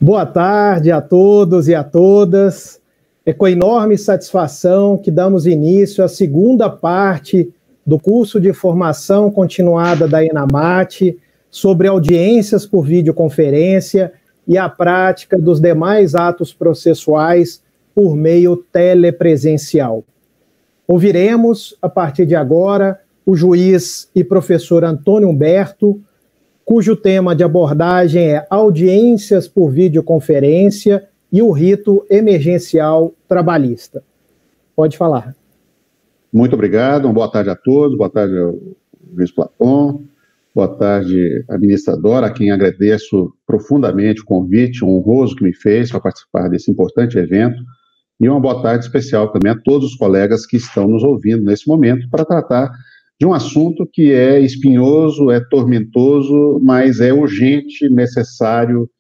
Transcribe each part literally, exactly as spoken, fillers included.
Boa tarde a todos e a todas. É com enorme satisfação que damos início à segunda parte do curso de formação continuada da ENAMAT sobre audiências por videoconferência e a prática dos demais atos processuais por meio telepresencial. Ouviremos, a partir de agora, o juiz e professor Antônio Humberto, cujo tema de abordagem é audiências por videoconferência e o rito emergencial trabalhista. Pode falar. Muito obrigado, uma boa tarde a todos, boa tarde ao juiz Platon, boa tarde à ministradora, a quem agradeço profundamente o convite honroso que me fez para participar desse importante evento, e uma boa tarde especial também a todos os colegas que estão nos ouvindo nesse momento para tratar de um assunto que é espinhoso, é tormentoso, mas é urgente, necessário,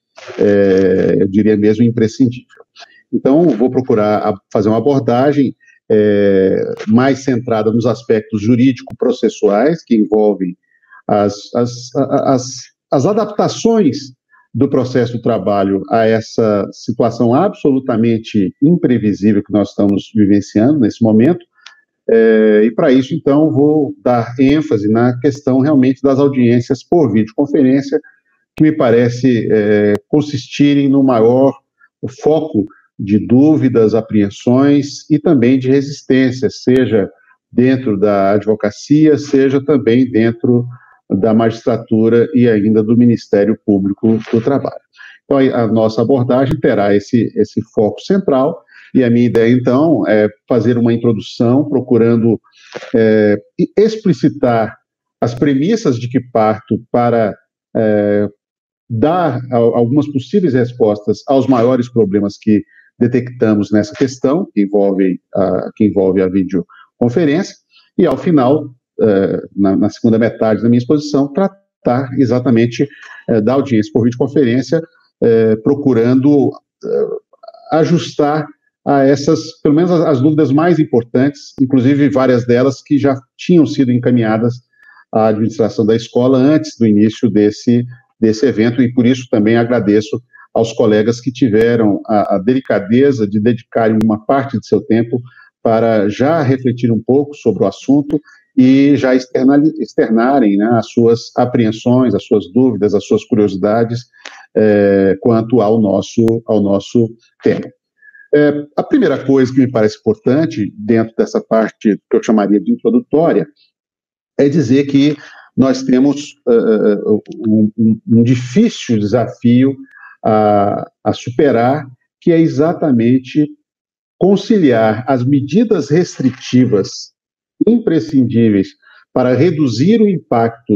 é, eu diria mesmo imprescindível. Então, vou procurar fazer uma abordagem é, mais centrada nos aspectos jurídico-processuais, que envolvem as, as, as, as adaptações do processo do trabalho a essa situação absolutamente imprevisível que nós estamos vivenciando nesse momento. É, e para isso, então, vou dar ênfase na questão realmente das audiências por videoconferência, que me parece é, consistirem no maior foco de dúvidas, apreensões e também de resistência, seja dentro da advocacia, seja também dentro da magistratura e ainda do Ministério Público do Trabalho. Então, a nossa abordagem terá esse, esse foco central. E a minha ideia, então, é fazer uma introdução, procurando é, explicitar as premissas de que parto para é, dar algumas possíveis respostas aos maiores problemas que detectamos nessa questão, que envolve a, que envolve a videoconferência, e, ao final, é, na, na segunda metade da minha exposição, tratar exatamente é, da audiência por videoconferência, é, procurando é, ajustar a essas, pelo menos as, as dúvidas mais importantes, inclusive várias delas que já tinham sido encaminhadas à administração da escola antes do início desse, desse evento, e por isso também agradeço aos colegas que tiveram a, a delicadeza de dedicarem uma parte de seu tempo para já refletir um pouco sobre o assunto e já externarem, né, as suas apreensões, as suas dúvidas, as suas curiosidades é, quanto ao nosso, ao nosso tema. É, a primeira coisa que me parece importante, dentro dessa parte que eu chamaria de introdutória, é dizer que nós temos uh, um, um, um difícil desafio a, a superar, que é exatamente conciliar as medidas restritivas imprescindíveis para reduzir o impacto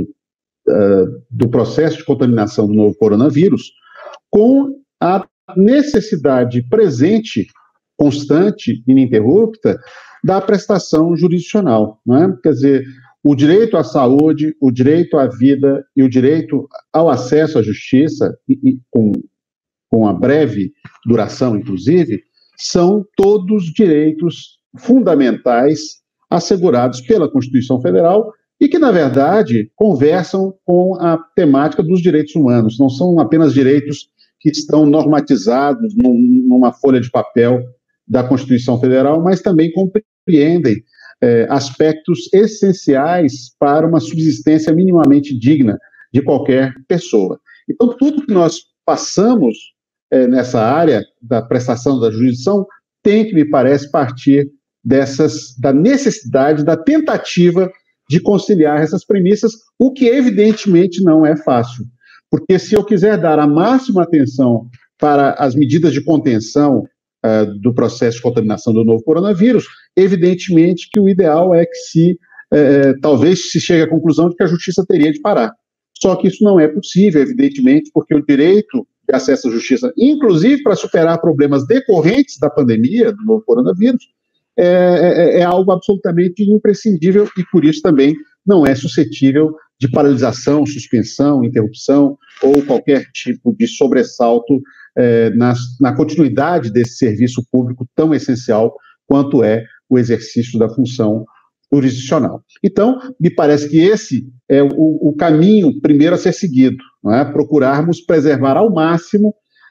uh, do processo de contaminação do novo coronavírus com a necessidade presente, constante, ininterrupta, da prestação jurisdicional, não é? Quer dizer, o direito à saúde, o direito à vida e o direito ao acesso à justiça, e, e com, com a breve duração, inclusive, são todos direitos fundamentais assegurados pela Constituição Federal e que, na verdade, conversam com a temática dos direitos humanos, não são apenas direitos que estão normatizados num, numa folha de papel da Constituição Federal, mas também compreendem eh, aspectos essenciais para uma subsistência minimamente digna de qualquer pessoa. Então, tudo que nós passamos eh, nessa área da prestação da jurisdição tem que, me parece, partir dessas, da necessidade, da tentativa de conciliar essas premissas, o que evidentemente não é fácil. Porque se eu quiser dar a máxima atenção para as medidas de contenção uh, do processo de contaminação do novo coronavírus, evidentemente que o ideal é que se, uh, talvez se chegue à conclusão de que a justiça teria de parar. Só que isso não é possível, evidentemente, porque o direito de acesso à justiça, inclusive para superar problemas decorrentes da pandemia do novo coronavírus, é, é, é algo absolutamente imprescindível e, por isso, também não é suscetível de paralisação, suspensão, interrupção ou qualquer tipo de sobressalto eh, na, na continuidade desse serviço público tão essencial quanto é o exercício da função jurisdicional. Então, me parece que esse é o, o caminho primeiro a ser seguido, não é? Procurarmos preservar ao máximo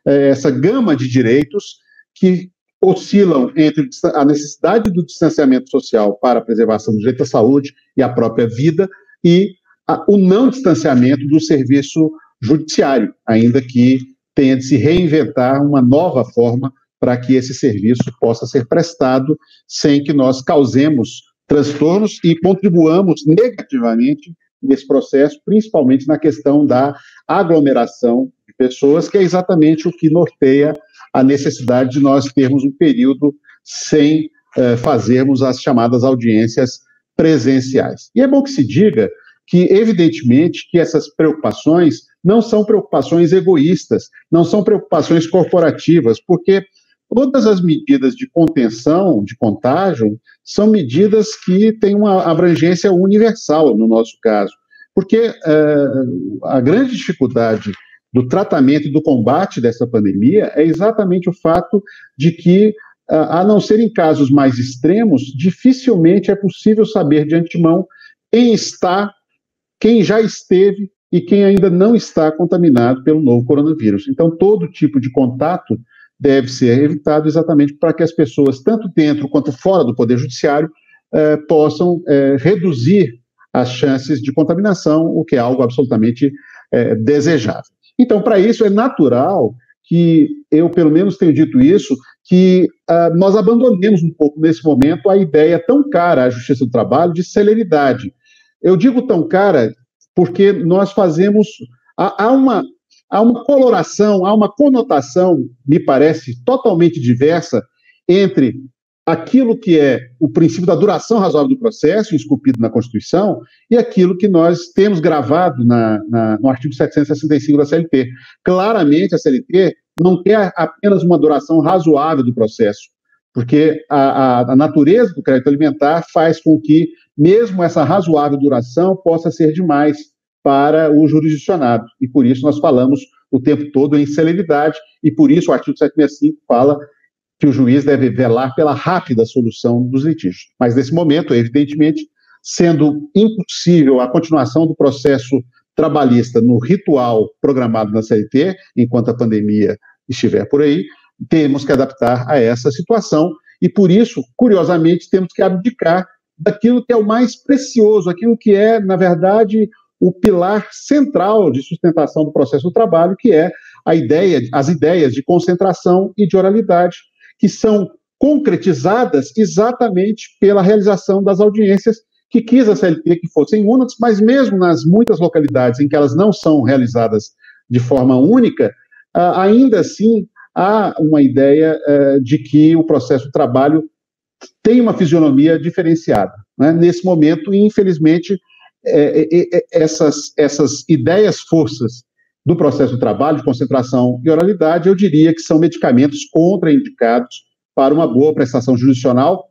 é, essa gama de direitos que oscilam entre a necessidade do distanciamento social para a preservação do direito à saúde e à própria vida e a, o não distanciamento do serviço judiciário, ainda que tenha de se reinventar uma nova forma para que esse serviço possa ser prestado sem que nós causemos transtornos e contribuamos negativamente nesse processo, principalmente na questão da aglomeração de pessoas, que é exatamente o que norteia a necessidade de nós termos um período sem eh, fazermos as chamadas audiências presenciais. E é bom que se diga que, evidentemente, que essas preocupações não são preocupações egoístas, não são preocupações corporativas, porque todas as medidas de contenção, de contágio, são medidas que têm uma abrangência universal, no nosso caso, porque uh, a grande dificuldade do tratamento e do combate dessa pandemia é exatamente o fato de que, uh, a não ser em casos mais extremos, dificilmente é possível saber de antemão quem está, quem já esteve e quem ainda não está contaminado pelo novo coronavírus. Então, todo tipo de contato deve ser evitado exatamente para que as pessoas, tanto dentro quanto fora do Poder Judiciário, eh, possam eh, reduzir as chances de contaminação, o que é algo absolutamente eh, desejável. Então, para isso, é natural que, eu pelo menos tenho dito isso, que ah, nós abandonemos um pouco, nesse momento, a ideia tão cara à Justiça do Trabalho de celeridade. Eu digo tão cara porque nós fazemos... Há, há uma... Há uma coloração, há uma conotação, me parece, totalmente diversa entre aquilo que é o princípio da duração razoável do processo, esculpido na Constituição, e aquilo que nós temos gravado na, na, no artigo setecentos e sessenta e cinco da C L T. Claramente, a C L T não quer apenas uma duração razoável do processo, porque a, a, a natureza do crédito alimentar faz com que, mesmo essa razoável duração, possa ser demais para o jurisdicionado, e por isso nós falamos o tempo todo em celeridade, e por isso o artigo setecentos e sessenta e cinco fala que o juiz deve velar pela rápida solução dos litígios. Mas nesse momento, evidentemente, sendo impossível a continuação do processo trabalhista no ritual programado na C L T, enquanto a pandemia estiver por aí, temos que adaptar a essa situação, e por isso, curiosamente, temos que abdicar daquilo que é o mais precioso, aquilo que é, na verdade, o pilar central de sustentação do processo do trabalho, que é a ideia, as ideias de concentração e de oralidade, que são concretizadas exatamente pela realização das audiências que quis a C L T que fossem únicas, mas mesmo nas muitas localidades em que elas não são realizadas de forma única, ainda assim há uma ideia de que o processo do trabalho tem uma fisionomia diferenciada, né? Nesse momento, infelizmente, É, é, é, essas, essas ideias forças do processo do trabalho, de concentração e oralidade, eu diria que são medicamentos contraindicados para uma boa prestação jurisdicional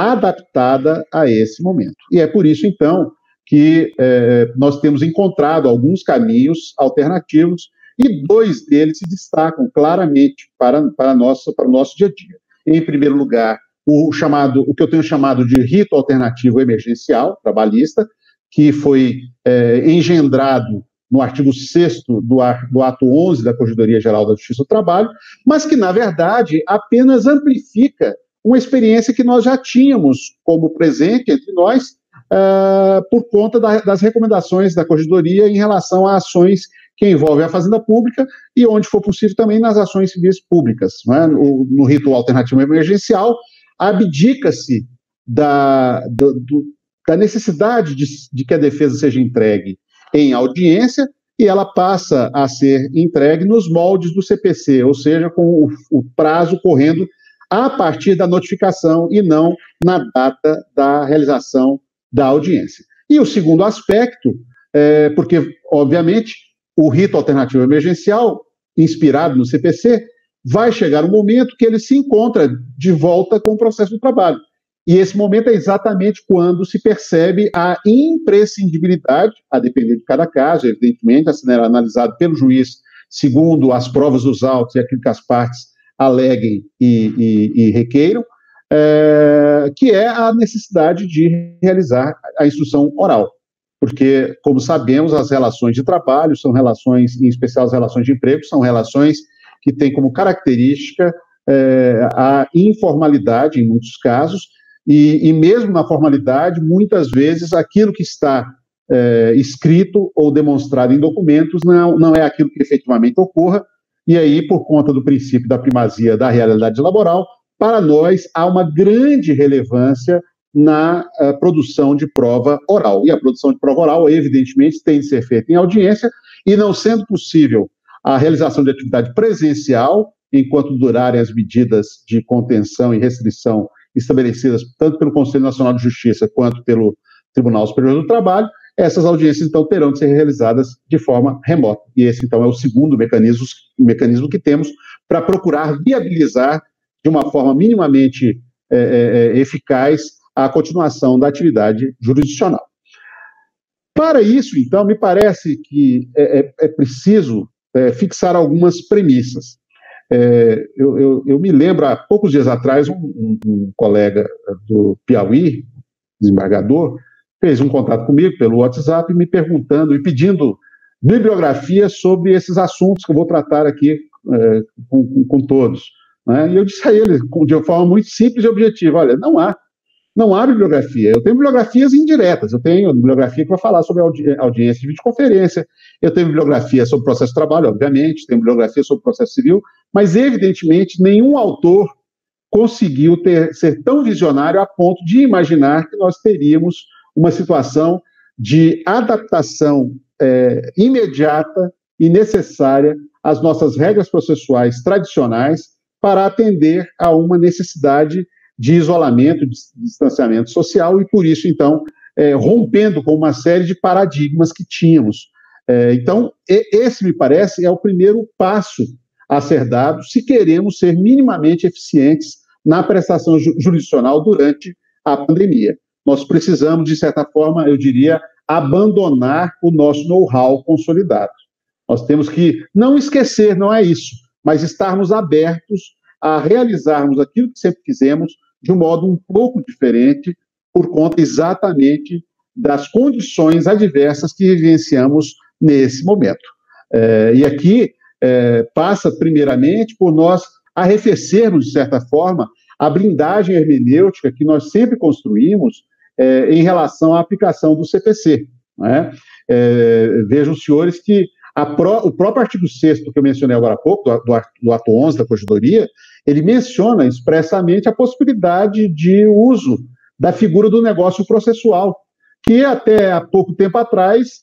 adaptada a esse momento. E é por isso, então, que é, nós temos encontrado alguns caminhos alternativos e dois deles se destacam claramente para, para, nossa, para o nosso dia a dia. Em primeiro lugar, o, chamado, o que eu tenho chamado de rito alternativo emergencial trabalhista, que foi é, engendrado no artigo sexto do, do ato onze da Corregedoria Geral da Justiça do Trabalho, mas que, na verdade, apenas amplifica uma experiência que nós já tínhamos como presente entre nós, uh, por conta da, das recomendações da Corregedoria em relação a ações que envolvem a Fazenda Pública e, onde for possível, também nas ações civis públicas. Não é? no, no rito alternativo emergencial, abdica-se da... do, do da necessidade de, de que a defesa seja entregue em audiência e ela passa a ser entregue nos moldes do C P C, ou seja, com o, o prazo correndo a partir da notificação e não na data da realização da audiência. E o segundo aspecto, é, porque, obviamente, o rito alternativo emergencial, inspirado no C P C, vai chegar um momento que ele se encontra de volta com o processo do trabalho. E esse momento é exatamente quando se percebe a imprescindibilidade, a depender de cada caso, evidentemente, a ser analisado pelo juiz segundo as provas dos autos e aquilo que as partes aleguem e, e, e requeiram, é, que é a necessidade de realizar a instrução oral. Porque, como sabemos, as relações de trabalho são relações, em especial as relações de emprego, são relações que tem como característica é, a informalidade, em muitos casos, e, e mesmo na formalidade, muitas vezes, aquilo que está é, escrito ou demonstrado em documentos não, não é aquilo que efetivamente ocorra, e aí, por conta do princípio da primazia da realidade laboral, para nós há uma grande relevância na uh, produção de prova oral. E a produção de prova oral, evidentemente, tem de ser feita em audiência, e não sendo possível a realização de atividade presencial, enquanto durarem as medidas de contenção e restrição estabelecidas tanto pelo Conselho Nacional de Justiça quanto pelo Tribunal Superior do Trabalho, essas audiências, então, terão de ser realizadas de forma remota. E esse, então, é o segundo mecanismo, mecanismo que temos para procurar viabilizar de uma forma minimamente é, é, eficaz a continuação da atividade jurisdicional. Para isso, então, me parece que é, é, é preciso é, fixar algumas premissas. É, eu, eu, eu me lembro, há poucos dias atrás, um, um, um colega do Piauí, desembargador, fez um contato comigo pelo WhatsApp, me perguntando e pedindo bibliografia sobre esses assuntos que eu vou tratar aqui é, com, com, com todos. Né? E eu disse a ele, de uma forma muito simples e objetiva, olha, não há, não há bibliografia. Eu tenho bibliografias indiretas, eu tenho bibliografia que vai falar sobre audi audiência de videoconferência, eu tenho bibliografia sobre processo de trabalho, obviamente, tenho bibliografia sobre processo civil, mas, evidentemente, nenhum autor conseguiu ter, ser tão visionário a ponto de imaginar que nós teríamos uma situação de adaptação é, imediata e necessária às nossas regras processuais tradicionais para atender a uma necessidade de isolamento, de distanciamento social, e por isso, então, é, rompendo com uma série de paradigmas que tínhamos. É, então, esse, me parece, é o primeiro passo a ser dado se queremos ser minimamente eficientes na prestação jurisdicional durante a pandemia. Nós precisamos, de certa forma, eu diria, abandonar o nosso know-how consolidado. Nós temos que não esquecer, não é isso, mas estarmos abertos a realizarmos aquilo que sempre fizemos de um modo um pouco diferente, por conta exatamente das condições adversas que vivenciamos nesse momento. É, e aqui é, passa, primeiramente, por nós arrefecermos, de certa forma, a blindagem hermenêutica que nós sempre construímos É, em relação à aplicação do C P C. Né? É, vejam, senhores, que a pró o próprio artigo sexto que eu mencionei agora há pouco, do, do, do ato onze da Corregedoria, ele menciona expressamente a possibilidade de uso da figura do negócio processual, que até há pouco tempo atrás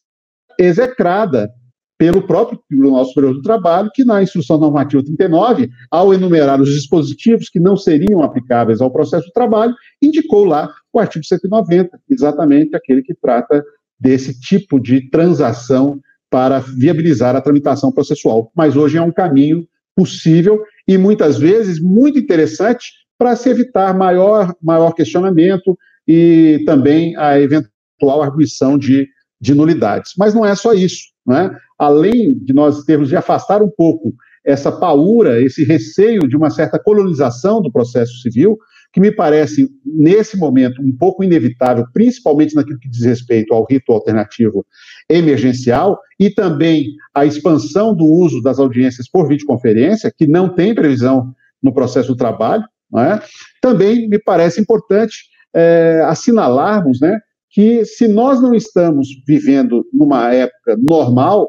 execrada pelo próprio Tribunal Superior do Trabalho, que na Instrução Normativa trinta e nove, ao enumerar os dispositivos que não seriam aplicáveis ao processo de trabalho, indicou lá o artigo cento e noventa, exatamente aquele que trata desse tipo de transação para viabilizar a tramitação processual. Mas hoje é um caminho possível e, muitas vezes, muito interessante para se evitar maior, maior questionamento e também a eventual arguição de, de nulidades. Mas não é só isso. Né? Além de nós termos de afastar um pouco essa paura, esse receio de uma certa colonização do processo civil, que me parece, nesse momento, um pouco inevitável, principalmente naquilo que diz respeito ao rito alternativo emergencial, e também a expansão do uso das audiências por videoconferência, que não tem previsão no processo do trabalho, né? Também me parece importante é, assinalarmos, né, que se nós não estamos vivendo numa época normal,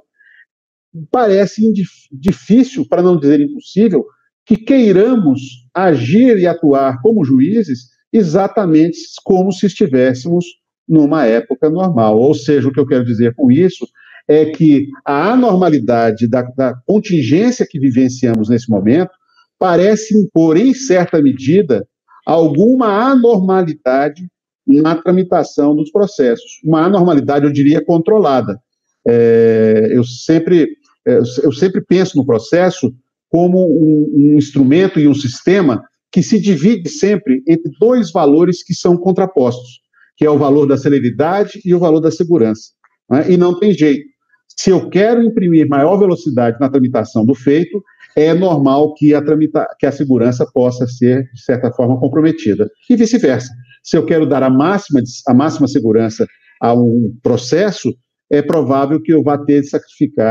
parece difícil, para não dizer impossível, que queiramos agir e atuar como juízes exatamente como se estivéssemos numa época normal. Ou seja, o que eu quero dizer com isso é que a anormalidade da, da contingência que vivenciamos nesse momento parece impor, em certa medida, alguma anormalidade na tramitação dos processos. Uma anormalidade, eu diria, controlada. É, eu, sempre, eu sempre penso no processo como um, um instrumento e um sistema que se divide sempre entre dois valores que são contrapostos, que é o valor da celeridade e o valor da segurança. Né? E não tem jeito. Se eu quero imprimir maior velocidade na tramitação do feito, é normal que a, tramita que a segurança possa ser, de certa forma, comprometida. E vice-versa. Se eu quero dar a máxima, a máxima segurança a um processo, é provável que eu vá ter de sacrificar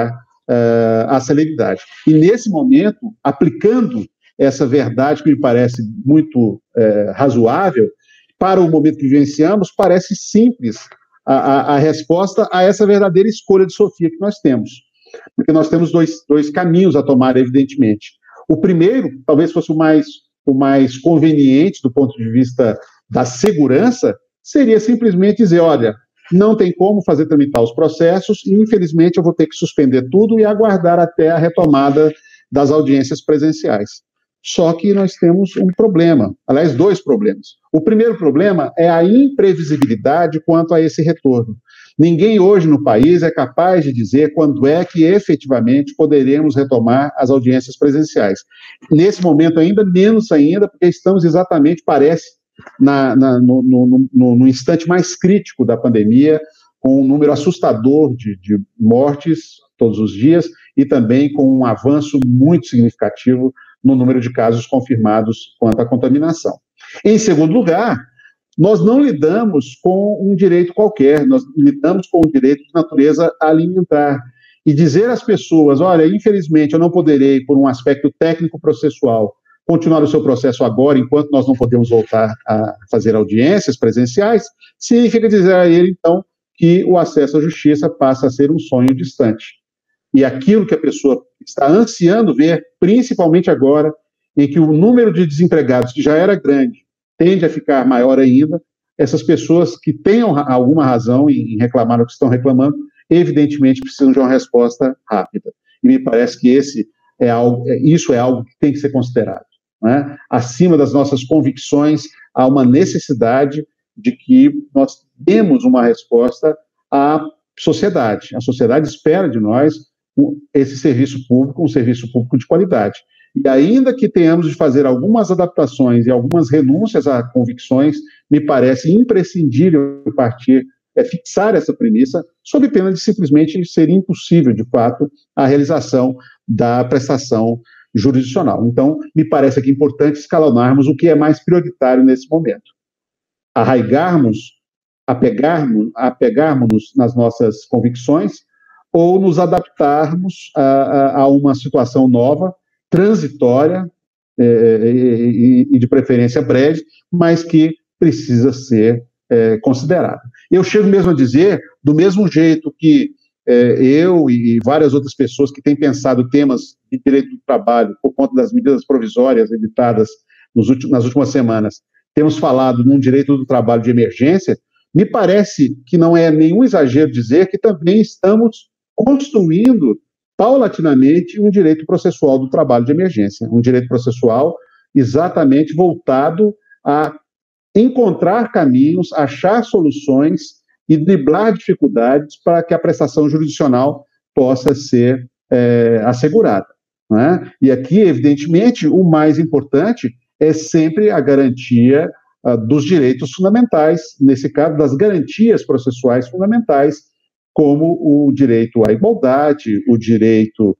uh, a celeridade. E, nesse momento, aplicando essa verdade que me parece muito uh, razoável, para o momento que vivenciamos, parece simples a, a, a resposta a essa verdadeira escolha de Sofia que nós temos. Porque nós temos dois, dois caminhos a tomar, evidentemente. O primeiro, talvez fosse o mais, o mais conveniente do ponto de vista da segurança, seria simplesmente dizer, olha, não tem como fazer tramitar os processos e, infelizmente, eu vou ter que suspender tudo e aguardar até a retomada das audiências presenciais. Só que nós temos um problema, aliás, dois problemas. O primeiro problema é a imprevisibilidade quanto a esse retorno. Ninguém hoje no país é capaz de dizer quando é que efetivamente poderemos retomar as audiências presenciais. Nesse momento ainda, menos ainda, porque estamos exatamente, parece, na, na, no, no, no, no instante mais crítico da pandemia, com um número assustador de, de mortes todos os dias e também com um avanço muito significativo no número de casos confirmados quanto à contaminação. Em segundo lugar, nós não lidamos com um direito qualquer, nós lidamos com um direito de natureza alimentar. E dizer às pessoas, olha, infelizmente eu não poderei, por um aspecto técnico-processual, continuar o seu processo agora, enquanto nós não podemos voltar a fazer audiências presenciais, significa dizer a ele, então, que o acesso à justiça passa a ser um sonho distante. E aquilo que a pessoa está ansiando ver, principalmente agora, em que o número de desempregados, que já era grande, tende a ficar maior ainda, essas pessoas que tenham alguma razão em reclamar o que estão reclamando, evidentemente precisam de uma resposta rápida. E me parece que esse é algo, isso é algo que tem que ser considerado. Não é? Acima das nossas convicções, há uma necessidade de que nós demos uma resposta à sociedade. A sociedade espera de nós esse serviço público, um serviço público de qualidade. E ainda que tenhamos de fazer algumas adaptações e algumas renúncias a convicções, me parece imprescindível partir, é, fixar essa premissa, sob pena de simplesmente ser impossível, de fato, a realização da prestação jurisdicional. Então, me parece aqui importante escalonarmos o que é mais prioritário nesse momento. Arraigarmos, apegarmos, apegarmos-nos nas nossas convicções, ou nos adaptarmos a, a, a uma situação nova, transitória é, e, e de preferência breve, mas que precisa ser é, considerada. Eu chego mesmo a dizer, do mesmo jeito que é, eu e várias outras pessoas que têm pensado temas de direito do trabalho por conta das medidas provisórias editadas nos últimos, nas últimas semanas, temos falado num direito do trabalho de emergência, me parece que não é nenhum exagero dizer que também estamos construindo paulatinamente um direito processual do trabalho de emergência, um direito processual exatamente voltado a encontrar caminhos, achar soluções e driblar dificuldades para que a prestação jurisdicional possa ser é, assegurada. Não é? E aqui, evidentemente, o mais importante é sempre a garantia uh, dos direitos fundamentais, nesse caso, das garantias processuais fundamentais, como o direito à igualdade, o direito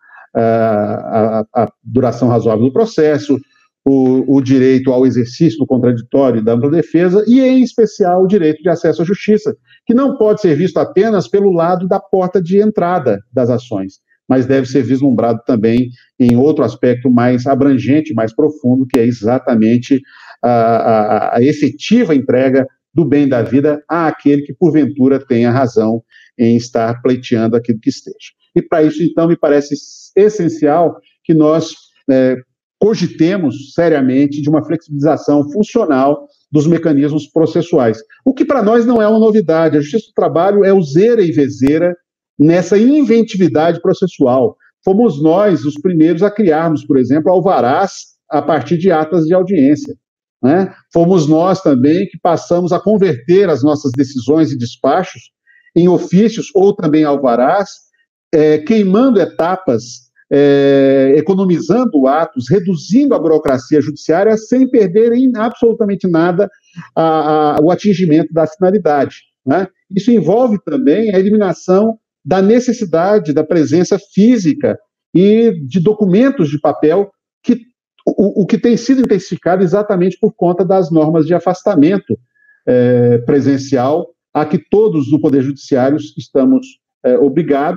à, à, à duração razoável do processo, o, o direito ao exercício do contraditório e da ampla defesa, e, em especial, o direito de acesso à justiça, que não pode ser visto apenas pelo lado da porta de entrada das ações, mas deve ser vislumbrado também em outro aspecto mais abrangente, mais profundo, que é exatamente a, a, a efetiva entrega do bem da vida àquele que, porventura, tenha razão em estar pleiteando aquilo que esteja. E para isso, então, me parece essencial que nós é, cogitemos seriamente de uma flexibilização funcional dos mecanismos processuais, o que para nós não é uma novidade. A Justiça do Trabalho é useira e vezeira nessa inventividade processual. Fomos nós os primeiros a criarmos, por exemplo, alvarás a partir de atas de audiência. Né? Fomos nós também que passamos a converter as nossas decisões e despachos em ofícios ou também alvarás, é, queimando etapas, é, economizando atos, reduzindo a burocracia judiciária sem perder em absolutamente nada a, a, o atingimento da finalidade. Né? Isso envolve também a eliminação da necessidade da presença física e de documentos de papel, que, o, o que tem sido intensificado exatamente por conta das normas de afastamento é, presencial a que todos no Poder Judiciário estamos é, obrigados,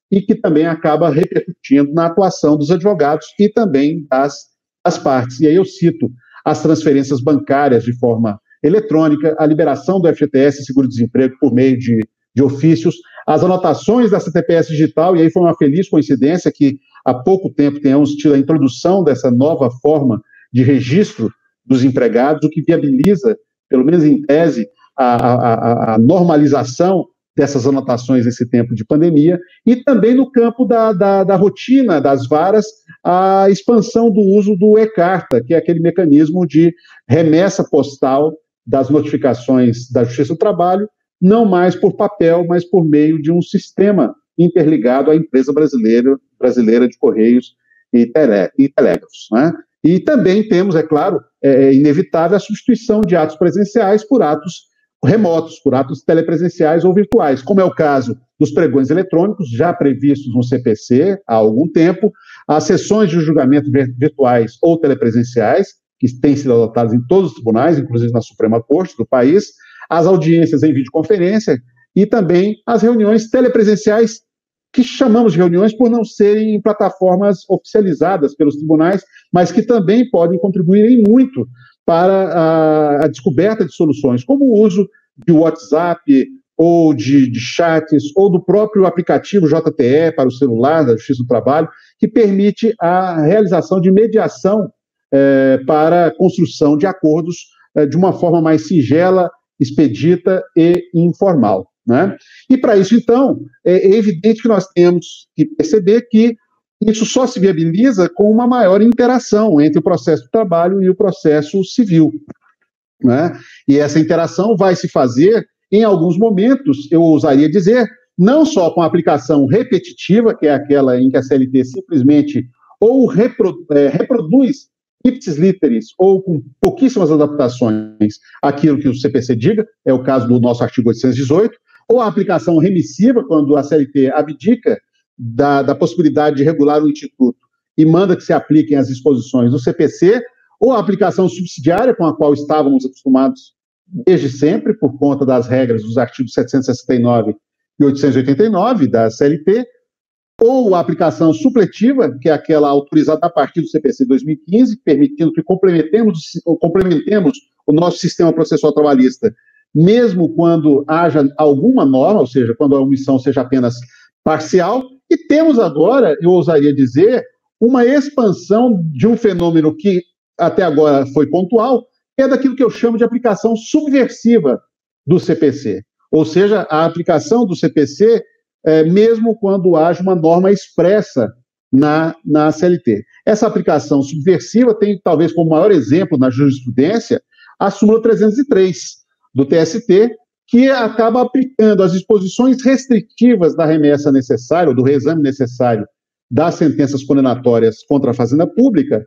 e que também acaba repercutindo na atuação dos advogados e também das, das partes. E aí eu cito as transferências bancárias de forma eletrônica, a liberação do F G T S, seguro-desemprego, por meio de, de ofícios, as anotações da C T P S digital, e aí foi uma feliz coincidência que há pouco tempo tenhamos tido a introdução dessa nova forma de registro dos empregados, o que viabiliza, pelo menos em tese, a, a, a normalização dessas anotações nesse tempo de pandemia, e também no campo da, da, da rotina das varas, a expansão do uso do e-carta, que é aquele mecanismo de remessa postal das notificações da Justiça do Trabalho, não mais por papel, mas por meio de um sistema interligado à empresa brasileira, brasileira de Correios e, tele, e Telégrafos, né? E também temos, é claro, é inevitável a substituição de atos presenciais por atos remotos, por atos telepresenciais ou virtuais, como é o caso dos pregões eletrônicos, já previstos no C P C há algum tempo, as sessões de julgamento virtuais ou telepresenciais, que têm sido adotadas em todos os tribunais, inclusive na Suprema Corte do país, as audiências em videoconferência e também as reuniões telepresenciais, que chamamos de reuniões por não serem em plataformas oficializadas pelos tribunais, mas que também podem contribuir muito para a, a descoberta de soluções, como o uso de WhatsApp, ou de, de chats, ou do próprio aplicativo J T E para o celular da Justiça do Trabalho, que permite a realização de mediação eh, para a construção de acordos eh, de uma forma mais singela, expedita e informal, né? E para isso, então, é evidente que nós temos que perceber que isso só se viabiliza com uma maior interação entre o processo de trabalho e o processo civil, né? E essa interação vai se fazer, em alguns momentos, eu ousaria dizer, não só com a aplicação repetitiva, que é aquela em que a C L T simplesmente ou repro, é, reproduz ipsis literis, ou com pouquíssimas adaptações aquilo que o C P C diga, é o caso do nosso artigo oitocentos e dezoito, ou a aplicação remissiva, quando a C L T abdica da, da possibilidade de regular o instituto e manda que se apliquem as disposições do C P C, ou a aplicação subsidiária, com a qual estávamos acostumados desde sempre, por conta das regras dos artigos setecentos e sessenta e nove e oitocentos e oitenta e nove da C L T, ou a aplicação supletiva, que é aquela autorizada a partir do C P C dois mil e quinze, permitindo que complementemos, complementemos o nosso sistema processual trabalhista, mesmo quando haja alguma norma, ou seja, quando a omissão seja apenas parcial. E temos agora, eu ousaria dizer, uma expansão de um fenômeno que até agora foi pontual, que é daquilo que eu chamo de aplicação subversiva do C P C. Ou seja, a aplicação do C P C, é, mesmo quando haja uma norma expressa na, na C L T. Essa aplicação subversiva tem, talvez, como maior exemplo na jurisprudência, a súmula trezentos e três do T S T, que acaba aplicando as disposições restritivas da remessa necessária, ou do reexame necessário das sentenças condenatórias contra a Fazenda Pública,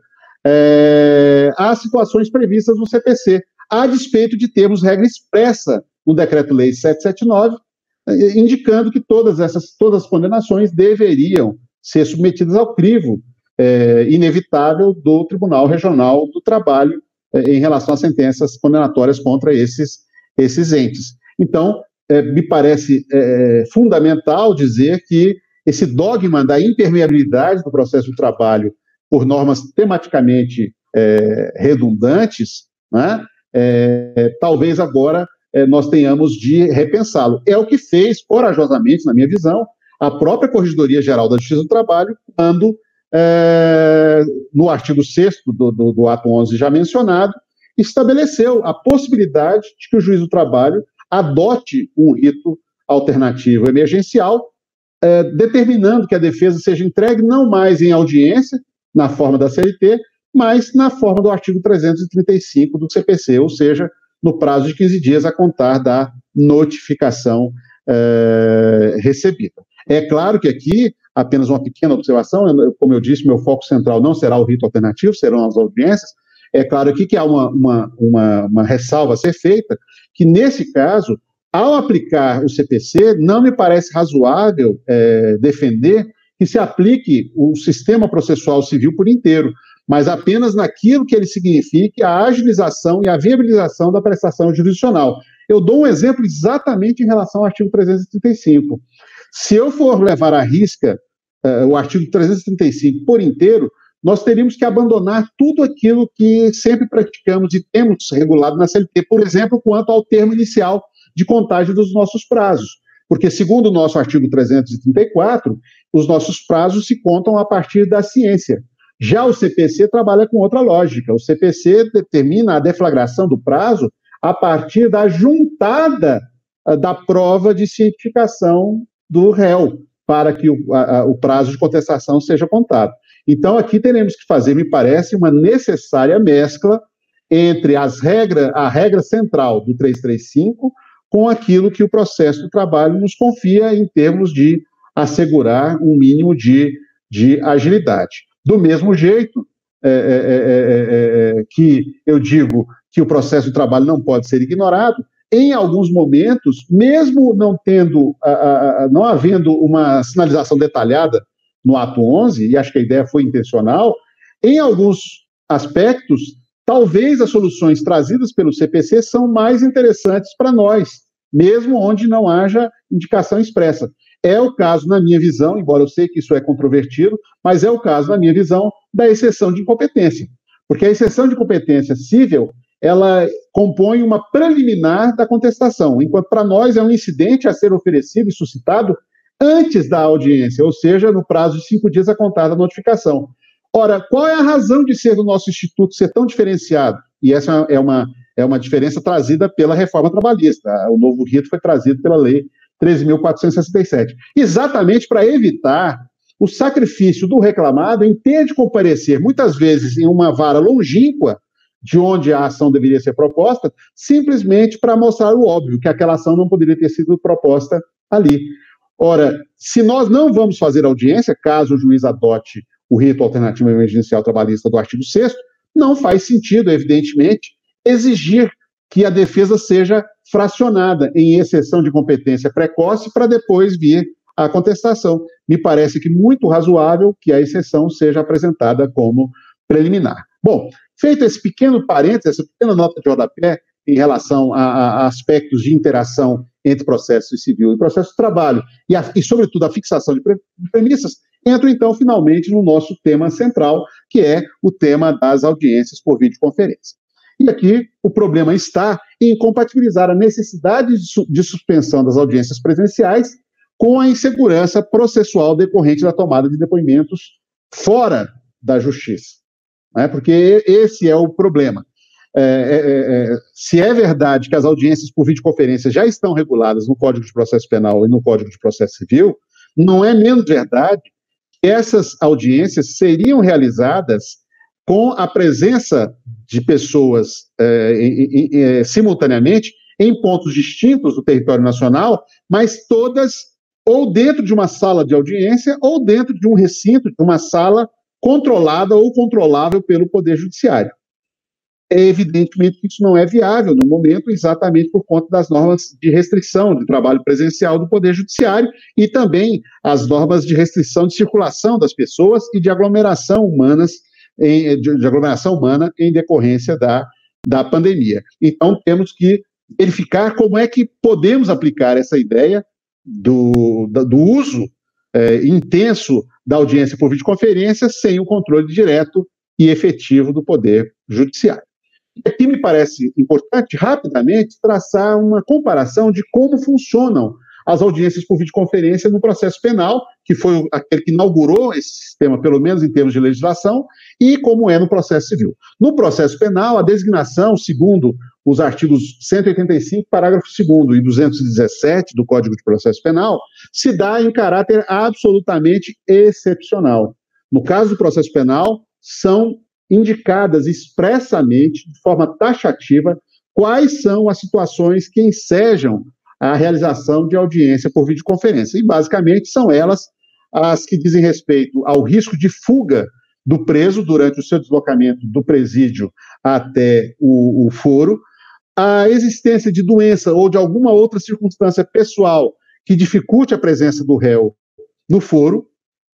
é, às situações previstas no C P C, a despeito de termos regra expressa no Decreto-Lei setecentos e setenta e nove, indicando que todas essas todas as condenações deveriam ser submetidas ao crivo é, inevitável do Tribunal Regional do Trabalho é, em relação às sentenças condenatórias contra esses, esses entes. Então, é, me parece é, fundamental dizer que esse dogma da impermeabilidade do processo do trabalho por normas tematicamente é, redundantes, né, é, talvez agora é, nós tenhamos de repensá-lo. É o que fez, corajosamente, na minha visão, a própria Corregedoria Geral da Justiça do Trabalho, quando, é, no artigo sexto do, do, do ato onze já mencionado, estabeleceu a possibilidade de que o juiz do trabalho adote um rito alternativo emergencial, é, determinando que a defesa seja entregue não mais em audiência, na forma da C L T, mas na forma do artigo trezentos e trinta e cinco do C P C, ou seja, no prazo de quinze dias a contar da notificação é, recebida. É claro que aqui, apenas uma pequena observação, como eu disse, meu foco central não será o rito alternativo, serão as audiências. É claro aqui que há uma, uma, uma, uma ressalva a ser feita, que nesse caso, ao aplicar o C P C, não me parece razoável é, defender que se aplique o sistema processual civil por inteiro, mas apenas naquilo que ele signifique a agilização e a viabilização da prestação jurisdicional. Eu dou um exemplo exatamente em relação ao artigo trezentos e trinta e cinco. Se eu for levar à risca uh, o artigo trezentos e trinta e cinco por inteiro, nós teríamos que abandonar tudo aquilo que sempre praticamos e temos regulado na C L T, por exemplo, quanto ao termo inicial de contagem dos nossos prazos. Porque, segundo o nosso artigo trezentos e trinta e quatro, os nossos prazos se contam a partir da ciência. Já o C P C trabalha com outra lógica. O C P C determina a deflagração do prazo a partir da juntada uh, da prova de cientificação do réu, para que o, a, o prazo de contestação seja contado. Então, aqui teremos que fazer, me parece, uma necessária mescla entre as regras, a regra central do trezentos e trinta e cinco com aquilo que o processo do trabalho nos confia em termos de assegurar um mínimo de, de agilidade. Do mesmo jeito é, é, é, é, que eu digo que o processo do trabalho não pode ser ignorado, em alguns momentos, mesmo não tendo, a, a, não havendo uma sinalização detalhada no ato onze, e acho que a ideia foi intencional, em alguns aspectos, talvez as soluções trazidas pelo C P C são mais interessantes para nós, mesmo onde não haja indicação expressa. É o caso, na minha visão, embora eu sei que isso é controvertido, mas é o caso, na minha visão, da exceção de incompetência. Porque a exceção de incompetência cível, ela compõe uma preliminar da contestação, enquanto para nós é um incidente a ser oferecido e suscitado antes da audiência, ou seja, no prazo de cinco dias a contar da notificação. Ora, qual é a razão de ser do nosso Instituto ser tão diferenciado? E essa é uma, é uma diferença trazida pela reforma trabalhista. O novo rito foi trazido pela Lei treze mil quatrocentos e sessenta e sete. Exatamente para evitar o sacrifício do reclamado em ter de comparecer, muitas vezes em uma vara longínqua, de onde a ação deveria ser proposta, simplesmente para mostrar o óbvio, que aquela ação não poderia ter sido proposta ali. Ora, se nós não vamos fazer audiência, caso o juiz adote o rito alternativo emergencial trabalhista do artigo sexto, não faz sentido, evidentemente, exigir que a defesa seja fracionada em exceção de competência precoce para depois vir a contestação. Me parece que muito razoável que a exceção seja apresentada como preliminar. Bom, feito esse pequeno parênteses, essa pequena nota de rodapé em relação a, a aspectos de interação entre processo civil e processo de trabalho, e, a, e sobretudo, a fixação de premissas, entro, então, finalmente, no nosso tema central, que é o tema das audiências por videoconferência. E aqui o problema está em compatibilizar a necessidade de, su de suspensão das audiências presenciais com a insegurança processual decorrente da tomada de depoimentos fora da justiça. Né? Porque esse é o problema. É, é, é, se é verdade que as audiências por videoconferência já estão reguladas no Código de Processo Penal e no Código de Processo Civil, não é menos verdade que essas audiências seriam realizadas com a presença de pessoas é, é, é, simultaneamente em pontos distintos do território nacional, mas todas ou dentro de uma sala de audiência ou dentro de um recinto, de uma sala controlada ou controlável pelo Poder Judiciário. É evidentemente que isso não é viável no momento, exatamente por conta das normas de restrição de trabalho presencial do Poder Judiciário e também as normas de restrição de circulação das pessoas e de aglomeração humanas, em, de, de aglomeração humana em decorrência da, da pandemia. Então, temos que verificar como é que podemos aplicar essa ideia do, do, do uso é, intenso da audiência por videoconferência sem o controle direto e efetivo do Poder Judiciário. Aqui me parece importante, rapidamente, traçar uma comparação de como funcionam as audiências por videoconferência no processo penal, que foi aquele que inaugurou esse sistema, pelo menos em termos de legislação, e como é no processo civil. No processo penal, a designação, segundo os artigos cento e oitenta e cinco, parágrafo segundo e duzentos e dezessete do Código de Processo Penal, se dá em caráter absolutamente excepcional. No caso do processo penal, são indicadas expressamente, de forma taxativa, quais são as situações que ensejam a realização de audiência por videoconferência. E, basicamente, são elas as que dizem respeito ao risco de fuga do preso durante o seu deslocamento do presídio até o, o foro, a existência de doença ou de alguma outra circunstância pessoal que dificulte a presença do réu no foro,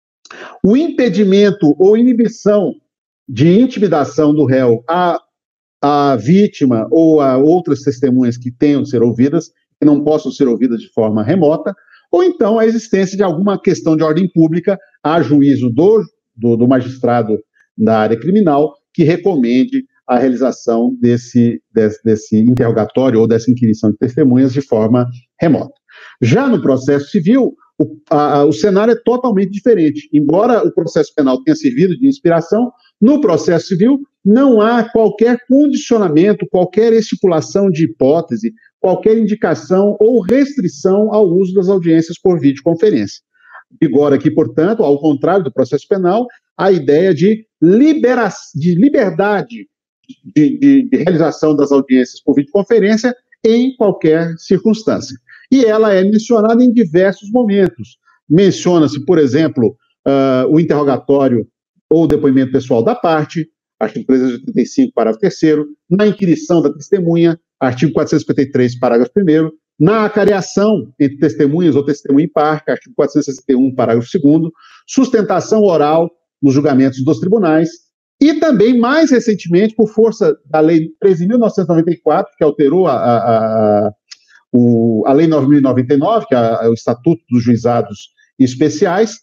o impedimento ou inibição de intimidação do réu à, à vítima ou a outras testemunhas que tenham de ser ouvidas, que não possam ser ouvidas de forma remota, ou então a existência de alguma questão de ordem pública a juízo do, do, do magistrado da área criminal que recomende a realização desse, desse, desse interrogatório ou dessa inquirição de testemunhas de forma remota. Já no processo civil, o, a, o cenário é totalmente diferente. Embora o processo penal tenha servido de inspiração, no processo civil não há qualquer condicionamento, qualquer estipulação de hipótese, qualquer indicação ou restrição ao uso das audiências por videoconferência. Vigora aqui, portanto, ao contrário do processo penal, a ideia de, libera de liberdade de, de, de realização das audiências por videoconferência em qualquer circunstância. E ela é mencionada em diversos momentos. Menciona-se, por exemplo, uh, o interrogatório ou depoimento pessoal da parte, artigo trezentos e oitenta e cinco, parágrafo terceiro, na inquirição da testemunha, artigo quatrocentos e cinquenta e três, parágrafo primeiro, na acareação entre testemunhas ou testemunha em par, artigo quatrocentos e sessenta e um, parágrafo segundo, sustentação oral nos julgamentos dos tribunais, e também, mais recentemente, por força da Lei treze mil novecentos e noventa e quatro, que alterou a, a, a, o, a Lei nove mil e noventa e nove, que é o Estatuto dos Juizados Especiais,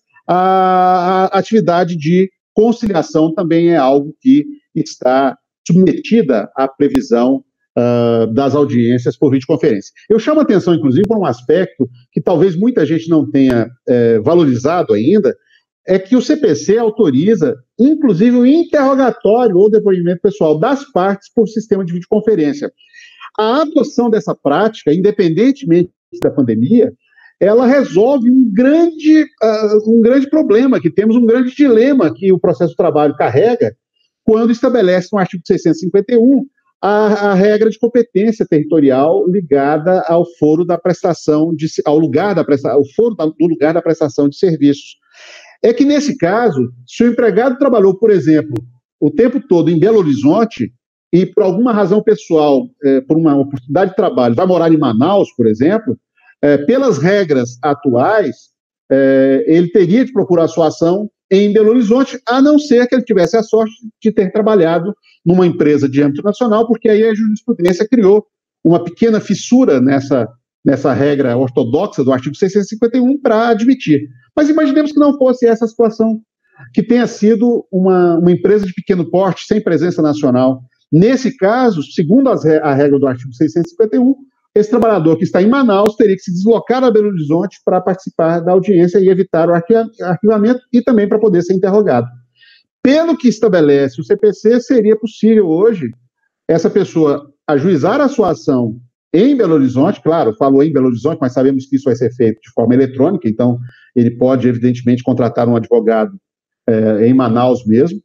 a, a atividade de conciliação também é algo que está submetida à previsão uh, das audiências por videoconferência. Eu chamo a atenção, inclusive, para um aspecto que talvez muita gente não tenha eh, valorizado ainda, é que o C P C autoriza, inclusive, o interrogatório ou depoimento pessoal das partes por sistema de videoconferência. A adoção dessa prática, independentemente da pandemia, ela resolve um grande, uh, um grande problema, que temos um grande dilema que o processo do trabalho carrega quando estabelece no artigo seiscentos e cinquenta e um a, a regra de competência territorial ligada ao foro da prestação de, ao lugar da prestação, ao foro da, do lugar da prestação de serviços. É que, nesse caso, se o empregado trabalhou, por exemplo, o tempo todo em Belo Horizonte e, por alguma razão pessoal, é, por uma oportunidade de trabalho, vai morar em Manaus, por exemplo, é, pelas regras atuais, é, ele teria de procurar sua ação em Belo Horizonte, a não ser que ele tivesse a sorte de ter trabalhado numa empresa de âmbito nacional, porque aí a jurisprudência criou uma pequena fissura nessa, nessa regra ortodoxa do artigo seiscentos e cinquenta e um para admitir. Mas imaginemos que não fosse essa a situação, que tenha sido uma, uma empresa de pequeno porte, sem presença nacional. Nesse caso, segundo as, a regra do artigo seiscentos e cinquenta e um, esse trabalhador que está em Manaus teria que se deslocar a Belo Horizonte para participar da audiência e evitar o arquivamento e também para poder ser interrogado. Pelo que estabelece o C P C, seria possível hoje essa pessoa ajuizar a sua ação em Belo Horizonte, claro, falou em Belo Horizonte, mas sabemos que isso vai ser feito de forma eletrônica, então ele pode, evidentemente, contratar um advogado é, em Manaus mesmo,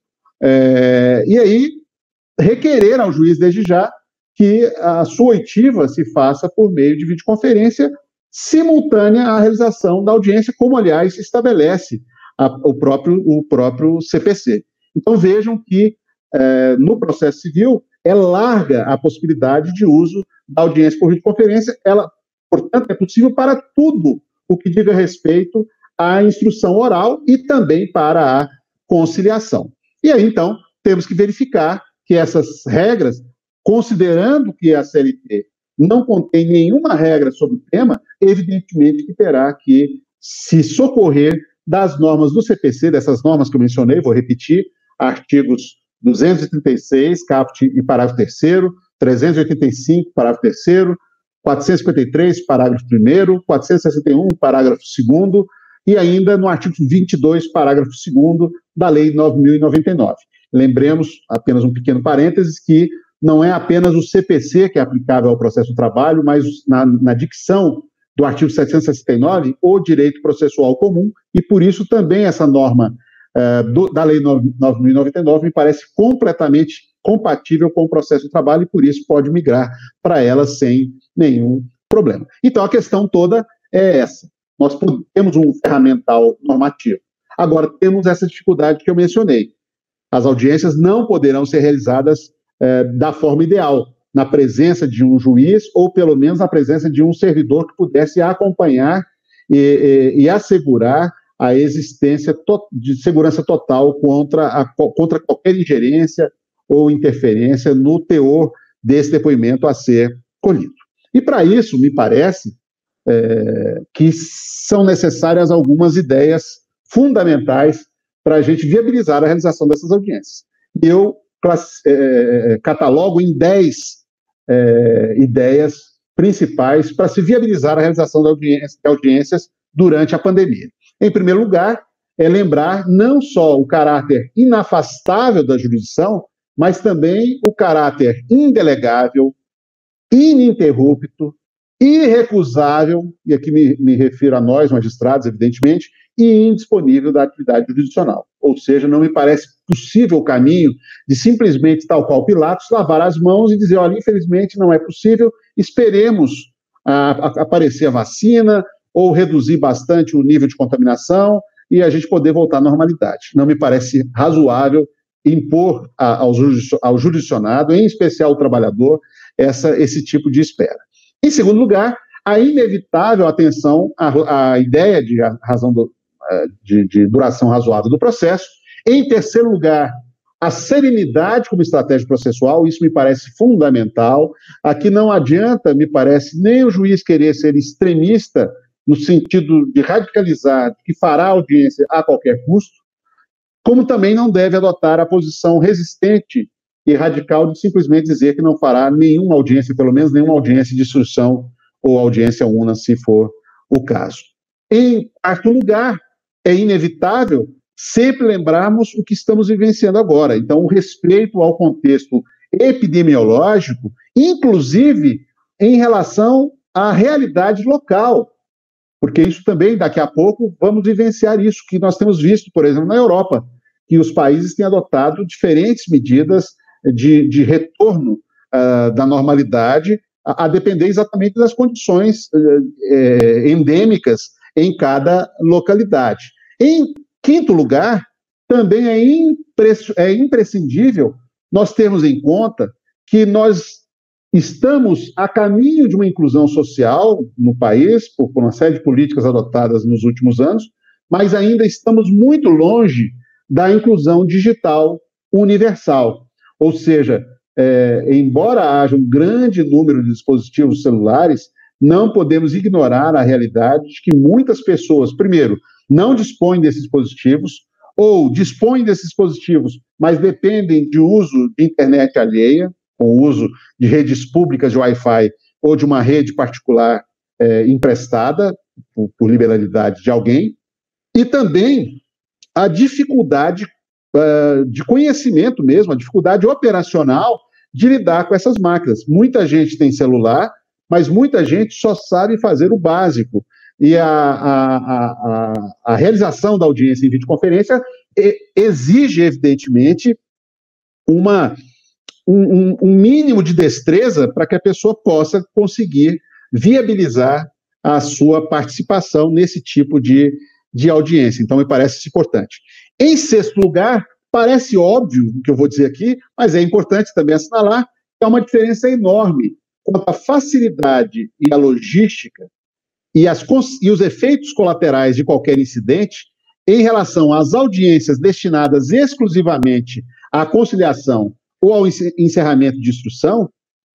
é, e aí requerer ao juiz, desde já, que a sua oitiva se faça por meio de videoconferência simultânea à realização da audiência, como, aliás, estabelece a, o, próprio, o próprio C P C. Então, vejam que, é, no processo civil, é larga a possibilidade de uso da audiência por videoconferência, ela, portanto, é possível para tudo o que diga respeito à instrução oral e também para a conciliação. E aí, então, temos que verificar que essas regras, considerando que a C L T não contém nenhuma regra sobre o tema, evidentemente que terá que se socorrer das normas do C P C, dessas normas que eu mencionei, vou repetir, artigos duzentos e trinta e seis, caput e parágrafo terceiro, trezentos e oitenta e cinco, parágrafo terceiro, quatrocentos e cinquenta e três, parágrafo primeiro, quatrocentos e sessenta e um, parágrafo segundo, e ainda no artigo vinte e dois, parágrafo segundo da Lei nove mil e noventa e nove. Lembremos, apenas um pequeno parênteses, que não é apenas o C P C que é aplicável ao processo do trabalho, mas na, na dicção do artigo setecentos e sessenta e nove, o direito processual comum, e por isso também essa norma uh, do, da Lei nove mil e noventa e nove me parece completamente compatível com o processo do trabalho e por isso pode migrar para ela sem nenhum problema. Então a questão toda é essa. Nós temos um ferramental normativo. Agora temos essa dificuldade que eu mencionei. As audiências não poderão ser realizadas eh, da forma ideal, na presença de um juiz ou pelo menos na presença de um servidor que pudesse acompanhar e, e, e assegurar a existência to- de segurança total contra, a, contra qualquer ingerência ou interferência no teor desse depoimento a ser colhido. E para isso, me parece é, que são necessárias algumas ideias fundamentais para a gente viabilizar a realização dessas audiências. E eu é, catalogo em dez é, ideias principais para se viabilizar a realização de audiências, de audiências durante a pandemia. Em primeiro lugar, é lembrar não só o caráter inafastável da jurisdição, mas também o caráter indelegável, ininterrupto, irrecusável, e aqui me, me refiro a nós, magistrados, evidentemente, e indisponível da atividade jurisdicional. Ou seja, não me parece possível o caminho de simplesmente, tal qual Pilatos, lavar as mãos e dizer, olha, infelizmente não é possível, esperemos a, a, aparecer a vacina ou reduzir bastante o nível de contaminação e a gente poder voltar à normalidade. Não me parece razoável impor a, ao, judici ao jurisdicionado, em especial ao trabalhador, essa, esse tipo de espera. Em segundo lugar, a inevitável atenção à, à ideia de razão do, de, de duração razoável do processo. Em terceiro lugar, a serenidade como estratégia processual, isso me parece fundamental. Aqui não adianta, me parece, nem o juiz querer ser extremista no sentido de radicalizar, que fará audiência a qualquer custo, como também não deve adotar a posição resistente e radical de simplesmente dizer que não fará nenhuma audiência, pelo menos nenhuma audiência de instrução ou audiência una, se for o caso. Em quarto lugar, é inevitável sempre lembrarmos o que estamos vivenciando agora. Então, o respeito ao contexto epidemiológico, inclusive em relação à realidade local, porque isso também, daqui a pouco, vamos vivenciar isso, que nós temos visto, por exemplo, na Europa, que os países têm adotado diferentes medidas de, de retorno uh, da normalidade, a, a depender exatamente das condições uh, eh, endêmicas em cada localidade. Em quinto lugar, também é, é imprescindível nós termos em conta que nós estamos a caminho de uma inclusão social no país, por, por uma série de políticas adotadas nos últimos anos, mas ainda estamos muito longe da inclusão digital universal. Ou seja, é, embora haja um grande número de dispositivos celulares, não podemos ignorar a realidade de que muitas pessoas, primeiro, não dispõem desses dispositivos, ou dispõem desses dispositivos, mas dependem de uso de internet alheia, com o uso de redes públicas de Wi-Fi ou de uma rede particular é, emprestada por, por liberalidade de alguém, e também a dificuldade uh, de conhecimento mesmo, a dificuldade operacional de lidar com essas máquinas. Muita gente tem celular, mas muita gente só sabe fazer o básico. E a, a, a, a realização da audiência em videoconferência exige, evidentemente, uma, um, um mínimo de destreza para que a pessoa possa conseguir viabilizar a sua participação nesse tipo de, de audiência. Então, me parece importante. Em sexto lugar, parece óbvio o que eu vou dizer aqui, mas é importante também assinalar que há uma diferença enorme quanto à facilidade e à logística e, as, e os efeitos colaterais de qualquer incidente em relação às audiências destinadas exclusivamente à conciliação ou ao encerramento de instrução,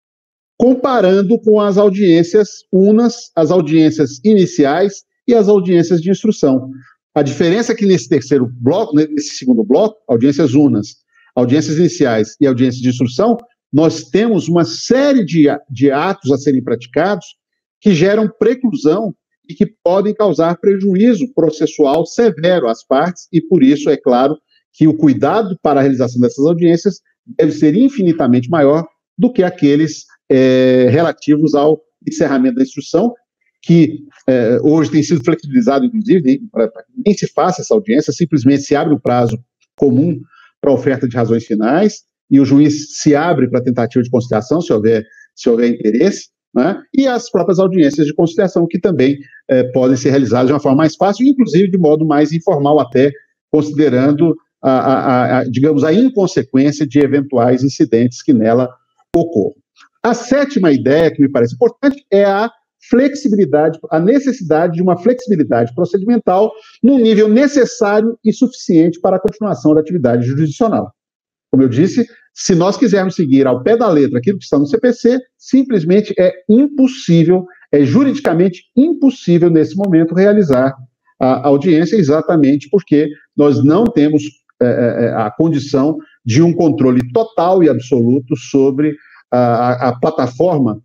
comparando com as audiências unas, as audiências iniciais e as audiências de instrução. A diferença é que nesse terceiro bloco, nesse segundo bloco, audiências unas, audiências iniciais e audiências de instrução, nós temos uma série de, de atos a serem praticados que geram preclusão e que podem causar prejuízo processual severo às partes, e por isso, é claro, que o cuidado para a realização dessas audiências deve ser infinitamente maior do que aqueles é, relativos ao encerramento da instrução, que é, hoje tem sido flexibilizado, inclusive, nem, pra, nem se faça essa audiência, simplesmente se abre o prazo comum para a oferta de razões finais, e o juiz se abre para tentativa de conciliação, se houver, se houver interesse, né? E as próprias audiências de conciliação, que também eh, podem ser realizadas de uma forma mais fácil, inclusive de modo mais informal até, considerando, a, a, a, digamos, a inconsequência de eventuais incidentes que nela ocorram. A sétima ideia, que me parece importante, é a flexibilidade, a necessidade de uma flexibilidade procedimental no nível necessário e suficiente para a continuação da atividade jurisdicional. Como eu disse, Se nós quisermos seguir ao pé da letra aquilo que está no C P C, simplesmente é impossível, é juridicamente impossível nesse momento realizar a audiência, exatamente porque nós não temos é, a condição de um controle total e absoluto sobre a, a plataforma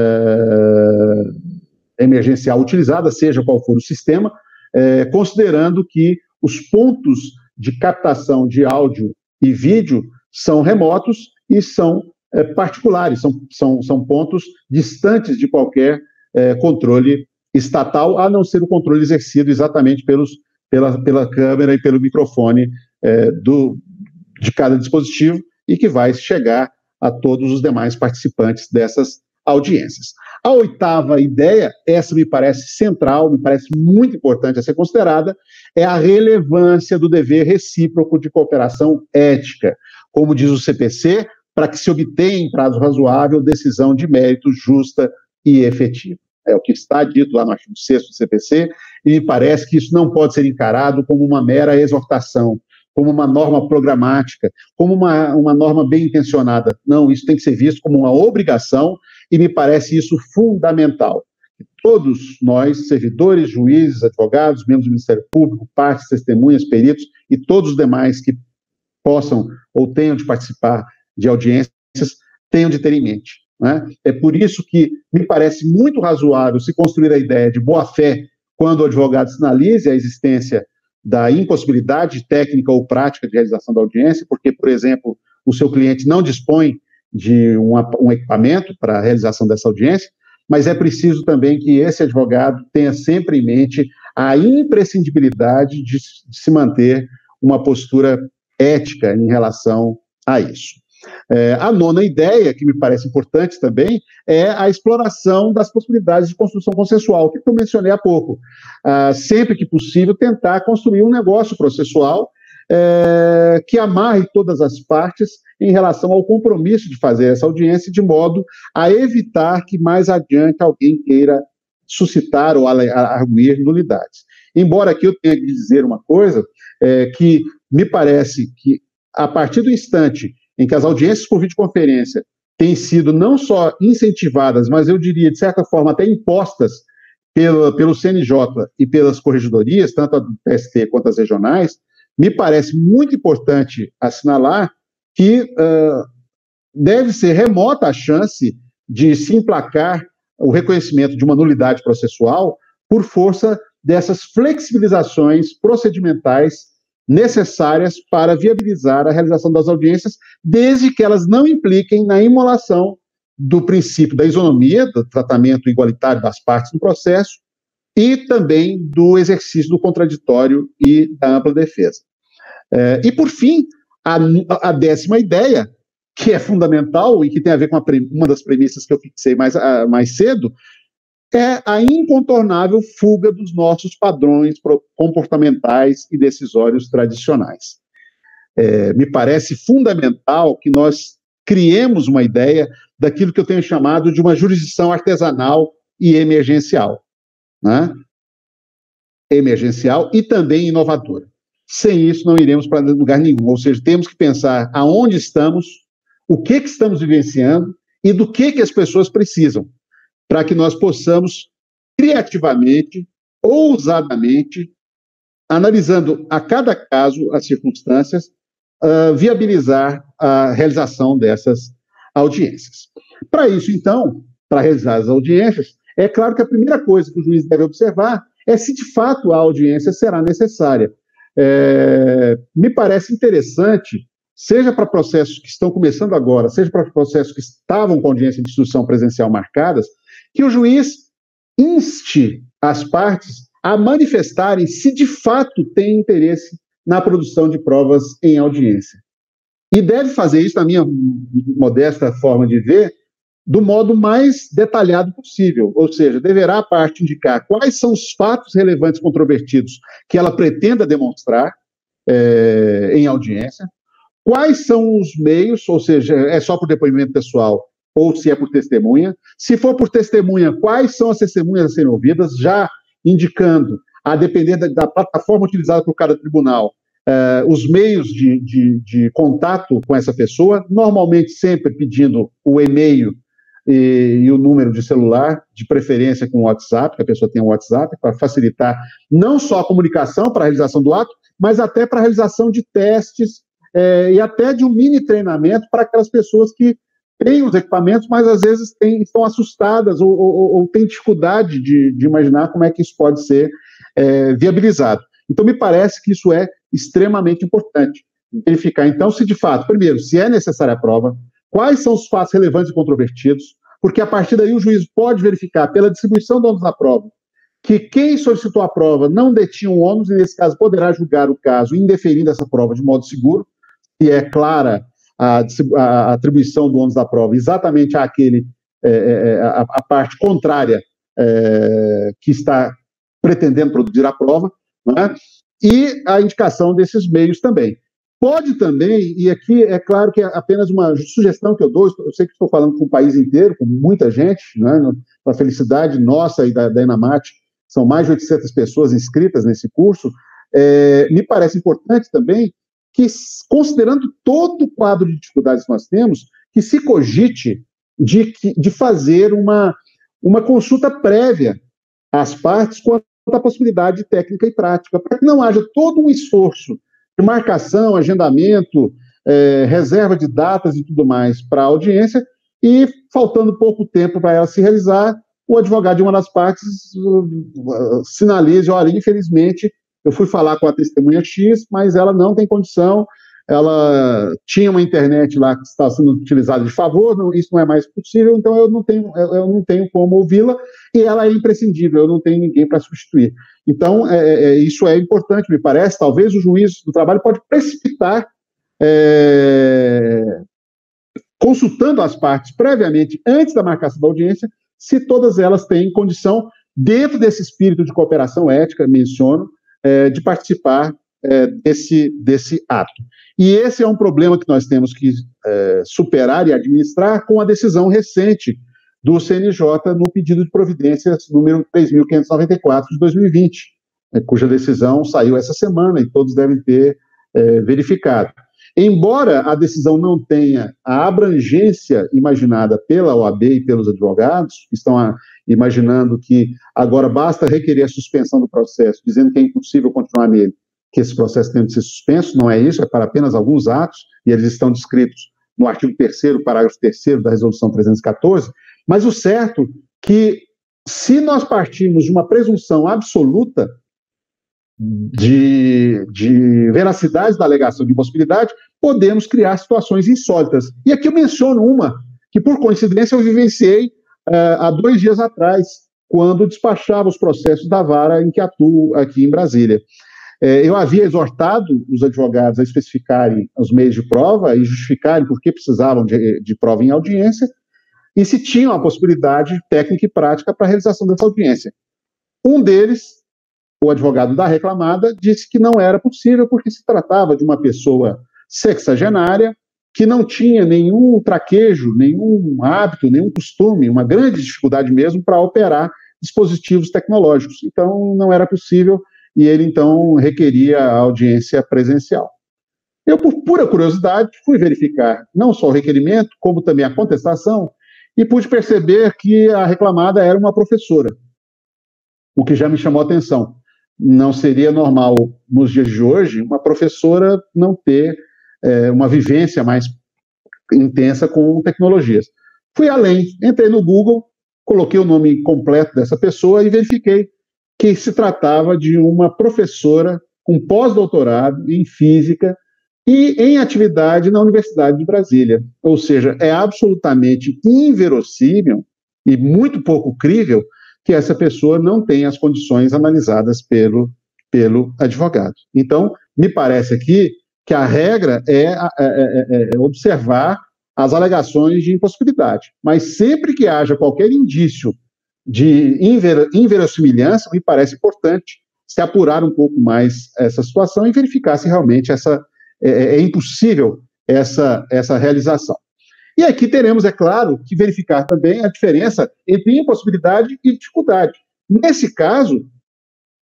é, emergencial utilizada, seja qual for o sistema, é, considerando que os pontos de captação de áudio e vídeo são remotos e são é, particulares, são, são, são pontos distantes de qualquer é, controle estatal, a não ser o controle exercido exatamente pelos, pela, pela câmera e pelo microfone é, do, de cada dispositivo e que vai chegar a todos os demais participantes dessas audiências. A oitava ideia, essa me parece central, me parece muito importante a ser considerada, é a relevância do dever recíproco de cooperação ética, como diz o C P C, para que se obtenha em prazo razoável decisão de mérito justa e efetiva. É o que está dito lá no artigo sexto do C P C, e me parece que isso não pode ser encarado como uma mera exortação, como uma norma programática, como uma, uma norma bem intencionada. Não, isso tem que ser visto como uma obrigação, e me parece isso fundamental. Todos nós, servidores, juízes, advogados, membros do Ministério Público, partes, testemunhas, peritos e todos os demais que possam ou tenham de participar de audiências, tenham de ter em mente. Né? É por isso que me parece muito razoável se construir a ideia de boa-fé quando o advogado sinalize a existência da impossibilidade técnica ou prática de realização da audiência, porque, por exemplo, o seu cliente não dispõe de um, um equipamento para a realização dessa audiência, mas é preciso também que esse advogado tenha sempre em mente a imprescindibilidade de, de se manter uma postura ética em relação a isso. É, a nona ideia, que me parece importante também, é a exploração das possibilidades de construção consensual, que eu mencionei há pouco. Ah, sempre que possível, tentar construir um negócio processual é, que amarre todas as partes em relação ao compromisso de fazer essa audiência, de modo a evitar que mais adiante alguém queira suscitar ou arguir nulidades. Embora aqui eu tenha que dizer uma coisa, é, que me parece que, a partir do instante em que as audiências por videoconferência têm sido não só incentivadas, mas eu diria, de certa forma, até impostas pelo, pelo C N J e pelas corregedorias, tanto a do T S T quanto as regionais, me parece muito importante assinalar que uh, deve ser remota a chance de se emplacar o reconhecimento de uma nulidade processual por força dessas flexibilizações procedimentais necessárias para viabilizar a realização das audiências, desde que elas não impliquem na imolação do princípio da isonomia, do tratamento igualitário das partes no processo, e também do exercício do contraditório e da ampla defesa. É, e, por fim, a, a décima ideia, que é fundamental e que tem a ver com a, uma das premissas que eu fixei mais, a, mais cedo, é a incontornável fuga dos nossos padrões comportamentais e decisórios tradicionais. É, me parece fundamental que nós criemos uma ideia daquilo que eu tenho chamado de uma jurisdição artesanal e emergencial, né? Emergencial e também inovadora. Sem isso, não iremos para lugar nenhum. Ou seja, temos que pensar aonde estamos, o que, que estamos vivenciando e do que, que as pessoas precisam, para que nós possamos, criativamente, ousadamente, analisando a cada caso as circunstâncias, uh, viabilizar a realização dessas audiências. Para isso, então, para realizar as audiências, é claro que a primeira coisa que o juiz deve observar é se, de fato, a audiência será necessária. É, me parece interessante, seja para processos que estão começando agora, seja para processos que estavam com audiência de instrução presencial marcadas, que o juiz inste as partes a manifestarem se de fato tem interesse na produção de provas em audiência. E deve fazer isso, na minha modesta forma de ver, do modo mais detalhado possível, ou seja, deverá a parte indicar quais são os fatos relevantes controvertidos que ela pretenda demonstrar é, em audiência, quais são os meios, ou seja, é só por depoimento pessoal ou se é por testemunha. Se for por testemunha, quais são as testemunhas a serem ouvidas, já indicando, a depender da, da plataforma utilizada por cada tribunal, uh, os meios de, de, de contato com essa pessoa, normalmente sempre pedindo o e-mail e, e o número de celular, de preferência com o WhatsApp, que a pessoa tenha um WhatsApp, para facilitar não só a comunicação para a realização do ato, mas até para a realização de testes é, e até de um mini treinamento para aquelas pessoas que têm os equipamentos, mas às vezes têm, estão assustadas ou, ou, ou têm dificuldade de, de imaginar como é que isso pode ser é, viabilizado. Então, me parece que isso é extremamente importante. Verificar, então, se de fato, primeiro, se é necessária a prova, quais são os fatos relevantes e controvertidos, porque a partir daí o juiz pode verificar, pela distribuição do ônus da prova, que quem solicitou a prova não detinha um ônus, e nesse caso poderá julgar o caso indeferindo essa prova de modo seguro, e é clara a, a atribuição do ônus da prova exatamente àquele, é, a, a parte contrária é, que está pretendendo produzir a prova, né? E a indicação desses meios também. Pode também, e aqui é claro que é apenas uma sugestão que eu dou, eu sei que estou falando com o país inteiro, com muita gente, né, para a felicidade nossa e da, da ENAMAT, são mais de oitocentas pessoas inscritas nesse curso, é, me parece importante também que, considerando todo o quadro de dificuldades que nós temos, que se cogite de, de fazer uma, uma consulta prévia às partes quanto à possibilidade técnica e prática, para que não haja todo um esforço de marcação, agendamento, é, reserva de datas e tudo mais para a audiência, e faltando pouco tempo para ela se realizar, o advogado de uma das partes uh, sinalize, olha, infelizmente, eu fui falar com a testemunha X, mas ela não tem condição, ela tinha uma internet lá que estava sendo utilizada de favor, não, isso não é mais possível, então eu não tenho, eu não tenho como ouvi-la, e ela é imprescindível, eu não tenho ninguém para substituir. Então, é, é, isso é importante, me parece, talvez o juiz do trabalho pode precipitar, é, consultando as partes previamente, antes da marcação da audiência, se todas elas têm condição, dentro desse espírito de cooperação ética, menciono, é, de participar é, desse, desse ato. E esse é um problema que nós temos que é, superar e administrar com a decisão recente do C N J no pedido de providências número três mil quinhentos e noventa e quatro de dois mil e vinte, é, cuja decisão saiu essa semana e todos devem ter é, verificado. Embora a decisão não tenha a abrangência imaginada pela O A B e pelos advogados, que estão a, imaginando que agora basta requerer a suspensão do processo, dizendo que é impossível continuar nele, que esse processo tem de ser suspenso, não é isso, é para apenas alguns atos, e eles estão descritos no artigo terceiro, parágrafo terceiro da resolução trezentos e quatorze, mas o certo é que, se nós partirmos de uma presunção absoluta de, de veracidade da alegação de impossibilidade, podemos criar situações insólitas. E aqui eu menciono uma que, por coincidência, eu vivenciei uh, há dois dias atrás, quando despachava os processos da vara em que atuo aqui em Brasília. É, eu havia exortado os advogados a especificarem os meios de prova e justificarem por que precisavam de, de prova em audiência e se tinham a possibilidade técnica e prática para a realização dessa audiência. Um deles, o advogado da reclamada, disse que não era possível porque se tratava de uma pessoa sexagenária que não tinha nenhum traquejo, nenhum hábito, nenhum costume, uma grande dificuldade mesmo para operar dispositivos tecnológicos. Então, não era possível e ele, então, requeria a audiência presencial. Eu, por pura curiosidade, fui verificar não só o requerimento, como também a contestação, e pude perceber que a reclamada era uma professora, o que já me chamou a atenção. Não seria normal, nos dias de hoje, uma professora não ter é, uma vivência mais intensa com tecnologias. Fui além, entrei no Google, coloquei o nome completo dessa pessoa e verifiquei que se tratava de uma professora com pós-doutorado em física e em atividade na Universidade de Brasília. Ou seja, é absolutamente inverossímil e muito pouco crível que essa pessoa não tenha as condições analisadas pelo, pelo advogado. Então, me parece aqui que a regra é, é, é, é observar as alegações de impossibilidade, mas sempre que haja qualquer indício de inver, inverossimilhança, me parece importante se apurar um pouco mais essa situação e verificar se realmente essa, é, é impossível essa, essa realização. E aqui teremos, é claro, que verificar também a diferença entre impossibilidade e dificuldade. Nesse caso,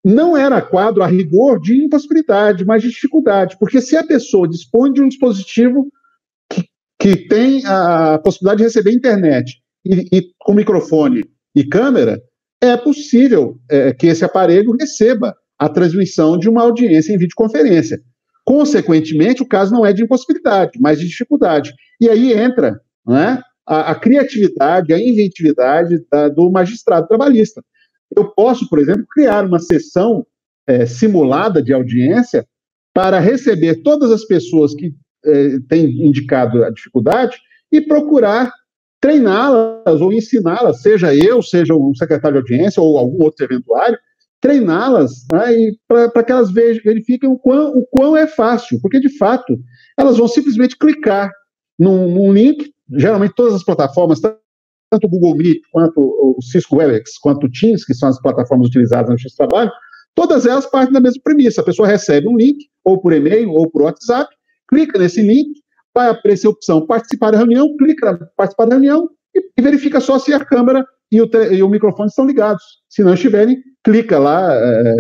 não era quadro a rigor de impossibilidade, mas de dificuldade, porque se a pessoa dispõe de um dispositivo que, que tem a possibilidade de receber internet e, e com microfone e câmera, é possível é, que esse aparelho receba a transmissão de uma audiência em videoconferência. Consequentemente, o caso não é de impossibilidade, mas de dificuldade. E aí entra, não é, a, a criatividade, a inventividade da, do magistrado trabalhista. Eu posso, por exemplo, criar uma sessão é, simulada de audiência para receber todas as pessoas que é, têm indicado a dificuldade e procurar treiná-las ou ensiná-las, seja eu, seja um secretário de audiência ou algum outro eventuário, treiná-las, né, para que elas vejam, verifiquem o quão, o quão é fácil, porque, de fato, elas vão simplesmente clicar num, num link, geralmente todas as plataformas, tanto o Google Meet, quanto o Cisco Webex, quanto o Teams, que são as plataformas utilizadas no X-Trabalho, todas elas partem da mesma premissa. A pessoa recebe um link, ou por e-mail, ou por WhatsApp, clica nesse link, vai aparecer a opção participar da reunião, clica na participar da reunião e, e verifica só se a câmera e o, e o microfone estão ligados. Se não estiverem, clica lá é,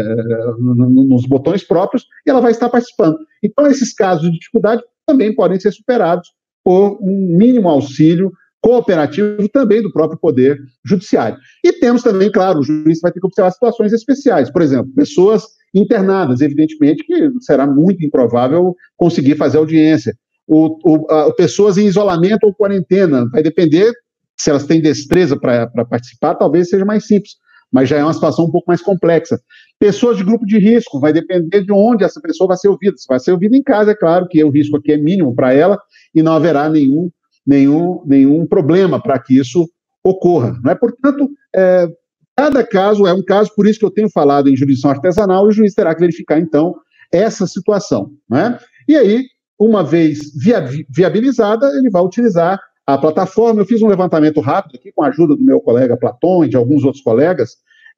nos botões próprios e ela vai estar participando. Então, esses casos de dificuldade também podem ser superados por um mínimo auxílio cooperativo também do próprio Poder Judiciário. E temos também, claro, o juiz vai ter que observar situações especiais. Por exemplo, pessoas internadas, evidentemente que será muito improvável conseguir fazer audiência. O, o, a, pessoas em isolamento ou quarentena, vai depender se elas têm destreza para participar, talvez seja mais simples, mas já é uma situação um pouco mais complexa. Pessoas de grupo de risco, vai depender de onde essa pessoa vai ser ouvida. Se vai ser ouvida em casa, é claro que o risco aqui é mínimo para ela e não haverá nenhum Nenhum, nenhum problema para que isso ocorra. Não é? Portanto, é, cada caso é um caso, por isso que eu tenho falado em jurisdição artesanal, e o juiz terá que verificar, então, essa situação. Não é? E aí, uma vez viabilizada, ele vai utilizar a plataforma. Eu fiz um levantamento rápido aqui com a ajuda do meu colega Platão e de alguns outros colegas.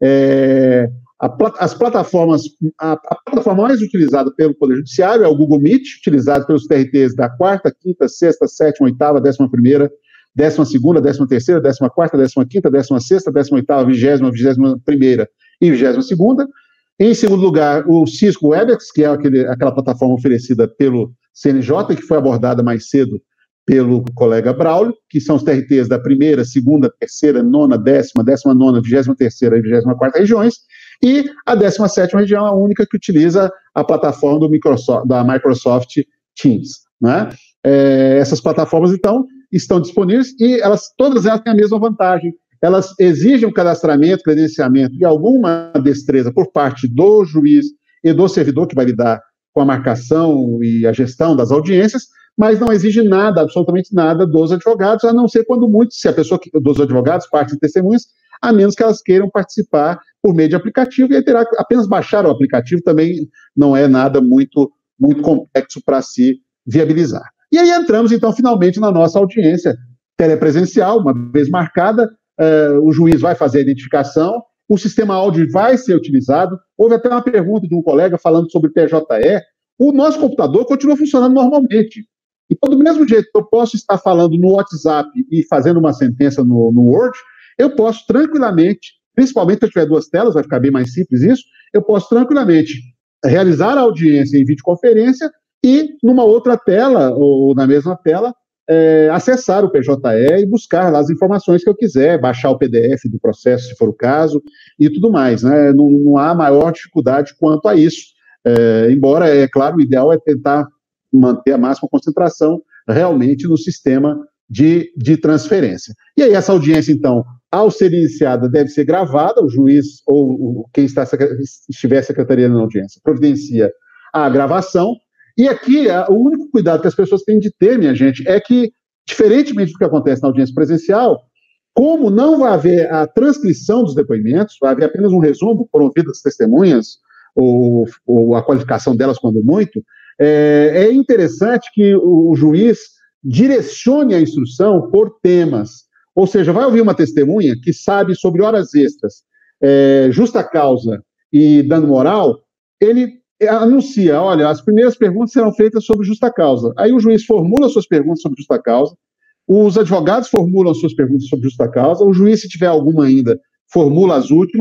É, a, as plataformas, a, a plataforma mais utilizada pelo Poder Judiciário é o Google Meet, utilizado pelos T R Ts da quarta, quinta, sexta, sétima, oitava, décima primeira, décima segunda, décima terceira, décima quarta, décima quinta, décima sexta, décima oitava, vigésima, vigésima primeira e vigésima segunda. Em segundo lugar, o Cisco Webex, que é aquele, aquela plataforma oferecida pelo C N J, que foi abordada mais cedo pelo colega Braulio, que são os T R Ts da primeira, segunda, terceira, nona, décima, décima nona, vigésima terceira e vigésima quarta regiões, e a décima sétima região é a única que utiliza a plataforma do Microsoft, da Microsoft Teams. Né? É, essas plataformas, então, estão disponíveis e elas, todas elas têm a mesma vantagem. Elas exigem um cadastramento, credenciamento e alguma destreza por parte do juiz e do servidor que vai lidar com a marcação e a gestão das audiências, mas não exige nada, absolutamente nada, dos advogados, a não ser quando muito, se a pessoa, dos advogados, parte de testemunhas, a menos que elas queiram participar por meio de aplicativo, e aí terá que apenas baixar o aplicativo, também não é nada muito, muito complexo para se viabilizar. E aí entramos, então, finalmente, na nossa audiência telepresencial, uma vez marcada, uh, o juiz vai fazer a identificação, o sistema áudio vai ser utilizado. Houve até uma pergunta de um colega falando sobre P J E. O nosso computador continua funcionando normalmente. Então, do mesmo jeito que eu posso estar falando no WhatsApp e fazendo uma sentença no, no Word, eu posso tranquilamente, principalmente se eu tiver duas telas, vai ficar bem mais simples isso, eu posso tranquilamente realizar a audiência em videoconferência e, numa outra tela, ou na mesma tela, é, acessar o P J E e buscar lá as informações que eu quiser, baixar o P D F do processo, se for o caso, e tudo mais. Né? Não, não há maior dificuldade quanto a isso. É, embora, é claro, o ideal é tentar manter a máxima concentração realmente no sistema de, de transferência. E aí essa audiência, então, ao ser iniciada, deve ser gravada, o juiz ou quem está, estiver secretariando na audiência providencia a gravação, e aqui o único cuidado que as pessoas têm de ter, minha gente, é que, diferentemente do que acontece na audiência presencial, como não vai haver a transcrição dos depoimentos, vai haver apenas um resumo, foram ouvidas as testemunhas, ou, ou a qualificação delas, quando muito, é, é interessante que o, o juiz direcione a instrução por temas. Ou seja, vai ouvir uma testemunha que sabe sobre horas extras, é, justa causa e dano moral, ele anuncia, olha, as primeiras perguntas serão feitas sobre justa causa. Aí o juiz formula suas perguntas sobre justa causa, os advogados formulam suas perguntas sobre justa causa, o juiz, se tiver alguma ainda, formula as últimas,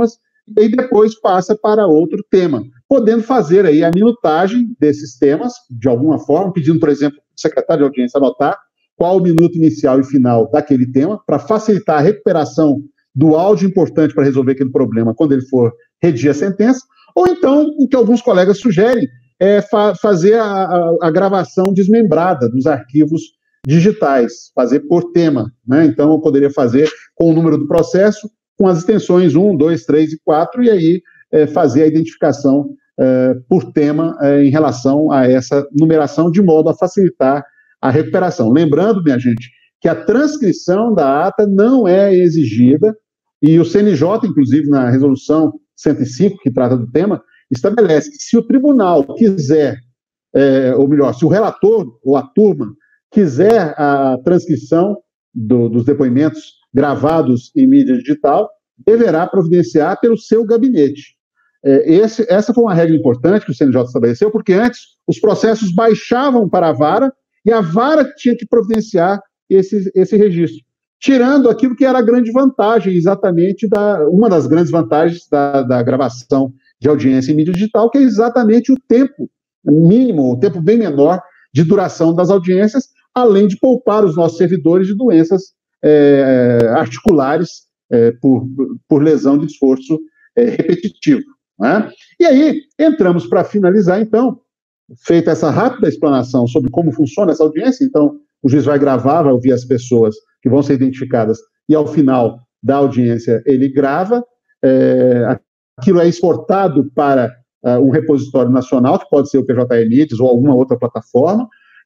e depois passa para outro tema, podendo fazer aí a minutagem desses temas, de alguma forma, pedindo, por exemplo, ao secretário de audiência anotar qual o minuto inicial e final daquele tema, para facilitar a recuperação do áudio importante para resolver aquele problema quando ele for redigir a sentença, ou então, o que alguns colegas sugerem, é fa fazer a, a, a gravação desmembrada dos arquivos digitais, fazer por tema, né? Então, eu poderia fazer com o número do processo, com as extensões um, dois, três e quatro, e aí é, fazer a identificação é, por tema é, em relação a essa numeração, de modo a facilitar a recuperação. Lembrando, minha gente, que a transcrição da ata não é exigida, e o C N J, inclusive, na resolução cento e cinco, que trata do tema, estabelece que se o tribunal quiser, é, ou melhor, se o relator ou a turma quiser a transcrição do, dos depoimentos gravados em mídia digital, deverá providenciar pelo seu gabinete. É, esse, essa foi uma regra importante que o C N J estabeleceu, porque antes os processos baixavam para a vara e a vara tinha que providenciar esse, esse registro, tirando aquilo que era a grande vantagem, exatamente, da, uma das grandes vantagens da, da gravação de audiência em mídia digital, que é exatamente o tempo mínimo, o tempo bem menor de duração das audiências, além de poupar os nossos servidores de doenças é, articulares é, por, por lesão de esforço é, repetitivo. Né? E aí, entramos para finalizar, então, feita essa rápida explanação sobre como funciona essa audiência, então, o juiz vai gravar, vai ouvir as pessoas que vão ser identificadas, e ao final da audiência ele grava, é, aquilo é exportado para uh, um repositório nacional, que pode ser o P J E-Mídias ou alguma outra plataforma,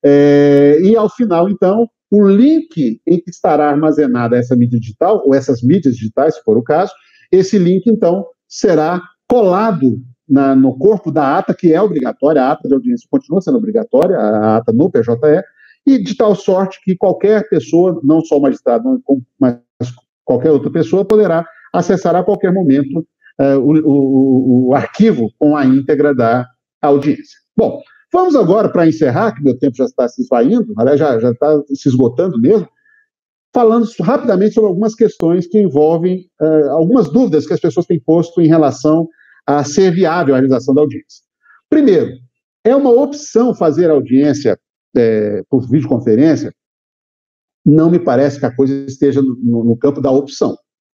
é, e ao final, então, o link em que estará armazenada essa mídia digital, ou essas mídias digitais, se for o caso, esse link, então, será colado na, no corpo da ata, que é obrigatória, a ata de audiência continua sendo obrigatória, a ata no P J E, e de tal sorte que qualquer pessoa, não só o magistrado, mas qualquer outra pessoa, poderá acessar a qualquer momento uh, o, o, o arquivo com a íntegra da audiência. Bom, vamos agora, para encerrar, que meu tempo já está se esvaindo, aliás, já, já está se esgotando mesmo, falando rapidamente sobre algumas questões que envolvem uh, algumas dúvidas que as pessoas têm posto em relação a ser viável a realização da audiência. Primeiro, é uma opção fazer audiência é, por videoconferência? Não me parece que a coisa esteja no, no campo da opção.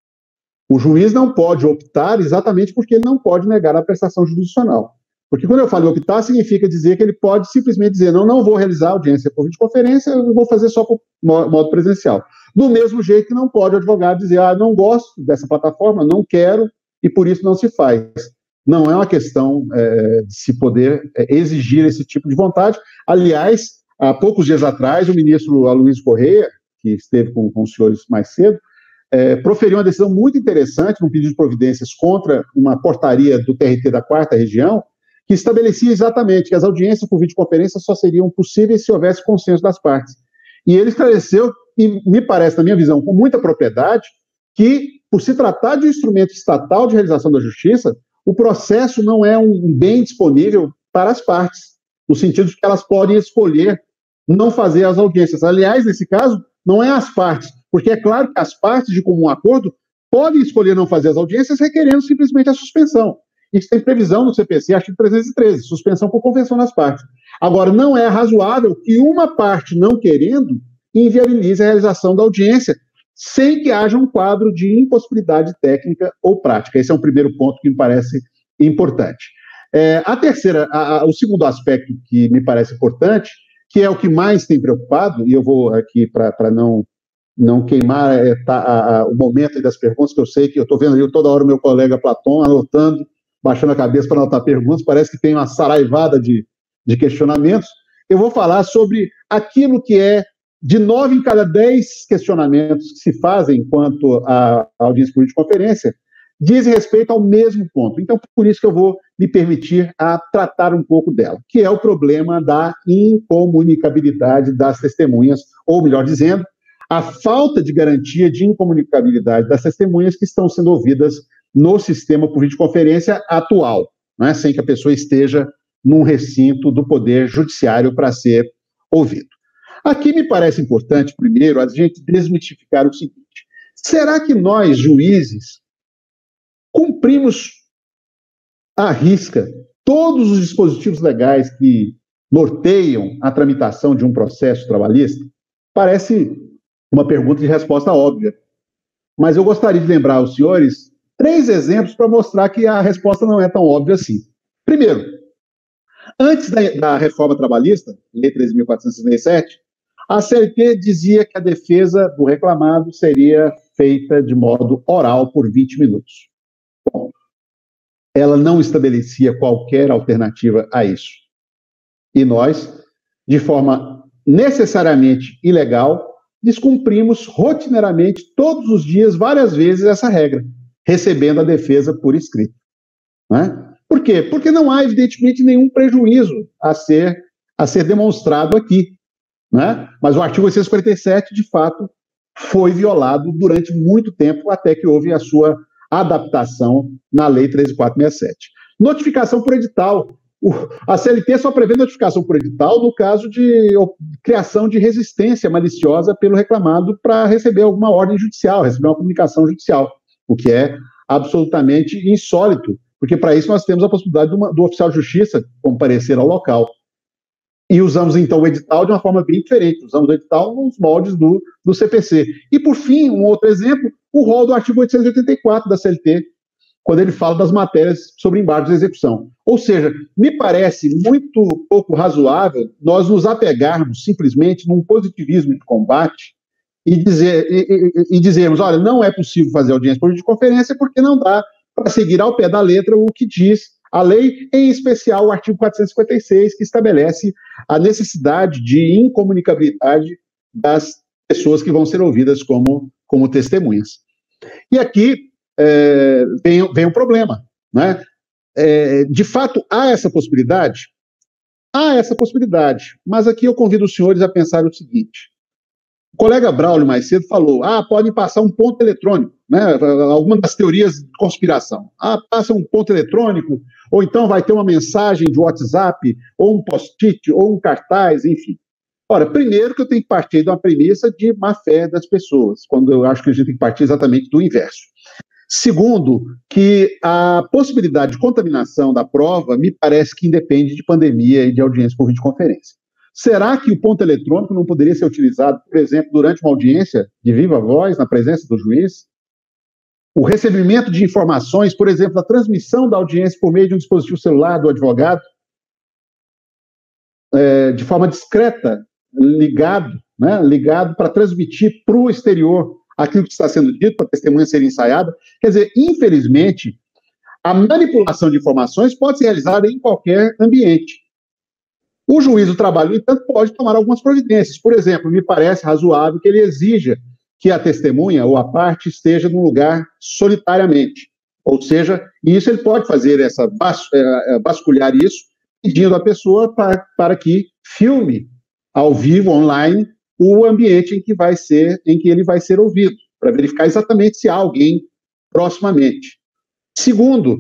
O juiz não pode optar exatamente porque ele não pode negar a prestação jurisdicional. Porque quando eu falo optar, significa dizer que ele pode simplesmente dizer, não, não vou realizar audiência por videoconferência, eu vou fazer só por modo presencial. Do mesmo jeito que não pode o advogado dizer, ah, não gosto dessa plataforma, não quero, e por isso não se faz. Não é uma questão é, de se poder é, exigir esse tipo de vontade. Aliás, há poucos dias atrás, o ministro Aloysio Correia, que esteve com, com os senhores mais cedo, é, proferiu uma decisão muito interessante, num pedido de providências contra uma portaria do T R T da quarta Região, que estabelecia exatamente que as audiências por videoconferência só seriam possíveis se houvesse consenso das partes. E ele esclareceu, e me parece, na minha visão, com muita propriedade, que, por se tratar de um instrumento estatal de realização da justiça, o processo não é um bem disponível para as partes, no sentido de que elas podem escolher não fazer as audiências. Aliás, nesse caso, não é as partes, porque é claro que as partes de comum acordo podem escolher não fazer as audiências requerendo simplesmente a suspensão. Isso tem previsão no C P C, artigo trezentos e treze, suspensão por convenção das partes. Agora, não é razoável que uma parte não querendo inviabilize a realização da audiência, sem que haja um quadro de impossibilidade técnica ou prática. Esse é um primeiro ponto que me parece importante. É, a terceira, a, a, o segundo aspecto que me parece importante, que é o que mais tem preocupado, e eu vou aqui para não, não queimar é, tá, a, a, o momento das perguntas, que eu sei que eu estou vendo ali toda hora o meu colega Platon anotando, baixando a cabeça para anotar perguntas, parece que tem uma saraivada de, de questionamentos. Eu vou falar sobre aquilo que é de nove em cada dez questionamentos que se fazem quanto à audiência por videoconferência, dizem respeito ao mesmo ponto. Então, por isso que eu vou me permitir a tratar um pouco dela, que é o problema da incomunicabilidade das testemunhas, ou melhor dizendo, a falta de garantia de incomunicabilidade das testemunhas que estão sendo ouvidas no sistema por videoconferência atual, né, sem que a pessoa esteja num recinto do Poder Judiciário para ser ouvido. Aqui me parece importante, primeiro, a gente desmistificar o seguinte: será que nós, juízes, cumprimos à risca todos os dispositivos legais que norteiam a tramitação de um processo trabalhista? Parece uma pergunta de resposta óbvia, mas eu gostaria de lembrar aos senhores três exemplos para mostrar que a resposta não é tão óbvia assim. Primeiro, antes da, da reforma trabalhista, Lei treze mil quatrocentos e sessenta e sete, a C L T dizia que a defesa do reclamado seria feita de modo oral por vinte minutos. Bom, ela não estabelecia qualquer alternativa a isso. E nós, de forma necessariamente ilegal, descumprimos rotineiramente, todos os dias, várias vezes, essa regra, recebendo a defesa por escrito. Não é? Por quê? Porque não há, evidentemente, nenhum prejuízo a ser, a ser demonstrado aqui. Não é? Mas o artigo oitocentos e quarenta e sete, de fato, foi violado durante muito tempo, até que houve a sua adaptação na Lei treze mil quatrocentos e sessenta e sete. Notificação por edital. O, a C L T só prevê notificação por edital no caso de o, criação de resistência maliciosa pelo reclamado para receber alguma ordem judicial, receber uma comunicação judicial, o que é absolutamente insólito, porque para isso nós temos a possibilidade do, do oficial de justiça comparecer ao local. E usamos, então, o edital de uma forma bem diferente, usamos o edital nos moldes do, do C P C. E, por fim, um outro exemplo, o rol do artigo oitocentos e oitenta e quatro da C L T, quando ele fala das matérias sobre embargos de execução. Ou seja, me parece muito pouco razoável nós nos apegarmos simplesmente num positivismo de combate e, dizer, e, e, e dizermos, olha, não é possível fazer audiência por videoconferência porque não dá para seguir ao pé da letra o que diz a lei, em especial o artigo quatrocentos e cinquenta e seis, que estabelece a necessidade de incomunicabilidade das pessoas que vão ser ouvidas como, como testemunhas. E aqui é, vem, vem um problema, né? É, de fato, há essa possibilidade? Há essa possibilidade, mas aqui eu convido os senhores a pensar o seguinte. O colega Braulio mais cedo falou, ah, podem passar um ponto eletrônico, né? Algumas das teorias de conspiração. Ah, passa um ponto eletrônico, ou então vai ter uma mensagem de WhatsApp, ou um post-it, ou um cartaz, enfim. Ora, primeiro que eu tenho que partir de uma premissa de má-fé das pessoas, quando eu acho que a gente tem que partir exatamente do inverso. Segundo, que a possibilidade de contaminação da prova me parece que independe de pandemia e de audiência por videoconferência. Será que o ponto eletrônico não poderia ser utilizado, por exemplo, durante uma audiência de viva voz, na presença do juiz? O recebimento de informações, por exemplo, a transmissão da audiência por meio de um dispositivo celular do advogado, é, de forma discreta, ligado, né, ligado para transmitir para o exterior aquilo que está sendo dito, para a testemunha ser ensaiada. Quer dizer, infelizmente, a manipulação de informações pode ser realizada em qualquer ambiente. O juiz do trabalho, no entanto, pode tomar algumas providências. Por exemplo, me parece razoável que ele exija que a testemunha ou a parte esteja num lugar solitariamente. Ou seja, isso ele pode fazer, essa vas, é, vasculhar isso, pedindo à pessoa para, para que filme ao vivo, online, o ambiente em que, vai ser, em que ele vai ser ouvido, para verificar exatamente se há alguém proximamente. Segundo,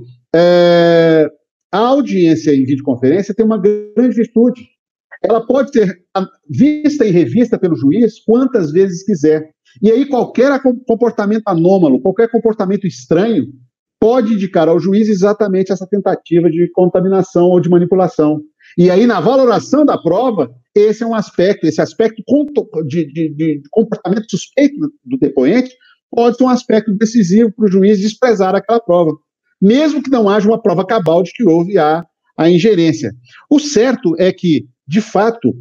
é, a audiência em videoconferência tem uma grande virtude. Ela pode ser vista e revista pelo juiz quantas vezes quiser. E aí qualquer comportamento anômalo, qualquer comportamento estranho, pode indicar ao juiz exatamente essa tentativa de contaminação ou de manipulação. E aí, na valoração da prova, esse é um aspecto, esse aspecto de, de, de comportamento suspeito do depoente pode ser um aspecto decisivo para o juiz desprezar aquela prova, mesmo que não haja uma prova cabal de que houve a, a ingerência. O certo é que, de fato,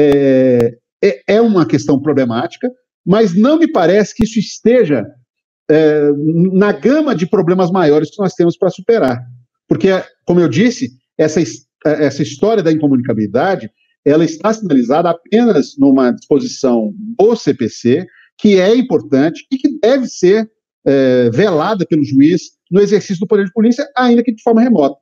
é, é, é uma questão problemática, mas não me parece que isso esteja é, na gama de problemas maiores que nós temos para superar. Porque, como eu disse, essa, essa história da incomunicabilidade, ela está sinalizada apenas numa disposição do C P C, que é importante e que deve ser é, velada pelo juiz no exercício do poder de polícia, ainda que de forma remota.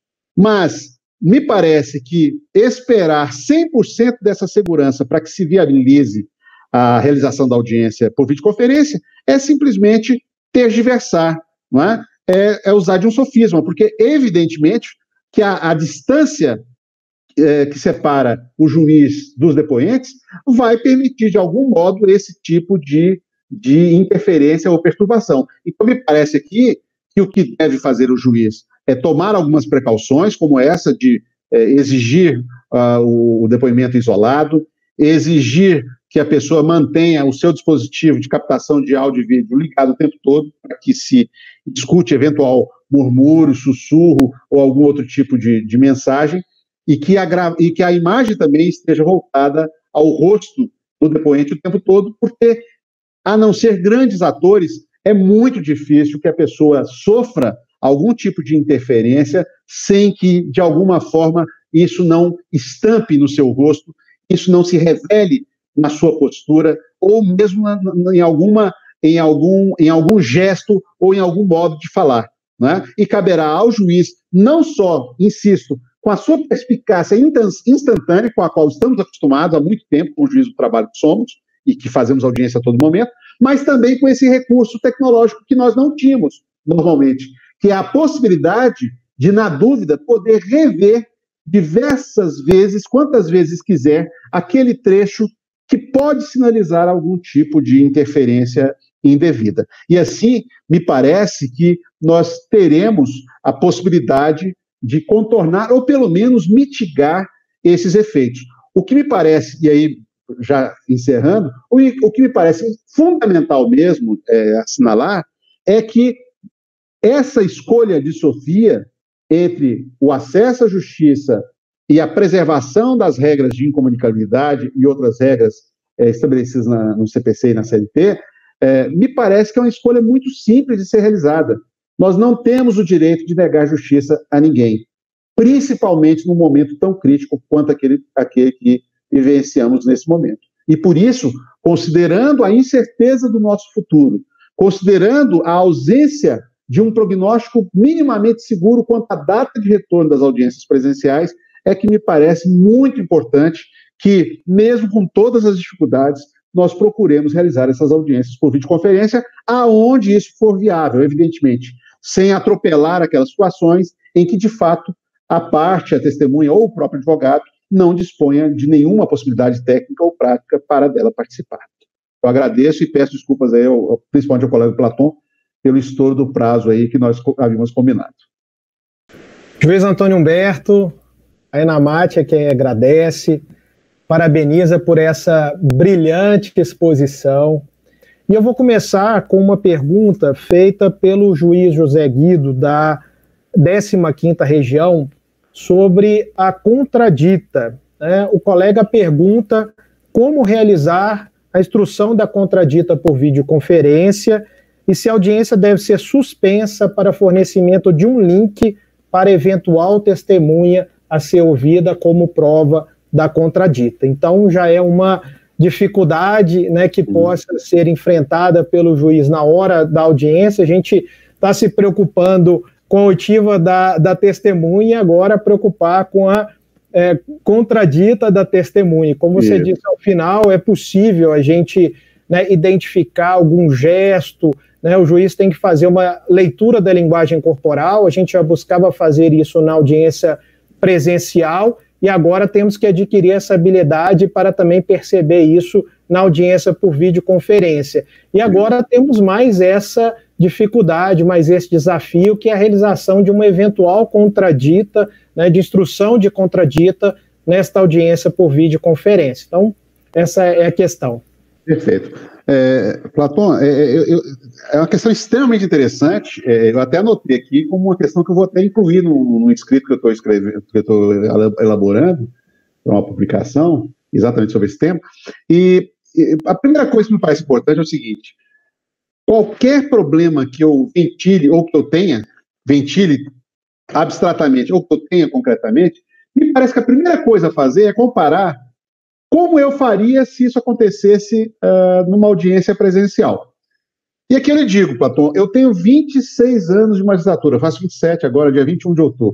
Mas me parece que esperar cem por cento dessa segurança para que se viabilize a realização da audiência por videoconferência é simplesmente tergiversar, não é? É, é usar de um sofisma, porque evidentemente que a, a distância é, que separa o juiz dos depoentes vai permitir de algum modo esse tipo de, de interferência ou perturbação. Então me parece aqui que o que deve fazer o juiz é tomar algumas precauções, como essa de é, exigir uh, o, o depoimento isolado, exigir que a pessoa mantenha o seu dispositivo de captação de áudio e vídeo ligado o tempo todo, para que se discute eventual murmúrio, sussurro ou algum outro tipo de, de mensagem, e que, a, e que a imagem também esteja voltada ao rosto do depoente o tempo todo, porque, a não ser grandes atores, é muito difícil que a pessoa sofra algum tipo de interferência sem que, de alguma forma, isso não estampe no seu rosto, isso não se revele na sua postura, ou mesmo na, na, em, alguma, em, algum, em algum gesto ou em algum modo de falar. Né? E caberá ao juiz, não só, insisto, com a sua perspicácia instantânea, com a qual estamos acostumados há muito tempo, com o juiz do trabalho que somos, e que fazemos audiência a todo momento, mas também com esse recurso tecnológico que nós não tínhamos normalmente, que é a possibilidade de, na dúvida, poder rever diversas vezes, quantas vezes quiser, aquele trecho que pode sinalizar algum tipo de interferência indevida. E assim, me parece que nós teremos a possibilidade de contornar, ou pelo menos mitigar, esses efeitos. O que me parece, e aí, já encerrando, o, o que me parece fundamental mesmo é, assinalar, é que essa escolha de Sofia entre o acesso à justiça e a preservação das regras de incomunicabilidade e outras regras é, estabelecidas na, no C P C e na C L T, é, me parece que é uma escolha muito simples de ser realizada. Nós não temos o direito de negar justiça a ninguém, principalmente num momento tão crítico quanto aquele, aquele que vivenciamos nesse momento. E por isso, considerando a incerteza do nosso futuro, considerando a ausência de um prognóstico minimamente seguro quanto à data de retorno das audiências presenciais, é que me parece muito importante que, mesmo com todas as dificuldades, nós procuremos realizar essas audiências por videoconferência, aonde isso for viável, evidentemente, sem atropelar aquelas situações em que, de fato, a parte, a testemunha ou o próprio advogado não disponha de nenhuma possibilidade técnica ou prática para dela participar. Eu agradeço e peço desculpas aí, ao, principalmente ao colega Platon, pelo estouro do prazo aí que nós havíamos combinado. Juiz Antônio Humberto, a Enamate é quem agradece, parabeniza por essa brilhante exposição. E eu vou começar com uma pergunta feita pelo juiz José Guido, da décima quinta Região, sobre a contradita. Né? O colega pergunta como realizar a instrução da contradita por videoconferência e se a audiência deve ser suspensa para fornecimento de um link para eventual testemunha a ser ouvida como prova da contradita. Então, já é uma dificuldade, né, que possa ser enfrentada pelo juiz na hora da audiência. A gente está se preocupando com a oitiva da, da testemunha, agora preocupar com a é, contradita da testemunha. Como você Isso. disse ao final, é possível a gente, né, identificar algum gesto, né, o juiz tem que fazer uma leitura da linguagem corporal, a gente já buscava fazer isso na audiência presencial, e agora temos que adquirir essa habilidade para também perceber isso na audiência por videoconferência. E agora temos mais essa dificuldade, mais esse desafio, que é a realização de uma eventual contradita, né, de instrução de contradita nesta audiência por videoconferência. Então, essa é a questão. Perfeito. É, Platon, é, é, é uma questão extremamente interessante, é, eu até anotei aqui como uma questão que eu vou até incluir no, no escrito que eu estou escrevendo, que eu estou elaborando para uma publicação, exatamente sobre esse tema, e, e a primeira coisa que me parece importante é o seguinte: qualquer problema que eu ventile, ou que eu tenha, ventile abstratamente, ou que eu tenha concretamente, me parece que a primeira coisa a fazer é comparar como eu faria se isso acontecesse uh, numa audiência presencial. E aqui eu lhe digo, Platon, eu tenho vinte e seis anos de magistratura, faço vinte e sete agora, dia vinte e um de outubro.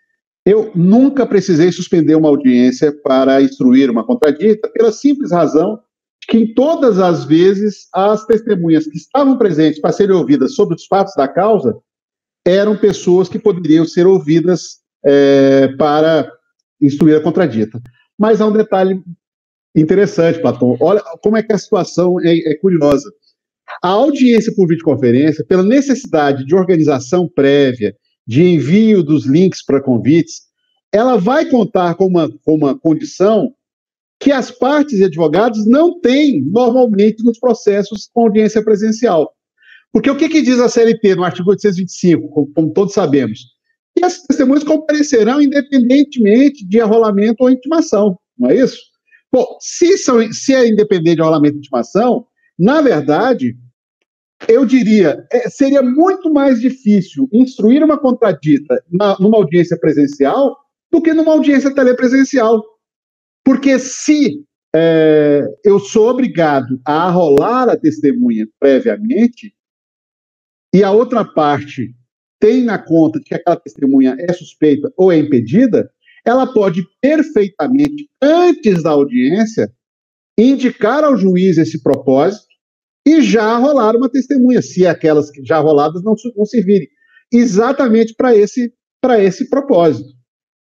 Eu nunca precisei suspender uma audiência para instruir uma contradita, pela simples razão que em todas as vezes as testemunhas que estavam presentes para serem ouvidas sobre os fatos da causa eram pessoas que poderiam ser ouvidas é, para instruir a contradita. Mas há um detalhe interessante, Platão. Olha como é que a situação é, é curiosa. A audiência por videoconferência, pela necessidade de organização prévia, de envio dos links para convites, ela vai contar com uma, com uma condição que as partes e advogados não têm normalmente nos processos com audiência presencial. Porque o que, que diz a C L T no artigo oitocentos e vinte e cinco, como, como todos sabemos? Que as testemunhas comparecerão independentemente de arrolamento ou intimação, não é isso? Bom, se, são, se é independente de arrolamento ou intimação, na verdade, eu diria, é, seria muito mais difícil instruir uma contradita na, numa audiência presencial do que numa audiência telepresencial. Porque se é, eu sou obrigado a arrolar a testemunha previamente e a outra parte tem na conta de que aquela testemunha é suspeita ou é impedida, ela pode perfeitamente, antes da audiência, indicar ao juiz esse propósito e já arrolar uma testemunha, se aquelas já arroladas não, não servirem, exatamente para esse, para esse propósito.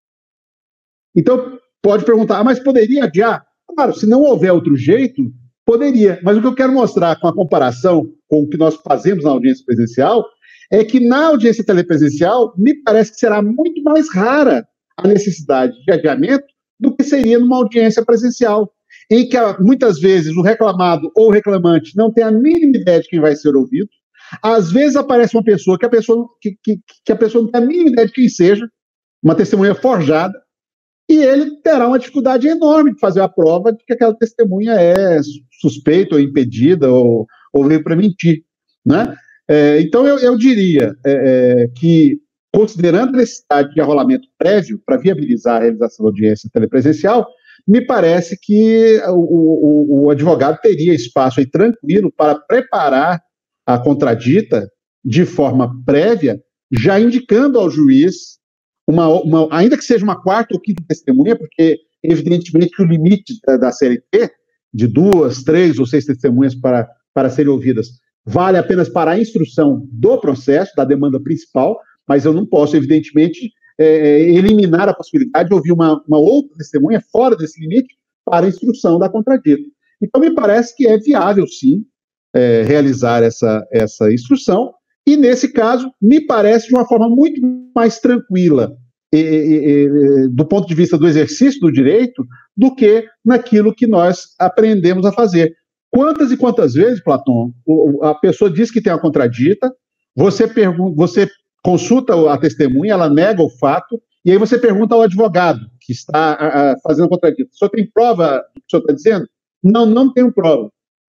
Então, pode perguntar, ah, mas poderia adiar? Claro, se não houver outro jeito, poderia. Mas o que eu quero mostrar com a comparação com o que nós fazemos na audiência presencial é que na audiência telepresencial, me parece que será muito mais rara a necessidade de adiamento do que seria numa audiência presencial, em que muitas vezes o reclamado ou o reclamante não tem a mínima ideia de quem vai ser ouvido. Às vezes aparece uma pessoa que a pessoa, que, que, que a pessoa não tem a mínima ideia de quem seja, uma testemunha forjada, e ele terá uma dificuldade enorme de fazer a prova de que aquela testemunha é suspeita ou impedida ou, ou veio para mentir, né? É, então, eu, eu diria é, que, considerando a necessidade de arrolamento prévio para viabilizar a realização da audiência telepresencial, me parece que o, o, o advogado teria espaço aí tranquilo para preparar a contradita de forma prévia, já indicando ao juiz, uma, uma, ainda que seja uma quarta ou quinta testemunha, porque evidentemente que o limite da, da C L T, de duas, três ou seis testemunhas para, para serem ouvidas, vale apenas para a instrução do processo, da demanda principal, mas eu não posso, evidentemente, é, eliminar a possibilidade de ouvir uma, uma outra testemunha fora desse limite para a instrução da contradita. Então, me parece que é viável, sim, é, realizar essa, essa instrução, e, nesse caso, me parece de uma forma muito mais tranquila, e, e, e, do ponto de vista do exercício do direito, do que naquilo que nós aprendemos a fazer. Quantas e quantas vezes, Platão, a pessoa diz que tem uma contradita, você, pergunta, você consulta a testemunha, ela nega o fato, e aí você pergunta ao advogado que está a, a, fazendo a contradita: o senhor tem prova do que o senhor está dizendo? Não, não tenho prova.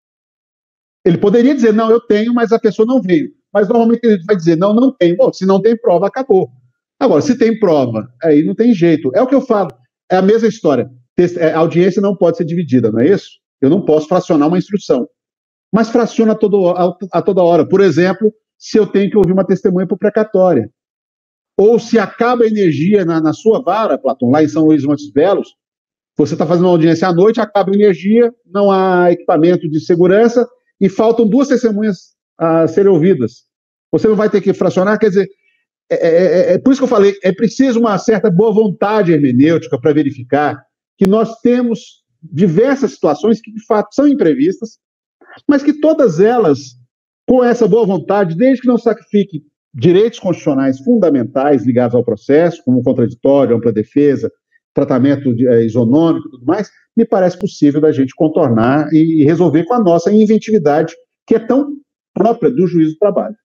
Ele poderia dizer, não, eu tenho, mas a pessoa não veio. Mas normalmente ele vai dizer, não, não tenho. Bom, se não tem prova, acabou. Agora, se tem prova, aí não tem jeito. É o que eu falo, é a mesma história. A audiência não pode ser dividida, não é isso? Eu não posso fracionar uma instrução. Mas fraciona a, todo, a, a toda hora. Por exemplo, se eu tenho que ouvir uma testemunha por precatória. Ou se acaba a energia na, na sua vara, Platão, lá em São Luís Montes Belos, você está fazendo uma audiência à noite, acaba a energia, não há equipamento de segurança e faltam duas testemunhas a serem ouvidas. Você não vai ter que fracionar, quer dizer, é, é, é por isso que eu falei, é preciso uma certa boa vontade hermenêutica para verificar que nós temos diversas situações que, de fato, são imprevistas, mas que todas elas, com essa boa vontade, desde que não sacrifique direitos constitucionais fundamentais ligados ao processo, como contraditório, ampla defesa, tratamento de, é, isonômico e tudo mais, me parece possível da gente contornar e, e resolver com a nossa inventividade, que é tão própria do juízo do trabalho.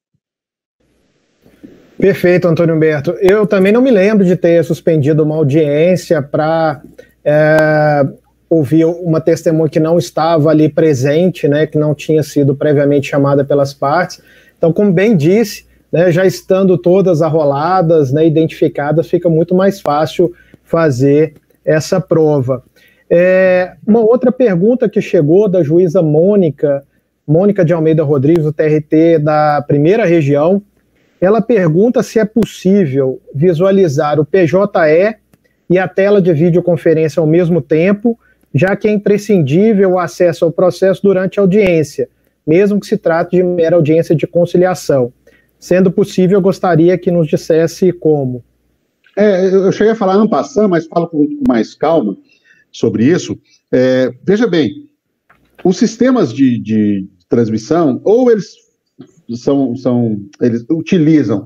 Perfeito, Antônio Humberto. Eu também não me lembro de ter suspendido uma audiência para é, ouvir uma testemunha que não estava ali presente, né, que não tinha sido previamente chamada pelas partes. Então, como bem disse, né, já estando todas arroladas, né, identificadas, fica muito mais fácil fazer essa prova. É, uma outra pergunta que chegou da juíza Mônica, Mônica de Almeida Rodrigues, do T R T da primeira região, ela pergunta se é possível visualizar o P J E e a tela de videoconferência ao mesmo tempo, já que é imprescindível o acesso ao processo durante a audiência, mesmo que se trate de mera audiência de conciliação. Sendo possível, eu gostaria que nos dissesse como. É, eu cheguei a falar no passado, mas falo com mais calma sobre isso. É, veja bem, os sistemas de, de transmissão, ou eles são, são eles utilizam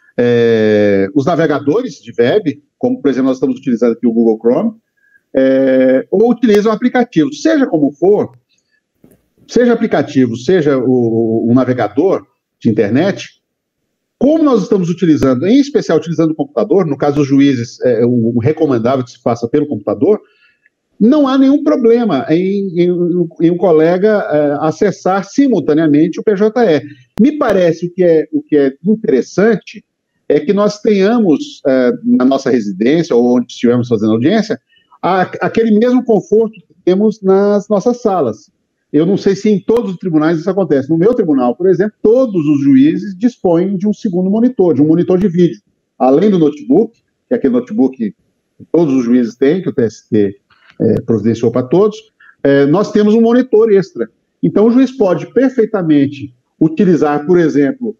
é, os navegadores de web, como, por exemplo, nós estamos utilizando aqui o Google Chrome, é, ou utilizam aplicativos. Seja como for, seja aplicativo, seja o, o navegador de internet, como nós estamos utilizando, em especial utilizando o computador, no caso dos juízes, é, o, o recomendável que se faça pelo computador, não há nenhum problema em, em, em um colega é, acessar simultaneamente o P J E. Me parece o que é, o que é interessante é que nós tenhamos é, na nossa residência, ou onde estivermos fazendo audiência, a, aquele mesmo conforto que temos nas nossas salas. Eu não sei se em todos os tribunais isso acontece. No meu tribunal, por exemplo, todos os juízes dispõem de um segundo monitor, de um monitor de vídeo. Além do notebook, que é aquele notebook que todos os juízes têm, que o T S T é, providenciou para todos, é, nós temos um monitor extra. Então, o juiz pode perfeitamente utilizar, por exemplo,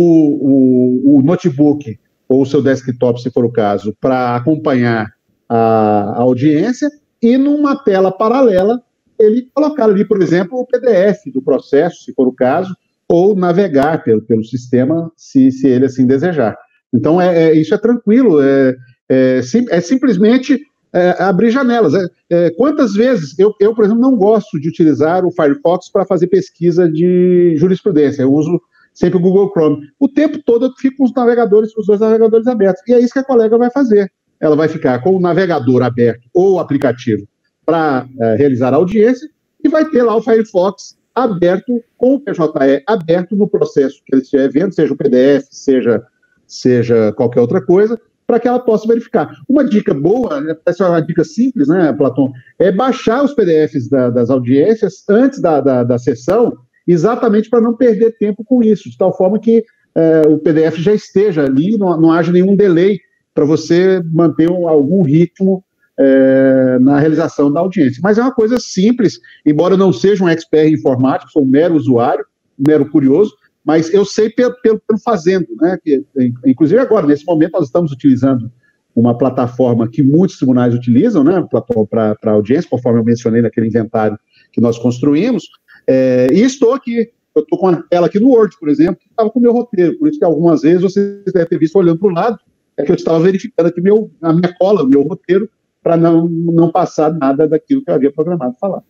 o, o, o notebook ou o seu desktop, se for o caso, para acompanhar a, a audiência e, numa tela paralela, ele colocar ali, por exemplo, o P D F do processo, se for o caso, ou navegar pelo, pelo sistema, se, se ele assim desejar. Então, é, é, isso é tranquilo, é, é, sim, é simplesmente é, abrir janelas. É, é, quantas vezes, eu, eu, por exemplo, não gosto de utilizar o Firefox para fazer pesquisa de jurisprudência, eu uso sempre o Google Chrome. O tempo todo eu fico com os navegadores, com os dois navegadores abertos, e é isso que a colega vai fazer. Ela vai ficar com o navegador aberto ou o aplicativo para é, realizar a audiência, e vai ter lá o Firefox aberto, com o P J E aberto no processo que ele estiver vendo, seja o P D F, seja, seja qualquer outra coisa, para que ela possa verificar. Uma dica boa, essa é uma dica simples, né, Platão, é baixar os P D Fs da, das audiências antes da, da, da sessão, exatamente para não perder tempo com isso, de tal forma que é, o P D F já esteja ali, não, não haja nenhum delay para você manter um, algum ritmo É, na realização da audiência. Mas é uma coisa simples, embora eu não seja um expert em informática, sou um mero usuário, um mero curioso, mas eu sei pelo, pelo, pelo fazendo, né? Que, inclusive agora, nesse momento, nós estamos utilizando uma plataforma que muitos tribunais utilizam, né, para audiência, conforme eu mencionei naquele inventário que nós construímos, é, e estou aqui, eu estou com a tela aqui no Word, por exemplo, que estava com o meu roteiro, por isso que algumas vezes vocês devem ter visto olhando para o lado, é que eu estava verificando aqui meu, a minha cola, o meu roteiro, para não, não passar nada daquilo que eu havia programado falar.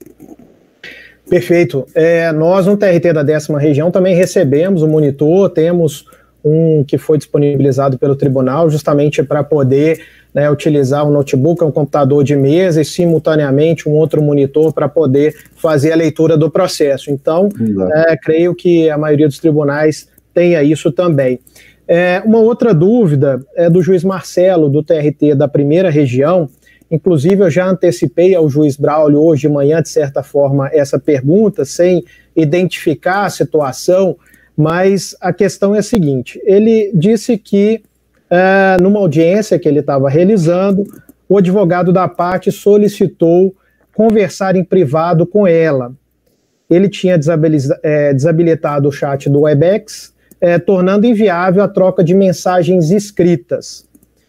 Perfeito. É, nós, no T R T da décima região, também recebemos um monitor, temos um que foi disponibilizado pelo tribunal, justamente para poder, né, utilizar um notebook, um computador de mesa e, simultaneamente, um outro monitor para poder fazer a leitura do processo. Então, é, creio que a maioria dos tribunais tenha isso também. É, uma outra dúvida é do juiz Marcelo, do T R T da primeira região. Inclusive, eu já antecipei ao juiz Braulio hoje de manhã, de certa forma, essa pergunta, sem identificar a situação, mas a questão é a seguinte: ele disse que, é, numa audiência que ele estava realizando, o advogado da parte solicitou conversar em privado com ela. Ele tinha desabilitado, é, desabilitado o chat do Webex, É, tornando inviável a troca de mensagens escritas.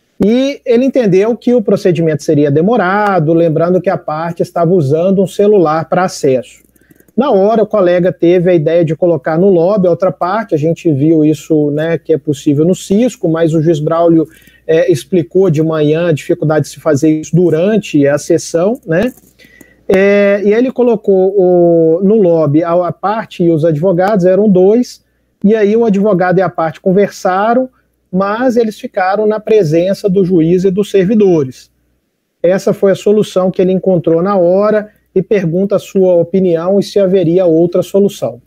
E ele entendeu que o procedimento seria demorado, lembrando que a parte estava usando um celular para acesso. Na hora, o colega teve a ideia de colocar no lobby a outra parte, a gente viu isso, né, que é possível no Cisco, mas o juiz Braulio é, explicou de manhã a dificuldade de se fazer isso durante a sessão, né? É, e ele colocou o, no lobby a, a parte e os advogados, eram dois. E aí o advogado e a parte conversaram, mas eles ficaram na presença do juiz e dos servidores. Essa foi a solução que ele encontrou na hora e pergunta a sua opinião e se haveria outra solução.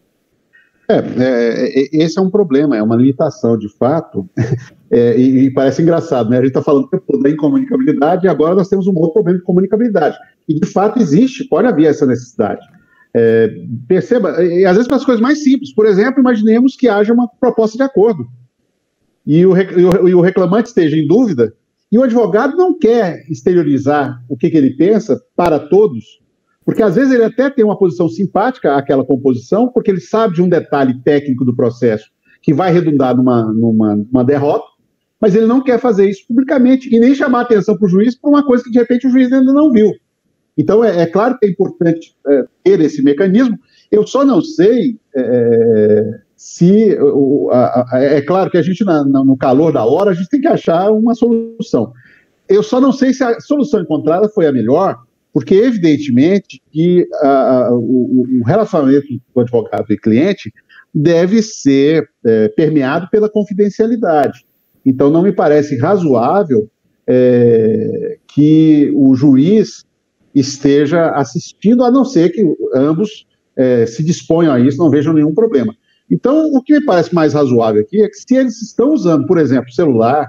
É, é, esse é um problema, é uma limitação de fato, é, e, e parece engraçado, né? A gente está falando da incomunicabilidade e agora nós temos um outro problema de comunicabilidade. E de fato existe, pode haver essa necessidade. É, perceba, e às vezes para as coisas mais simples, por exemplo, imaginemos que haja uma proposta de acordo e o, e o, e o reclamante esteja em dúvida e o advogado não quer exteriorizar o que, que ele pensa para todos, porque às vezes ele até tem uma posição simpática àquela composição, porque ele sabe de um detalhe técnico do processo que vai redundar numa, numa, numa derrota, mas ele não quer fazer isso publicamente e nem chamar a atenção para o juiz por uma coisa que de repente o juiz ainda não viu. Então, é, é claro que é importante é, ter esse mecanismo. Eu só não sei é, se... O, a, a, é claro que a gente, na, no calor da hora, a gente tem que achar uma solução. Eu só não sei se a solução encontrada foi a melhor, porque, evidentemente, que a, a, o, o relacionamento do advogado e cliente deve ser é, permeado pela confidencialidade. Então, não me parece razoável é, que o juiz esteja assistindo, a não ser que ambos é, se disponham a isso, não vejam nenhum problema. Então, o que me parece mais razoável aqui é que se eles estão usando, por exemplo, celular,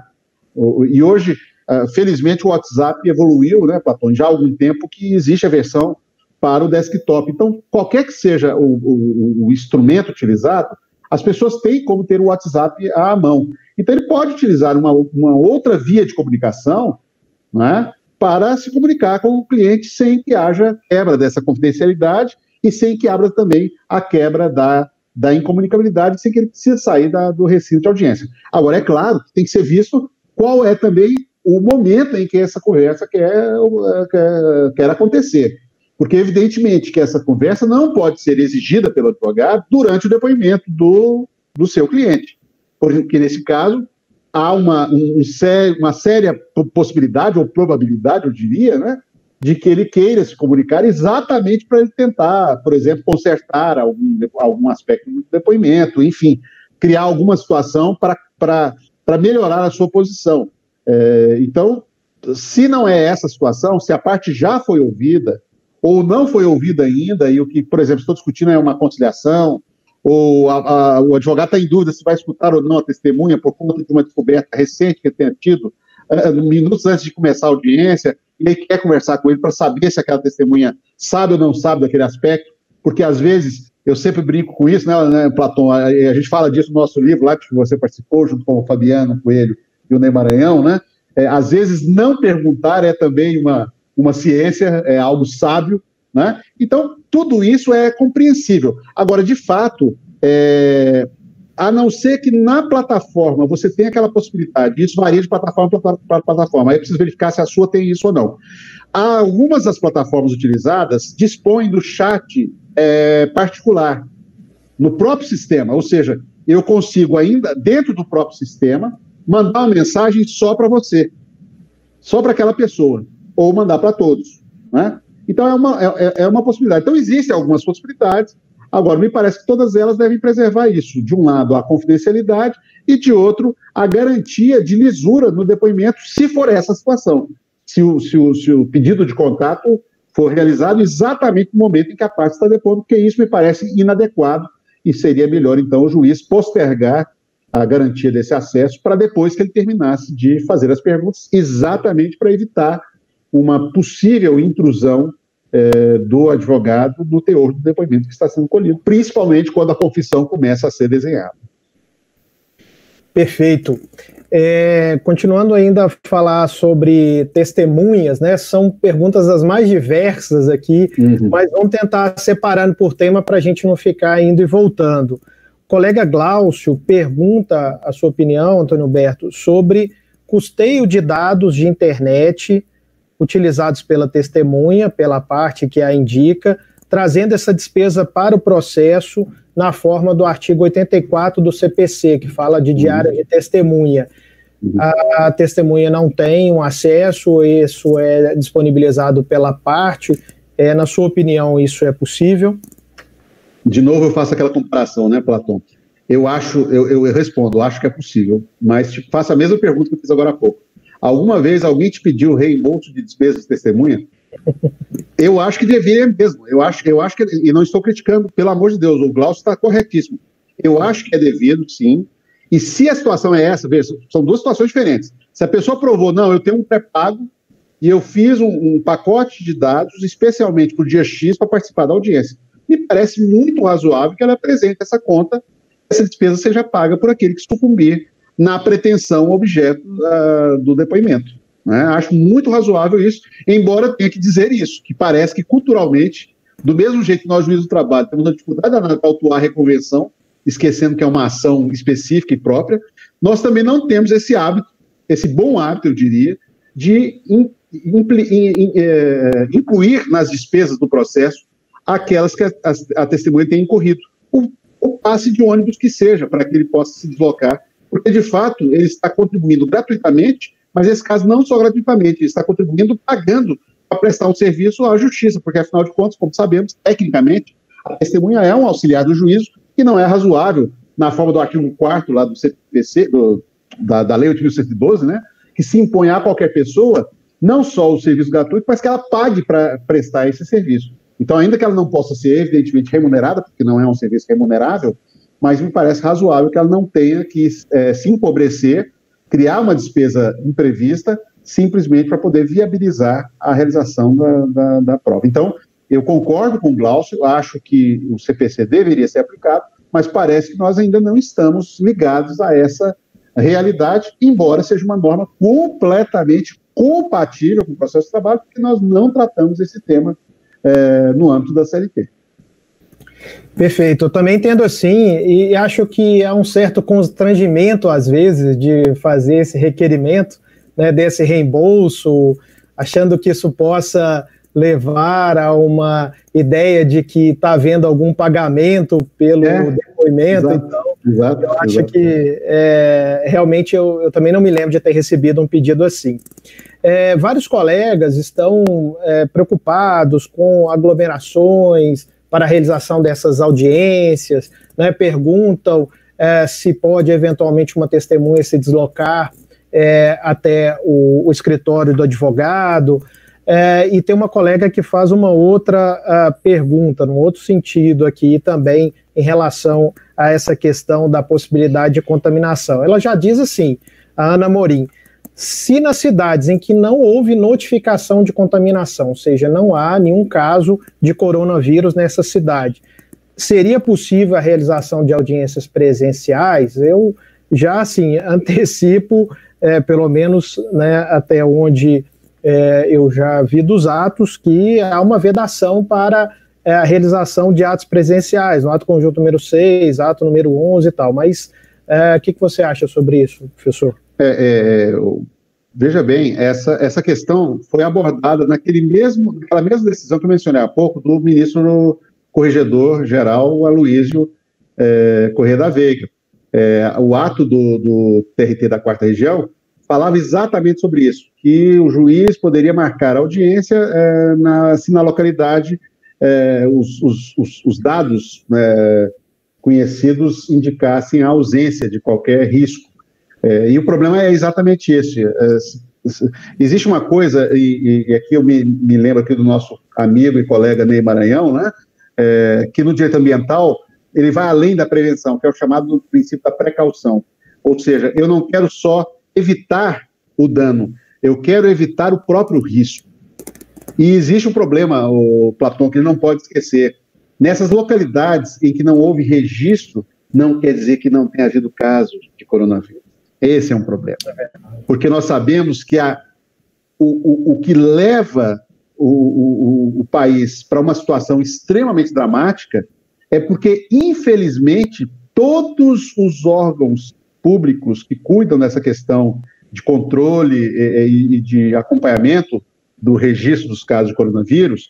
e hoje, felizmente, o WhatsApp evoluiu, né, Platão, já há algum tempo que existe a versão para o desktop. Então, qualquer que seja o, o, o instrumento utilizado, as pessoas têm como ter o WhatsApp à mão. Então, ele pode utilizar uma, uma outra via de comunicação, né, para se comunicar com o cliente sem que haja quebra dessa confidencialidade e sem que abra também a quebra da, da incomunicabilidade, sem que ele precise sair da, do recinto de audiência. Agora, é claro que tem que ser visto qual é também o momento em que essa conversa quer, quer, quer acontecer. Porque, evidentemente, que essa conversa não pode ser exigida pelo advogado durante o depoimento do, do seu cliente. Porque, nesse caso, há uma, um, uma séria possibilidade, ou probabilidade, eu diria, né, de que ele queira se comunicar exatamente para ele tentar, por exemplo, consertar algum, algum aspecto do depoimento, enfim, criar alguma situação para melhorar a sua posição. É, então, se não é essa situação, se a parte já foi ouvida, ou não foi ouvida ainda, e o que, por exemplo, estou discutindo é uma conciliação, ou a, a, o advogado está em dúvida se vai escutar ou não a testemunha por conta de uma descoberta recente que ele tenha tido, uh, minutos antes de começar a audiência, e ele quer conversar com ele para saber se aquela testemunha sabe ou não sabe daquele aspecto, porque às vezes, eu sempre brinco com isso, né, né Platão, a, a gente fala disso no nosso livro, lá que você participou, junto com o Fabiano Coelho e o Ney Maranhão, né, é, às vezes não perguntar é também uma... uma ciência, é algo sábio, né? Então, tudo isso é compreensível. Agora, de fato, é, a não ser que na plataforma você tenha aquela possibilidade, isso varia de plataforma para plataforma, aí precisa verificar se a sua tem isso ou não. Algumas das plataformas utilizadas dispõem do chat é, particular no próprio sistema, ou seja, eu consigo ainda, dentro do próprio sistema, mandar uma mensagem só para você, só para aquela pessoa, ou mandar para todos, né? Então, é uma, é, é uma possibilidade. Então, existem algumas possibilidades, agora, me parece que todas elas devem preservar isso. De um lado, a confidencialidade, e de outro, a garantia de lisura no depoimento, se for essa situação. Se o, se o, se o pedido de contato for realizado exatamente no momento em que a parte está depondo, porque isso me parece inadequado, e seria melhor, então, o juiz postergar a garantia desse acesso para depois que ele terminasse de fazer as perguntas, exatamente para evitar uma possível intrusão é, do advogado no teor do depoimento que está sendo colhido, principalmente quando a confissão começa a ser desenhada. Perfeito. É, continuando ainda a falar sobre testemunhas, né, são perguntas as mais diversas aqui, uhum. Mas vamos tentar separando por tema para a gente não ficar indo e voltando. O colega Glaucio pergunta a sua opinião, Antônio Berto, sobre custeio de dados de internet utilizados pela testemunha, pela parte que a indica, trazendo essa despesa para o processo na forma do artigo oitenta e quatro do C P C, que fala de diária de testemunha. A, a testemunha não tem um acesso, isso é disponibilizado pela parte. É, na sua opinião, isso é possível? De novo, eu faço aquela comparação, né, Platão? Eu acho, eu, eu respondo, eu acho que é possível, mas te faço a mesma pergunta que eu fiz agora há pouco. Alguma vez alguém te pediu reembolso de despesas de testemunha? Eu acho que deveria mesmo. Eu acho, eu acho que, e não estou criticando, pelo amor de Deus, o Glaucio está corretíssimo. Eu acho que é devido, sim. E se a situação é essa, veja, são duas situações diferentes. Se a pessoa provou, não, eu tenho um pré-pago e eu fiz um, um pacote de dados especialmente para o dia X para participar da audiência, me parece muito razoável que ela apresente essa conta, essa despesa seja paga por aquele que sucumbir na pretensão objeto uh, do depoimento. Né? Acho muito razoável isso, embora tenha que dizer isso, que parece que culturalmente, do mesmo jeito que nós, juízes do trabalho, temos a dificuldade de autuar a reconvenção, esquecendo que é uma ação específica e própria, nós também não temos esse hábito, esse bom hábito, eu diria, de in, incluir nas despesas do processo aquelas que a, a, a testemunha tem incorrido. O, o passe de ônibus que seja, para que ele possa se deslocar, porque, de fato, ele está contribuindo gratuitamente, mas nesse caso não só gratuitamente, ele está contribuindo pagando para prestar um serviço à justiça, porque, afinal de contas, como sabemos, tecnicamente, a testemunha é um auxiliar do juízo que não é razoável, na forma do artigo quarto lá do C P C, do, da, da Lei oito mil cento e doze, né, que se impõe a qualquer pessoa, não só o serviço gratuito, mas que ela pague para prestar esse serviço. Então, ainda que ela não possa ser, evidentemente, remunerada, porque não é um serviço remunerável, mas me parece razoável que ela não tenha que é, se empobrecer, criar uma despesa imprevista, simplesmente para poder viabilizar a realização da, da, da prova. Então, eu concordo com o Glaucio, acho que o C P C deveria ser aplicado, mas parece que nós ainda não estamos ligados a essa realidade, embora seja uma norma completamente compatível com o processo de trabalho, porque nós não tratamos esse tema é, no âmbito da C L T. Perfeito, eu também entendo assim, e acho que há um certo constrangimento, às vezes, de fazer esse requerimento, né, desse reembolso, achando que isso possa levar a uma ideia de que está havendo algum pagamento pelo é, depoimento. Exato, então, exato, eu acho exato. que é, realmente eu, eu também não me lembro de ter recebido um pedido assim. É, vários colegas estão é, preocupados com aglomerações para a realização dessas audiências, né, perguntam é, se pode eventualmente uma testemunha se deslocar é, até o, o escritório do advogado. É, e tem uma colega que faz uma outra uh, pergunta, num outro sentido aqui também, em relação a essa questão da possibilidade de contaminação. Ela já diz assim, a Ana Morim, se nas cidades em que não houve notificação de contaminação, ou seja, não há nenhum caso de coronavírus nessa cidade, seria possível a realização de audiências presenciais? Eu já, assim, antecipo, é, pelo menos, né, até onde... É, eu já vi dos atos que há uma vedação para é, a realização de atos presenciais, no ato conjunto número seis, ato número onze e tal, mas é, o que, que você acha sobre isso, professor? É, é, veja bem, essa, essa questão foi abordada naquele mesmo, naquela mesma decisão que eu mencionei há pouco, do ministro corregedor-geral Aloysio é, Corrêa da Veiga. É, o ato do, do T R T da quarta Região falava exatamente sobre isso, que o juiz poderia marcar a audiência é, na, se na localidade é, os, os, os, os dados é, conhecidos indicassem a ausência de qualquer risco. É, e o problema é exatamente esse. É, existe uma coisa, e, e aqui eu me, me lembro aqui do nosso amigo e colega Ney Maranhão, né, é, que no direito ambiental ele vai além da prevenção, que é o chamado princípio da precaução. Ou seja, eu não quero só evitar o dano, eu quero evitar o próprio risco. E existe um problema, o Platão, que ele não pode esquecer. Nessas localidades em que não houve registro, não quer dizer que não tenha havido casos de coronavírus. Esse é um problema. Porque nós sabemos que a, o, o, o que leva o, o, o país para uma situação extremamente dramática é porque, infelizmente, todos os órgãos públicos que cuidam dessa questão de controle e, e de acompanhamento do registro dos casos de coronavírus,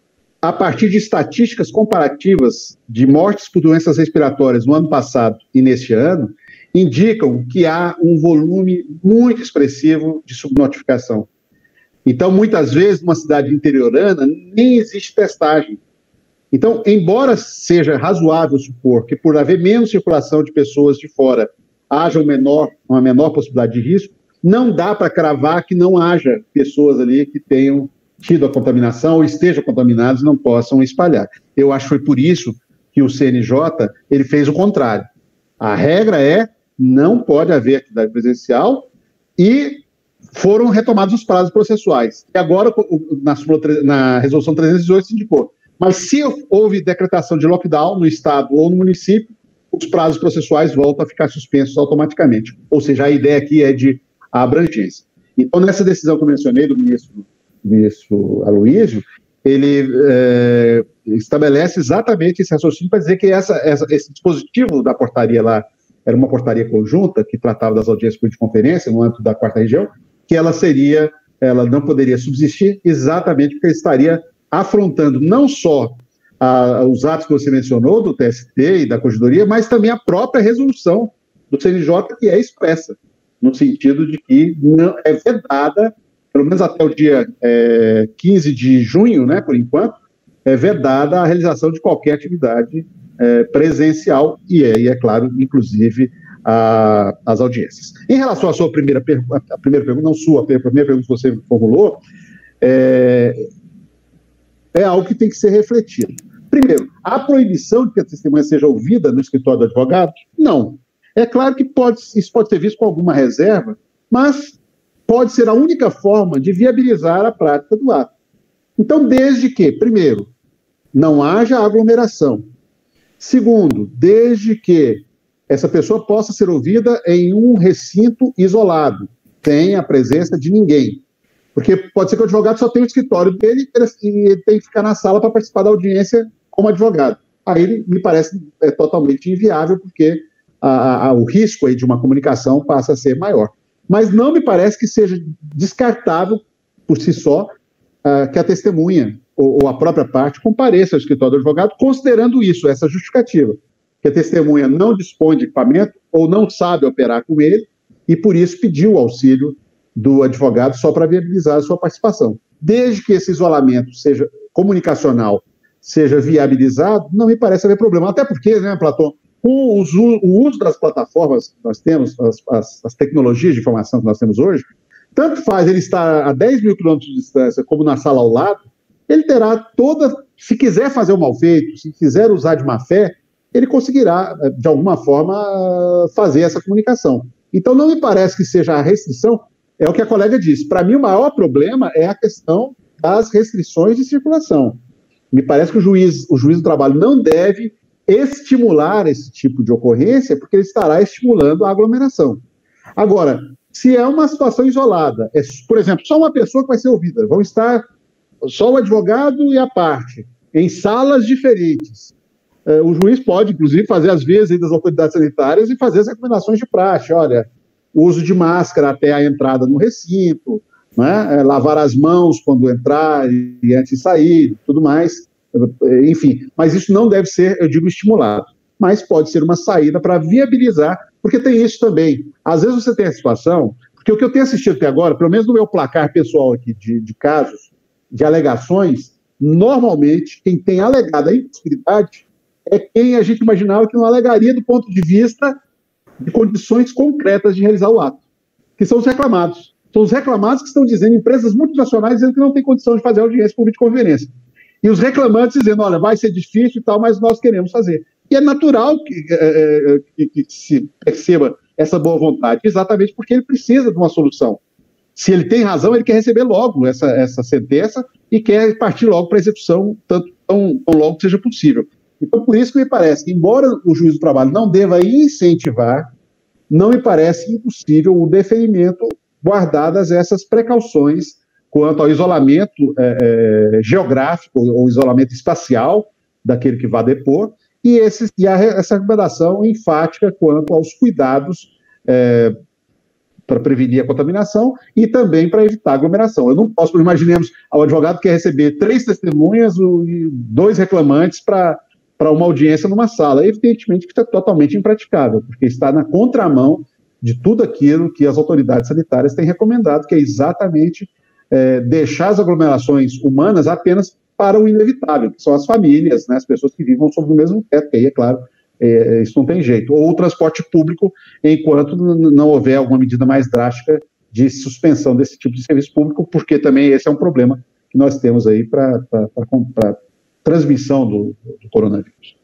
a partir de estatísticas comparativas de mortes por doenças respiratórias no ano passado e neste ano, indicam que há um volume muito expressivo de subnotificação. Então, muitas vezes, numa cidade interiorana, nem existe testagem. Então, embora seja razoável supor que, por haver menos circulação de pessoas de fora, haja um menor, uma menor possibilidade de risco, não dá para cravar que não haja pessoas ali que tenham tido a contaminação ou estejam contaminados e não possam espalhar. Eu acho que foi por isso que o C N J ele fez o contrário. A regra é não pode haver atividade presencial e foram retomados os prazos processuais. E agora, na, na resolução trezentos e dezoito, se indicou. Mas se houve decretação de lockdown no estado ou no município, os prazos processuais voltam a ficar suspensos automaticamente. Ou seja, a ideia aqui é de abrangência. Então, nessa decisão que eu mencionei do ministro, ministro Aloysio, ele é, estabelece exatamente esse raciocínio para dizer que essa, essa, esse dispositivo da portaria lá era uma portaria conjunta que tratava das audiências por videoconferência no âmbito da quarta região, que ela seria ela não poderia subsistir, exatamente porque estaria afrontando não só a, os atos que você mencionou, do T S T e da Corregedoria, mas também a própria resolução do C N J, que é expressa, no sentido de que não é vedada, pelo menos até o dia é, quinze de junho, né, por enquanto, é vedada a realização de qualquer atividade é, presencial, e é, e é claro, inclusive, a, as audiências. Em relação à sua primeira pergunta, a primeira pergunta, não sua, a primeira pergunta que você formulou, é, é algo que tem que ser refletido. Primeiro, a proibição de que a testemunha seja ouvida no escritório do advogado? Não. É claro que pode, isso pode ser visto com alguma reserva, mas pode ser a única forma de viabilizar a prática do ato. Então, desde que, primeiro, não haja aglomeração. Segundo, desde que essa pessoa possa ser ouvida em um recinto isolado, sem a presença de ninguém. Porque pode ser que o advogado só tenha o escritório dele e ele tem que ficar na sala para participar da audiência como advogado. Aí ele me parece é, totalmente inviável, porque a, a, o risco aí de uma comunicação passa a ser maior. Mas não me parece que seja descartável, por si só, uh, que a testemunha ou, ou a própria parte compareça ao escritório do advogado, considerando isso, essa justificativa, que a testemunha não dispõe de equipamento ou não sabe operar com ele, e por isso pediu o auxílio do advogado só para viabilizar a sua participação. Desde que esse isolamento seja comunicacional, seja viabilizado, não me parece haver problema. Até porque, né, Platão, com os, o uso das plataformas que nós temos, as, as, as tecnologias de informação que nós temos hoje, tanto faz ele estar a dez mil quilômetros de distância como na sala ao lado, ele terá toda, se quiser fazer o mal feito, se quiser usar de má fé, ele conseguirá, de alguma forma, fazer essa comunicação. Então, não me parece que seja a restrição, é o que a colega disse. Para mim, o maior problema é a questão das restrições de circulação. Me parece que o juiz, o juiz do trabalho não deve estimular esse tipo de ocorrência, porque ele estará estimulando a aglomeração. Agora, se é uma situação isolada, é, por exemplo, só uma pessoa que vai ser ouvida, vão estar só o advogado e a parte, em salas diferentes. É, o juiz pode, inclusive, fazer as vezes das autoridades sanitárias e fazer as recomendações de praxe. Olha, uso de máscara até a entrada no recinto, né? É, lavar as mãos quando entrar e antes de sair, tudo mais. Enfim, mas isso não deve ser, eu digo, estimulado. Mas pode ser uma saída para viabilizar, porque tem isso também. Às vezes você tem a situação, porque o que eu tenho assistido até agora, pelo menos no meu placar pessoal aqui de, de casos, de alegações, normalmente quem tem alegado a impossibilidade é quem a gente imaginava que não alegaria do ponto de vista de condições concretas de realizar o ato, que são os reclamados. São os reclamados que estão dizendo, empresas multinacionais dizendo que não tem condição de fazer audiência por videoconferência. E os reclamantes dizendo, olha, vai ser difícil e tal, mas nós queremos fazer. E é natural que, é, que, que se perceba essa boa vontade, exatamente porque ele precisa de uma solução. Se ele tem razão, ele quer receber logo essa, essa sentença e quer partir logo para a execução, tanto, tão, tão logo que seja possível. Então, por isso que me parece que, embora o juiz do trabalho não deva incentivar, não me parece impossível o deferimento guardadas essas precauções quanto ao isolamento é, é, geográfico ou isolamento espacial daquele que vai depor, e, esse, e a, essa recomendação enfática quanto aos cuidados é, para prevenir a contaminação e também para evitar a aglomeração. Eu não posso, imaginemos, o advogado quer receber três testemunhas e dois reclamantes para para uma audiência numa sala. Evidentemente que está totalmente impraticável, porque está na contramão de tudo aquilo que as autoridades sanitárias têm recomendado, que é exatamente é, deixar as aglomerações humanas apenas para o inevitável, que são as famílias, né, as pessoas que vivem sob o mesmo teto, que aí, é claro, é, isso não tem jeito. Ou o transporte público, enquanto não houver alguma medida mais drástica de suspensão desse tipo de serviço público, porque também esse é um problema que nós temos aí para a transmissão do, do coronavírus.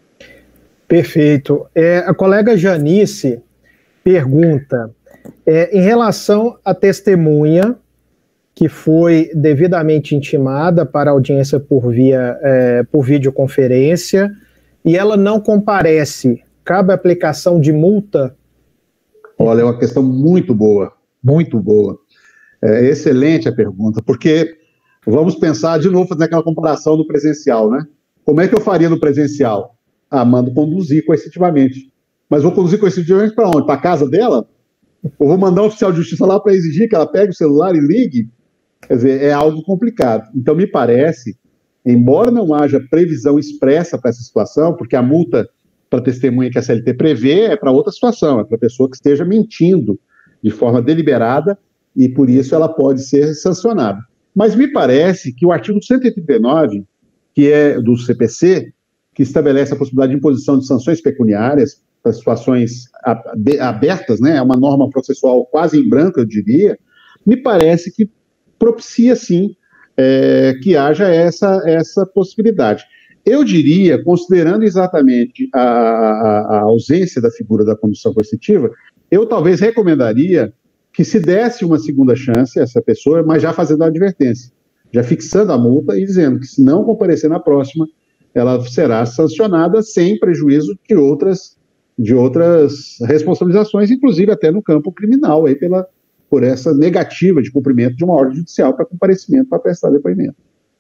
Perfeito. É, a colega Janice pergunta, é, em relação à testemunha que foi devidamente intimada para audiência por via é, por videoconferência e ela não comparece, cabe a aplicação de multa? Olha, é uma questão muito boa, muito boa. É excelente a pergunta, porque vamos pensar de novo, fazer aquela comparação do presencial, né? Como é que eu faria no presencial? Ah, mando conduzir coercitivamente. Mas vou conduzir coercitivamente para onde? Para a casa dela? Ou vou mandar um oficial de justiça lá para exigir que ela pegue o celular e ligue? Quer dizer, é algo complicado. Então, me parece, embora não haja previsão expressa para essa situação, porque a multa para testemunha que a C L T prevê é para outra situação, é para a pessoa que esteja mentindo de forma deliberada e, por isso, ela pode ser sancionada. Mas me parece que o artigo cento e oitenta e nove, que é do C P C, que estabelece a possibilidade de imposição de sanções pecuniárias para situações abertas, né, é uma norma processual quase em branco, eu diria, me parece que propicia, sim, é, que haja essa, essa possibilidade. Eu diria, considerando exatamente a, a, a ausência da figura da condução coercitiva, eu talvez recomendaria que se desse uma segunda chance a essa pessoa, mas já fazendo a advertência, já fixando a multa e dizendo que se não comparecer na próxima, ela será sancionada sem prejuízo de outras, de outras responsabilizações, inclusive até no campo criminal, aí pela, por essa negativa de cumprimento de uma ordem judicial para comparecimento para prestar depoimento.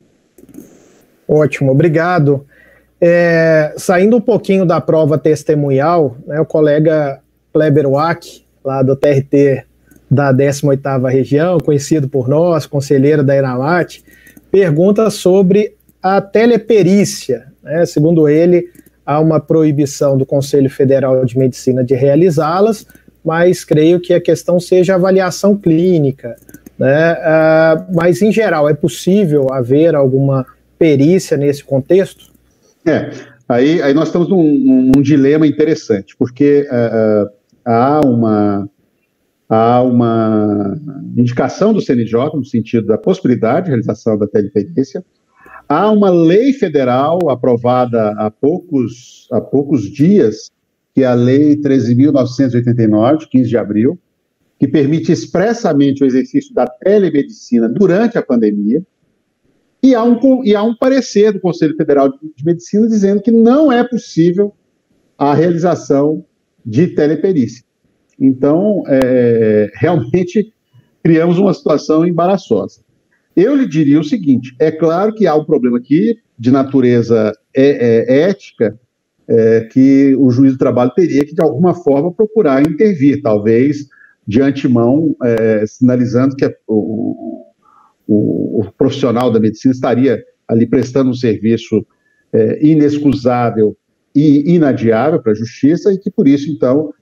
Ótimo, obrigado. É, saindo um pouquinho da prova testemunhal, né, o colega Kleber Wack, lá do T R T da décima oitava Região, conhecido por nós, conselheiro da ENAMAT, pergunta sobre a teleperícia. Né? Segundo ele, há uma proibição do Conselho Federal de Medicina de realizá-las, mas creio que a questão seja a avaliação clínica. Né? Uh, mas, em geral, é possível haver alguma perícia nesse contexto? É, aí, aí nós estamos num, num, num dilema interessante, porque uh, uh, há uma... Há uma indicação do C N J no sentido da possibilidade de realização da teleperícia. Há uma lei federal aprovada há poucos, há poucos dias, que é a Lei treze mil novecentos e oitenta e nove, de quinze de abril, que permite expressamente o exercício da telemedicina durante a pandemia. E há um, e há um parecer do Conselho Federal de Medicina dizendo que não é possível a realização de teleperícia. Então, é, realmente, criamos uma situação embaraçosa. Eu lhe diria o seguinte, é claro que há um problema aqui de natureza é, é, ética, é, que o juiz do trabalho teria que, de alguma forma, procurar intervir, talvez de antemão, é, sinalizando que o, o, o profissional da medicina estaria ali prestando um serviço é, inexcusável e inadiável para a justiça e que, por isso, então,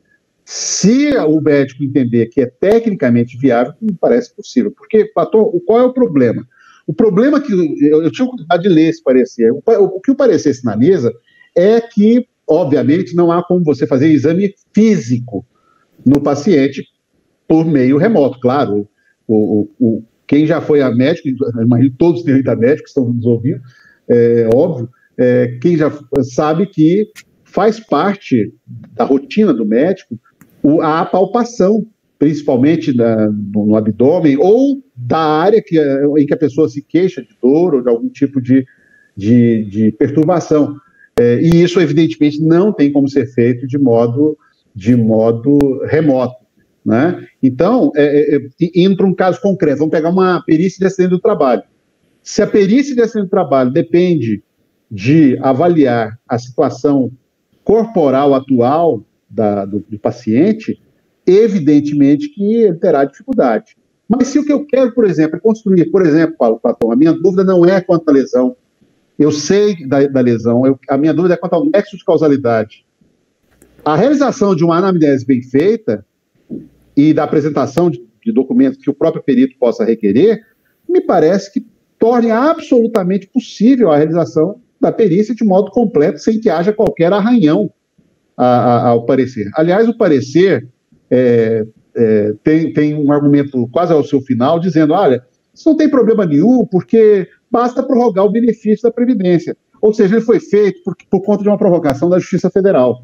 se o médico entender que é tecnicamente viável, me parece possível. Porque, Platão, qual é o problema? O problema que eu, eu tinha oportunidade de ler esse parecer. O, o que o parecer sinaliza é que, obviamente, não há como você fazer exame físico no paciente por meio remoto. Claro, o, o, quem já foi a médico, imagino todos têm ido a médico que estão nos ouvindo, é óbvio, é, quem já sabe que faz parte da rotina do médico a palpação, principalmente na, no, no abdômen, ou da área que, em que a pessoa se queixa de dor ou de algum tipo de, de, de perturbação. É, e isso, evidentemente, não tem como ser feito de modo, de modo remoto. Né? Então, é, é, indo para um caso concreto, vamos pegar uma perícia de acidente do trabalho. Se a perícia de acidente do trabalho depende de avaliar a situação corporal atual Da, do, do paciente, evidentemente que ele terá dificuldade. Mas se o que eu quero, por exemplo, é construir, por exemplo, Paulo Platão, a minha dúvida não é quanto à lesão, eu sei da, da lesão, eu, a minha dúvida é quanto ao nexo de causalidade. A realização de uma anamnese bem feita e da apresentação de, de documentos que o próprio perito possa requerer, me parece que torne absolutamente possível a realização da perícia de modo completo, sem que haja qualquer arranhão A, a, ao parecer. Aliás, o parecer é, é, tem, tem um argumento quase ao seu final, dizendo, olha, isso não tem problema nenhum, porque basta prorrogar o benefício da Previdência. Ou seja, ele foi feito por, por conta de uma prorrogação da Justiça Federal,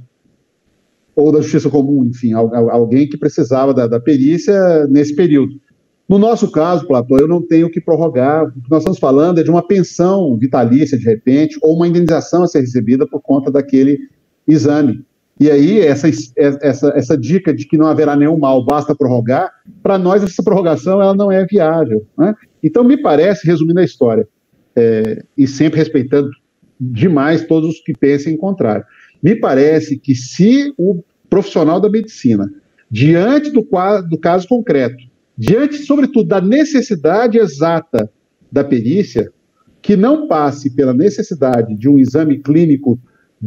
ou da Justiça Comum, enfim, alguém que precisava da, da perícia nesse período. No nosso caso, Platão, eu não tenho que prorrogar, o que nós estamos falando é de uma pensão vitalícia, de repente, ou uma indenização a ser recebida por conta daquele exame. E aí, essa, essa, essa dica de que não haverá nenhum mal, basta prorrogar, para nós essa prorrogação ela não é viável. Né? Então, me parece, resumindo a história, é, e sempre respeitando demais todos os que pensem em contrário, me parece que se o profissional da medicina, diante do, do caso concreto, diante, sobretudo, da necessidade exata da perícia, que não passe pela necessidade de um exame clínico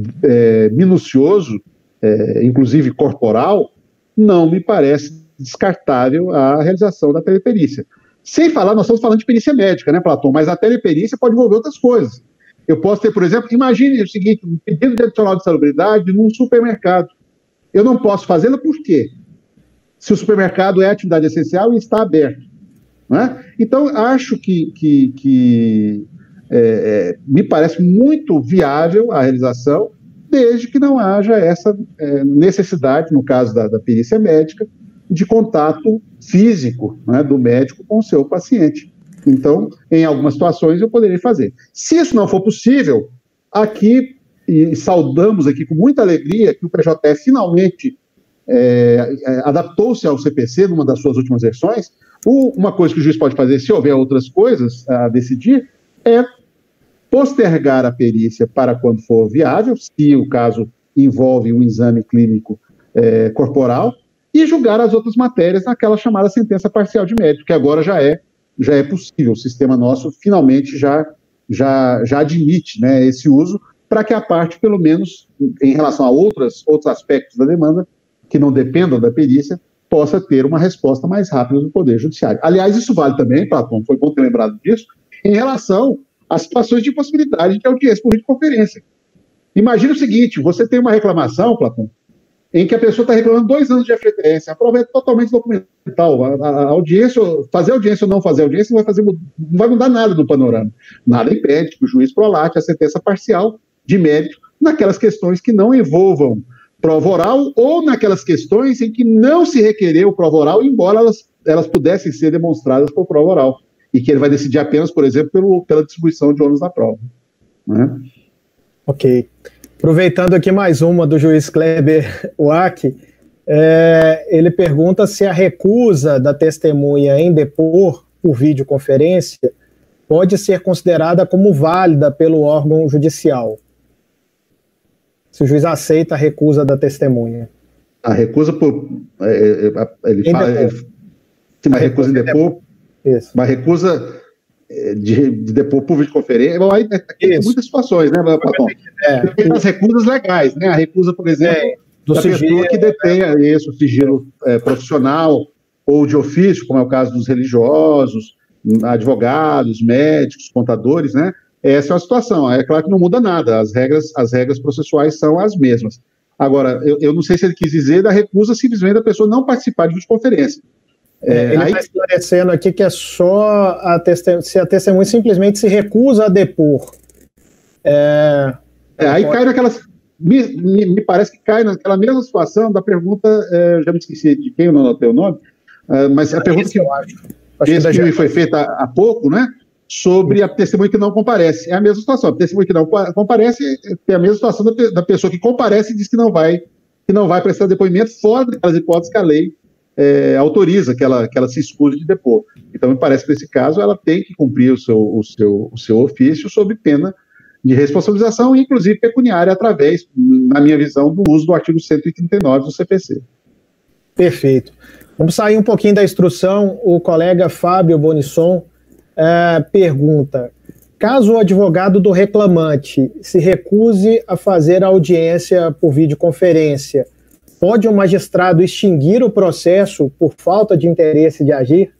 é, minucioso, é, inclusive corporal, não me parece descartável a realização da teleperícia. Sem falar, nós estamos falando de perícia médica, né, Platão? Mas a teleperícia pode envolver outras coisas. Eu posso ter, por exemplo, imagine o seguinte, um pedido de adicional de salubridade num supermercado. Eu não posso fazê-lo por quê? Se o supermercado é atividade essencial e está aberto. Né? Então, acho que, que, que é, é, me parece muito viável a realização, desde que não haja essa é, necessidade, no caso da, da perícia médica, de contato físico, né, do médico com o seu paciente. Então, em algumas situações, eu poderia fazer. Se isso não for possível, aqui, e saudamos aqui com muita alegria que o P J F finalmente é, é, adaptou-se ao C P C numa das suas últimas versões. O, uma coisa que o juiz pode fazer, se houver outras coisas a decidir, é postergar a perícia para quando for viável, se o caso envolve um exame clínico é, corporal, e julgar as outras matérias naquela chamada sentença parcial de mérito, que agora já é, já é possível. O sistema nosso finalmente já, já, já admite, né, esse uso, para que a parte, pelo menos, em relação a outras, outros aspectos da demanda, que não dependam da perícia, possa ter uma resposta mais rápida do Poder Judiciário. Aliás, isso vale também, Platão, foi bom ter lembrado disso, em relação às situações de possibilidade de audiência por videoconferência. Imagina o seguinte, você tem uma reclamação, Platão, em que a pessoa está reclamando dois anos de F G T S, a prova é totalmente documental, a, a, a audiência, fazer audiência ou não fazer audiência não vai, fazer, não vai mudar nada no panorama. Nada impede que o juiz prolate a sentença parcial de mérito naquelas questões que não envolvam prova oral ou naquelas questões em que não se requereu prova oral, embora elas, elas pudessem ser demonstradas por prova oral, e que ele vai decidir apenas, por exemplo, pelo, pela distribuição de ônus da prova. Né? Ok. Aproveitando aqui mais uma do juiz Kleber Wack, é, ele pergunta se a recusa da testemunha em depor por videoconferência pode ser considerada como válida pelo órgão judicial. Se o juiz aceita a recusa da testemunha. A recusa por... É, é, ele em fala... depor. Ele, uma a recusa em depor... Isso. Uma recusa... De, de depor por videoconferência, bom, aí tem muitas situações, né, Platão? É. Tem as recusas legais, né? A recusa, por exemplo, é, do da sigilo, pessoa que detenha né? isso, o sigilo é, profissional ou de ofício, como é o caso dos religiosos, advogados, médicos, contadores, né? Essa é uma situação. É claro que não muda nada, as regras, as regras processuais são as mesmas. Agora, eu, eu não sei se ele quis dizer da recusa simplesmente da pessoa não participar de videoconferência. É, ele está aí... esclarecendo aqui que é só a testemunha, se a testemunha simplesmente se recusa a depor. É, é, aí pode... cai naquelas. Me, me, me parece que cai naquela mesma situação da pergunta. É, já me esqueci de quem eu não anotei o nome, é, mas a pergunta que, eu acho. Acho que, que foi feita há, há pouco, né? Sobre a testemunha que não comparece. É a mesma situação. A testemunha que não comparece tem a mesma situação da, da pessoa que comparece e diz que não vai, que não vai prestar depoimento, fora daquelas hipóteses que a lei É, autoriza que ela, que ela se escuse de depor. Então, me parece que nesse caso ela tem que cumprir o seu, o seu, o seu ofício sob pena de responsabilização, inclusive pecuniária, através, na minha visão, do uso do artigo cento e trinta e nove do C P C. Perfeito. Vamos sair um pouquinho da instrução. O colega Fábio Bonisson é, pergunta: caso o advogado do reclamante se recuse a fazer a audiência por videoconferência, pode o magistrado extinguir o processo por falta de interesse de agir?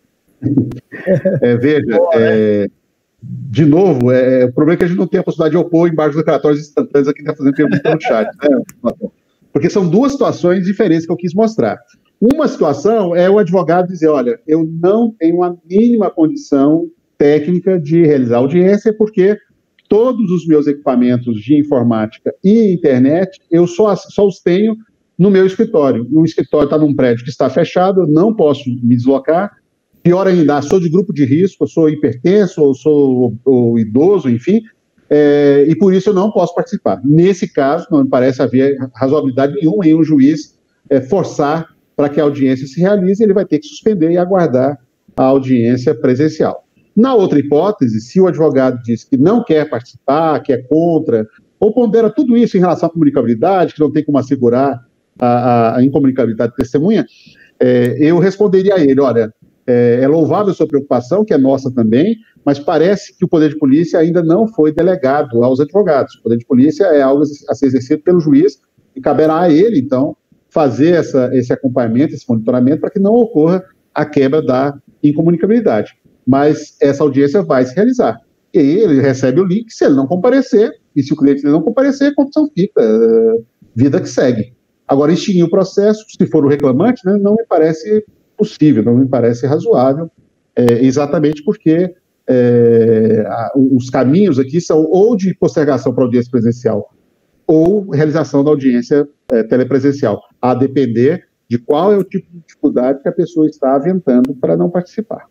É, veja, é, de novo, é, o problema é que a gente não tem a possibilidade de opor embargos declaratórios instantâneos aqui, tá fazendo pergunta no chat, né? Porque são duas situações diferentes que eu quis mostrar. Uma situação é o advogado dizer, olha, eu não tenho a mínima condição técnica de realizar audiência porque todos os meus equipamentos de informática e internet, eu só, só os tenho no meu escritório. O escritório está num prédio que está fechado, eu não posso me deslocar. Pior ainda, sou de grupo de risco, eu sou hipertenso, ou sou ou idoso, enfim, é, e por isso eu não posso participar. Nesse caso, não me parece haver razoabilidade nenhuma em um juiz é, forçar para que a audiência se realize, ele vai ter que suspender e aguardar a audiência presencial. Na outra hipótese, se o advogado diz que não quer participar, que é contra, ou pondera tudo isso em relação à comunicabilidade, que não tem como assegurar A, a, a incomunicabilidade de testemunha, é, eu responderia a ele, olha, É, é louvável a sua preocupação, que é nossa também, mas parece que o poder de polícia ainda não foi delegado aos advogados. O poder de polícia é algo a ser exercido pelo juiz e caberá a ele, então, fazer essa, esse acompanhamento, esse monitoramento, para que não ocorra a quebra da incomunicabilidade. Mas essa audiência vai se realizar. E aí ele recebe o link, se ele não comparecer, e se o cliente não comparecer, a confissão fica, vida que segue. Agora, extinguir o processo, se for o reclamante, né, não me parece possível, não me parece razoável, é, exatamente porque é, a, os caminhos aqui são ou de postergação para audiência presencial ou realização da audiência é, telepresencial, a depender de qual é o tipo de dificuldade que a pessoa está aventando para não participar.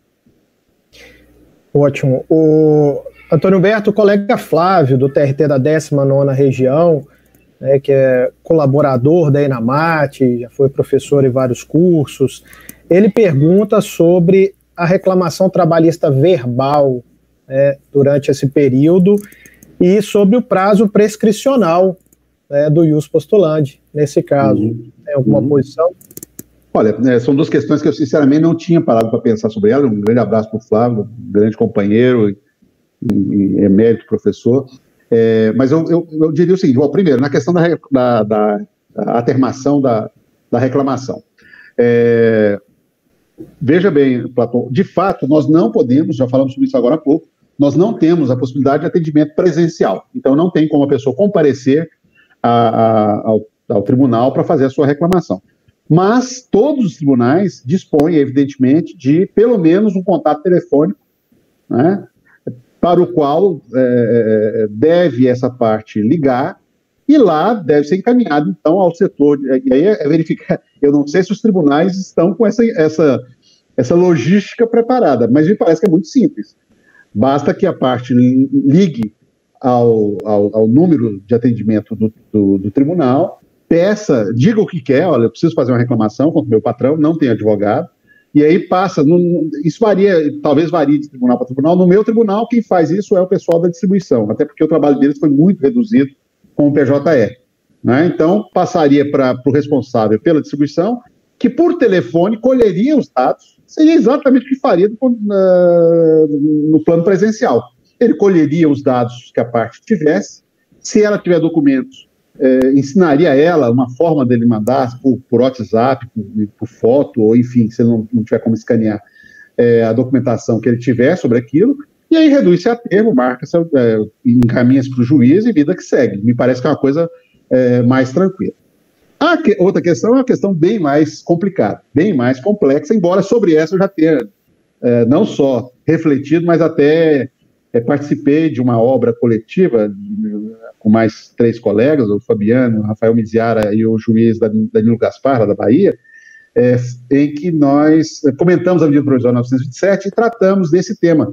Ótimo. O Antônio Humberto, o colega Flávio, do T R T da décima nona Região, né, que é colaborador da ENAMAT, já foi professor em vários cursos, ele pergunta sobre a reclamação trabalhista verbal, né, durante esse período e sobre o prazo prescricional, né, do ius postulandi, nesse caso. Uhum. Tem alguma uhum. posição? Olha, né, são duas questões que eu sinceramente não tinha parado para pensar sobre elas. Um grande abraço para o Flávio, um grande companheiro e, e emérito professor. É, mas eu, eu, eu diria o seguinte: bom, primeiro, na questão da, da, da, da atermação da, da reclamação. É, veja bem, Platão, de fato, nós não podemos, já falamos sobre isso agora há pouco, nós não temos a possibilidade de atendimento presencial. Então, não tem como a pessoa comparecer a, a, ao, ao tribunal para fazer a sua reclamação. Mas todos os tribunais dispõem, evidentemente, de pelo menos um contato telefônico, né, para o qual é, deve essa parte ligar, e lá deve ser encaminhado, então, ao setor. E aí é verificar, eu não sei se os tribunais estão com essa, essa, essa logística preparada, mas me parece que é muito simples. Basta que a parte ligue ao, ao, ao número de atendimento do, do, do tribunal, peça, diga o que quer, olha, eu preciso fazer uma reclamação contra o meu patrão, não tem advogado, e aí passa, no, isso varia, talvez varie de tribunal para tribunal. No meu tribunal, quem faz isso é o pessoal da distribuição, até porque o trabalho deles foi muito reduzido com o P J E, né? Então, passaria para o responsável pela distribuição, que por telefone colheria os dados, seria exatamente o que faria do, uh, no plano presencial. Ele colheria os dados que a parte tivesse, se ela tiver documentos, É, ensinaria a ela uma forma dele mandar por, por WhatsApp, por, por foto, ou enfim, se ele não, não tiver como escanear é, a documentação que ele tiver sobre aquilo, e aí reduz-se a termo, marca-se, é, encaminha-se para o juiz e vida que segue. Me parece que é uma coisa é, mais tranquila. A que, outra questão é uma questão bem mais complicada, bem mais complexa, embora sobre essa eu já tenha é, não só refletido, mas até é, participei de uma obra coletiva com mais três colegas, o Fabiano, o Rafael Miziara e o juiz Danilo Gaspar, lá da Bahia, é, em que nós comentamos a medida provisória novecentos e vinte e sete e tratamos desse tema,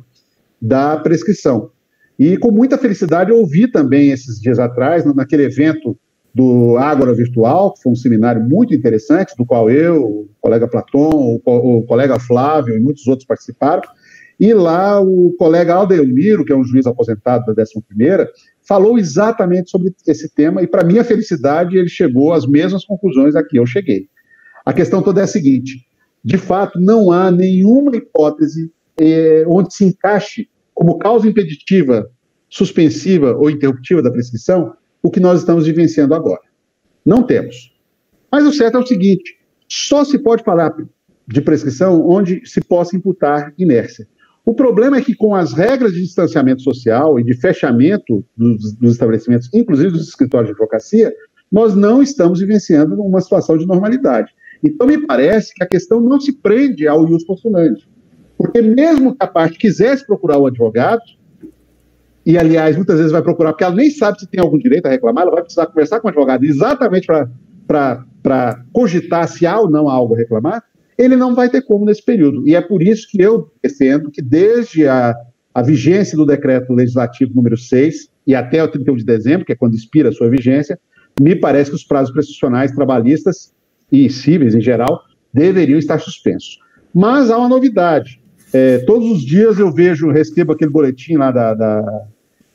da prescrição. E com muita felicidade eu ouvi também esses dias atrás, naquele evento do Ágora Virtual, que foi um seminário muito interessante, do qual eu, o colega Platão, o, o colega Flávio e muitos outros participaram, e lá o colega Aldelmiro, que é um juiz aposentado da décima primeira, falou exatamente sobre esse tema, e para minha felicidade ele chegou às mesmas conclusões a que eu cheguei. A questão toda é a seguinte: de fato não há nenhuma hipótese eh, onde se encaixe como causa impeditiva, suspensiva ou interruptiva da prescrição o que nós estamos vivenciando agora. Não temos. Mas o certo é o seguinte: só se pode falar de prescrição onde se possa imputar inércia. O problema é que, com as regras de distanciamento social e de fechamento dos, dos estabelecimentos, inclusive dos escritórios de advocacia, nós não estamos vivenciando uma situação de normalidade. Então, me parece que a questão não se prende ao ius postulandi. Porque mesmo que a parte quisesse procurar o advogado, e, aliás, muitas vezes vai procurar, porque ela nem sabe se tem algum direito a reclamar, ela vai precisar conversar com o advogado exatamente para cogitar se há ou não algo a reclamar, ele não vai ter como nesse período. E é por isso que eu defendo que desde a, a vigência do decreto legislativo número seis e até o trinta e um de dezembro, que é quando expira a sua vigência, me parece que os prazos prescricionais trabalhistas e cíveis em geral deveriam estar suspensos. Mas há uma novidade. É, todos os dias eu vejo, recebo aquele boletim lá da, da,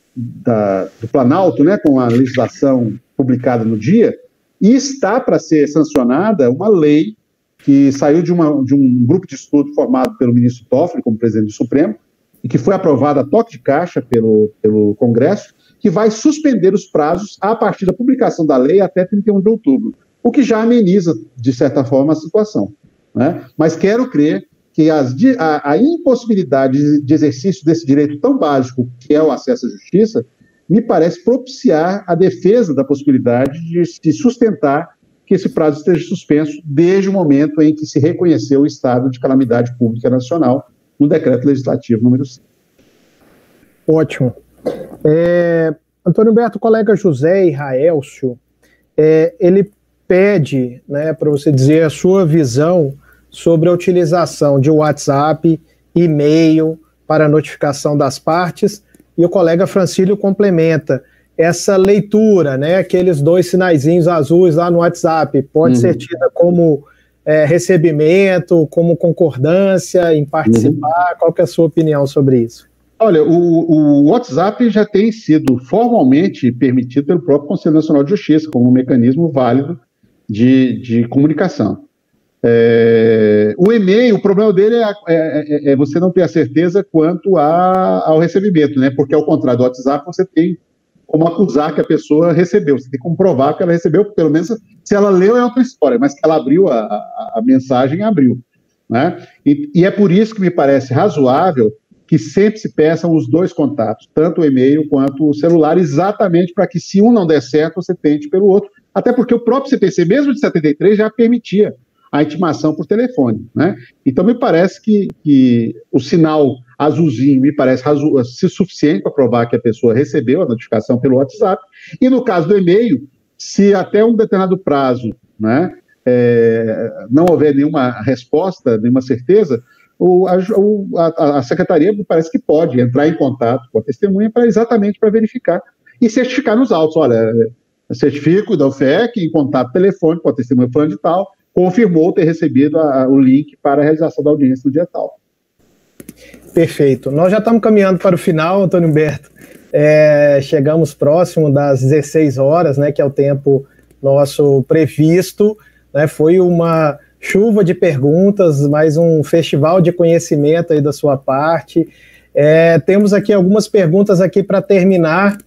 da, do Planalto, né, com a legislação publicada no dia, e está para ser sancionada uma lei que saiu de, uma, de um grupo de estudo formado pelo ministro Toffoli, como presidente do Supremo, e que foi aprovado a toque de caixa pelo, pelo Congresso, que vai suspender os prazos a partir da publicação da lei até trinta e um de outubro, o que já ameniza, de certa forma, a situação, né? Mas quero crer que as, a, a impossibilidade de exercício desse direito tão básico, que é o acesso à justiça, me parece propiciar a defesa da possibilidade de se sustentar que esse prazo esteja suspenso desde o momento em que se reconheceu o estado de calamidade pública nacional no decreto legislativo número cinco. Ótimo. É, Antônio Humberto, o colega José Israelcio, é, ele pede, né, para você dizer a sua visão sobre a utilização de WhatsApp, e-mail para notificação das partes, e o colega Francílio complementa essa leitura, né, aqueles dois sinaizinhos azuis lá no WhatsApp, pode uhum. ser tida como é, recebimento, como concordância em participar, uhum. Qual que é a sua opinião sobre isso? Olha, o, o WhatsApp já tem sido formalmente permitido pelo próprio Conselho Nacional de Justiça como um mecanismo válido de, de comunicação. É, o e-mail, o problema dele é, é, é você não ter a certeza quanto a, ao recebimento, né? Porque ao contrário do WhatsApp, você tem como acusar que a pessoa recebeu, você tem como provar que ela recebeu, pelo menos se ela leu é outra história, mas que ela abriu a, a, a mensagem, abriu, né? E, e é por isso que me parece razoável que sempre se peçam os dois contatos, tanto o e-mail quanto o celular, exatamente para que, se um não der certo, você tente pelo outro. Até porque o próprio C P C, mesmo de setenta e três, já permitia a intimação por telefone, né? Então, me parece que, que o sinal azulzinho me parece razo- suficiente para provar que a pessoa recebeu a notificação pelo WhatsApp. E, no caso do e-mail, se até um determinado prazo, né, é, não houver nenhuma resposta, nenhuma certeza, O, a, a secretaria me parece que pode entrar em contato com a testemunha para exatamente para verificar e certificar nos autos. Olha, certifico da U F E C em contato telefônico com a testemunha fulano de tal, confirmou ter recebido a, a, o link para a realização da audiência no dia tal. Perfeito. Nós já estamos caminhando para o final, Antônio Humberto. É, chegamos próximo das dezesseis horas, né, que é o tempo nosso previsto, né? Foi uma chuva de perguntas, mais um festival de conhecimento aí da sua parte. É, temos aqui algumas perguntas aqui para terminar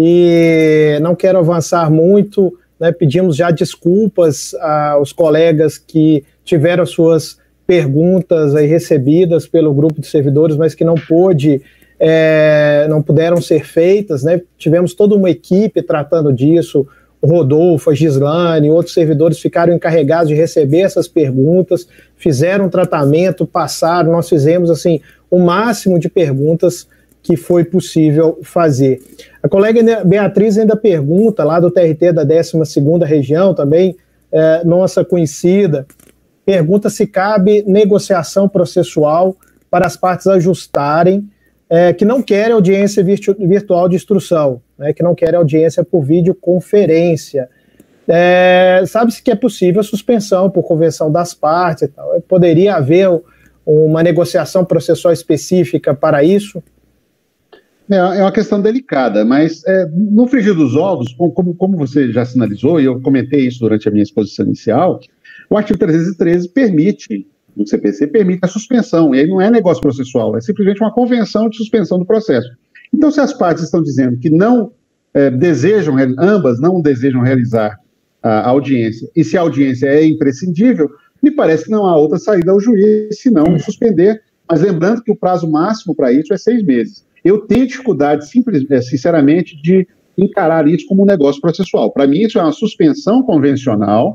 e não quero avançar muito, né, pedimos já desculpas aos colegas que tiveram suas perguntas aí recebidas pelo grupo de servidores, mas que não pôde, é, não puderam ser feitas, né? Tivemos toda uma equipe tratando disso, o Rodolfo, a Gislane, outros servidores ficaram encarregados de receber essas perguntas, fizeram um tratamento, passaram, nós fizemos assim o máximo de perguntas que foi possível fazer. A colega Beatriz ainda pergunta, lá do T R T da décima segunda Região, também é, nossa conhecida, pergunta se cabe negociação processual para as partes ajustarem, É, que não querem audiência virtu virtual de instrução, né, que não querem audiência por videoconferência. É, sabe-se que é possível a suspensão por convenção das partes e tal. Poderia haver uma negociação processual específica para isso? É, é uma questão delicada, mas é, no frigir dos ovos, como, como você já sinalizou, e eu comentei isso durante a minha exposição inicial, o artigo trezentos e treze permite, do C P C, permite a suspensão, e aí não é negócio processual, é simplesmente uma convenção de suspensão do processo. Então, se as partes estão dizendo que não é, desejam, ambas não desejam realizar a audiência, e se a audiência é imprescindível, me parece que não há outra saída ao juiz, senão suspender, mas lembrando que o prazo máximo para isso é seis meses. Eu tenho dificuldade, simples, sinceramente, de encarar isso como um negócio processual. Para mim, isso é uma suspensão convencional,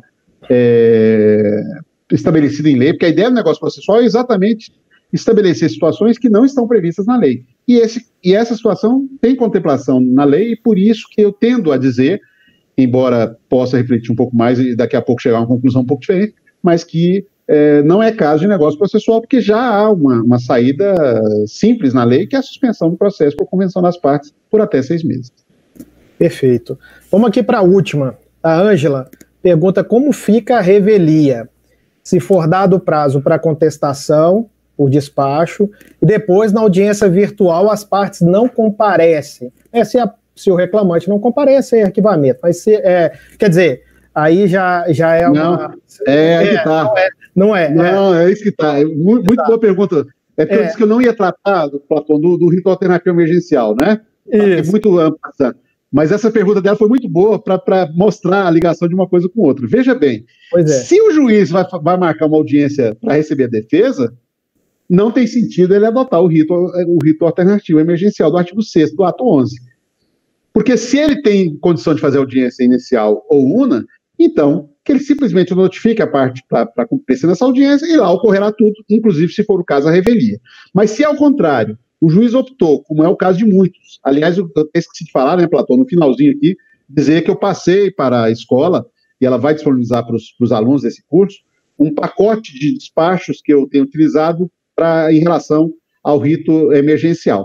é, estabelecida em lei, porque a ideia do negócio processual é exatamente estabelecer situações que não estão previstas na lei. E, esse, e essa situação tem contemplação na lei, e por isso que eu tendo a dizer, embora possa refletir um pouco mais e daqui a pouco chegar a uma conclusão um pouco diferente, mas que é, não é caso de negócio processual, porque já há uma, uma saída simples na lei, que é a suspensão do processo por convenção das partes por até seis meses. Perfeito. Vamos aqui para a última. A Ângela pergunta como fica a revelia, se for dado o prazo para contestação por despacho, e depois na audiência virtual as partes não comparecem. É, se, a, se o reclamante não comparece, é arquivamento. Mas se, é, quer dizer, aí já, já é não, uma... É, aí é, que tá. Não é, não é. Não, é, é isso que tá. Muito, muito tá. Boa pergunta. É porque é. eu disse que eu não ia tratar, Platão, do, do rito alternativo emergencial, né? É muito amplo. Mas essa pergunta dela foi muito boa para mostrar a ligação de uma coisa com outra. Veja bem, é. se o juiz vai, vai marcar uma audiência para receber a defesa, não tem sentido ele adotar o rito, o rito alternativo emergencial do artigo sexto do ato onze. Porque se ele tem condição de fazer audiência inicial ou una, então que ele simplesmente notifique a parte para comparecer nessa audiência e lá ocorrerá tudo, inclusive se for o caso a revelia. Mas se ao contrário, o juiz optou, como é o caso de muitos, aliás, eu esqueci de falar, né, Platão, no finalzinho aqui, dizer que eu passei para a escola, e ela vai disponibilizar para os alunos desse curso, um pacote de despachos que eu tenho utilizado pra, em relação ao rito emergencial.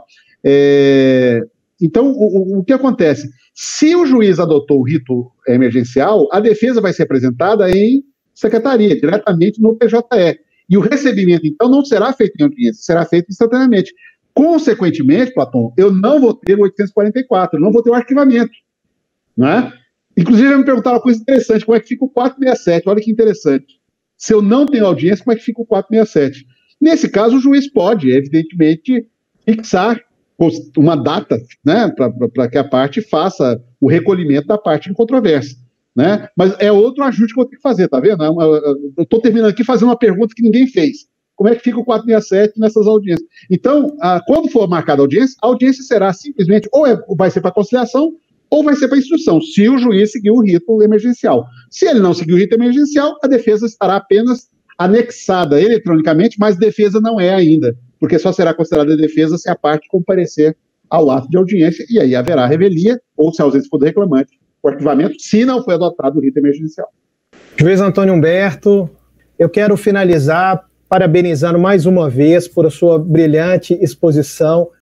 É, então, o, o que acontece? Se o juiz adotou o rito emergencial, a defesa vai ser apresentada em secretaria, diretamente no P J E. E o recebimento, então, não será feito em audiência, será feito instantaneamente. Consequentemente, Platão, eu não vou ter o oitocentos e quarenta e quatro, eu não vou ter o arquivamento. Né? Inclusive, eu me perguntaram uma coisa interessante, como é que fica o quatrocentos e sessenta e sete? Olha que interessante. Se eu não tenho audiência, como é que fica o quatrocentos e sessenta e sete? Nesse caso, o juiz pode, evidentemente, fixar uma data, né, para que a parte faça o recolhimento da parte em controvérsia. Né? Mas é outro ajuste que eu tenho que fazer, tá vendo? Eu estou terminando aqui fazendo uma pergunta que ninguém fez. Como é que fica o quatrocentos e sessenta e sete nessas audiências? Então, ah, quando for marcada a audiência, a audiência será simplesmente, ou é, vai ser para conciliação, ou vai ser para instrução, se o juiz seguir o rito emergencial. Se ele não seguir o rito emergencial, a defesa estará apenas anexada eletronicamente, mas defesa não é ainda, porque só será considerada defesa se a parte comparecer ao ato de audiência, e aí haverá revelia, ou se a ausência for do reclamante, o arquivamento, se não foi adotado o rito emergencial. Juiz Antônio Humberto, eu quero finalizar parabenizando mais uma vez por a sua brilhante exposição,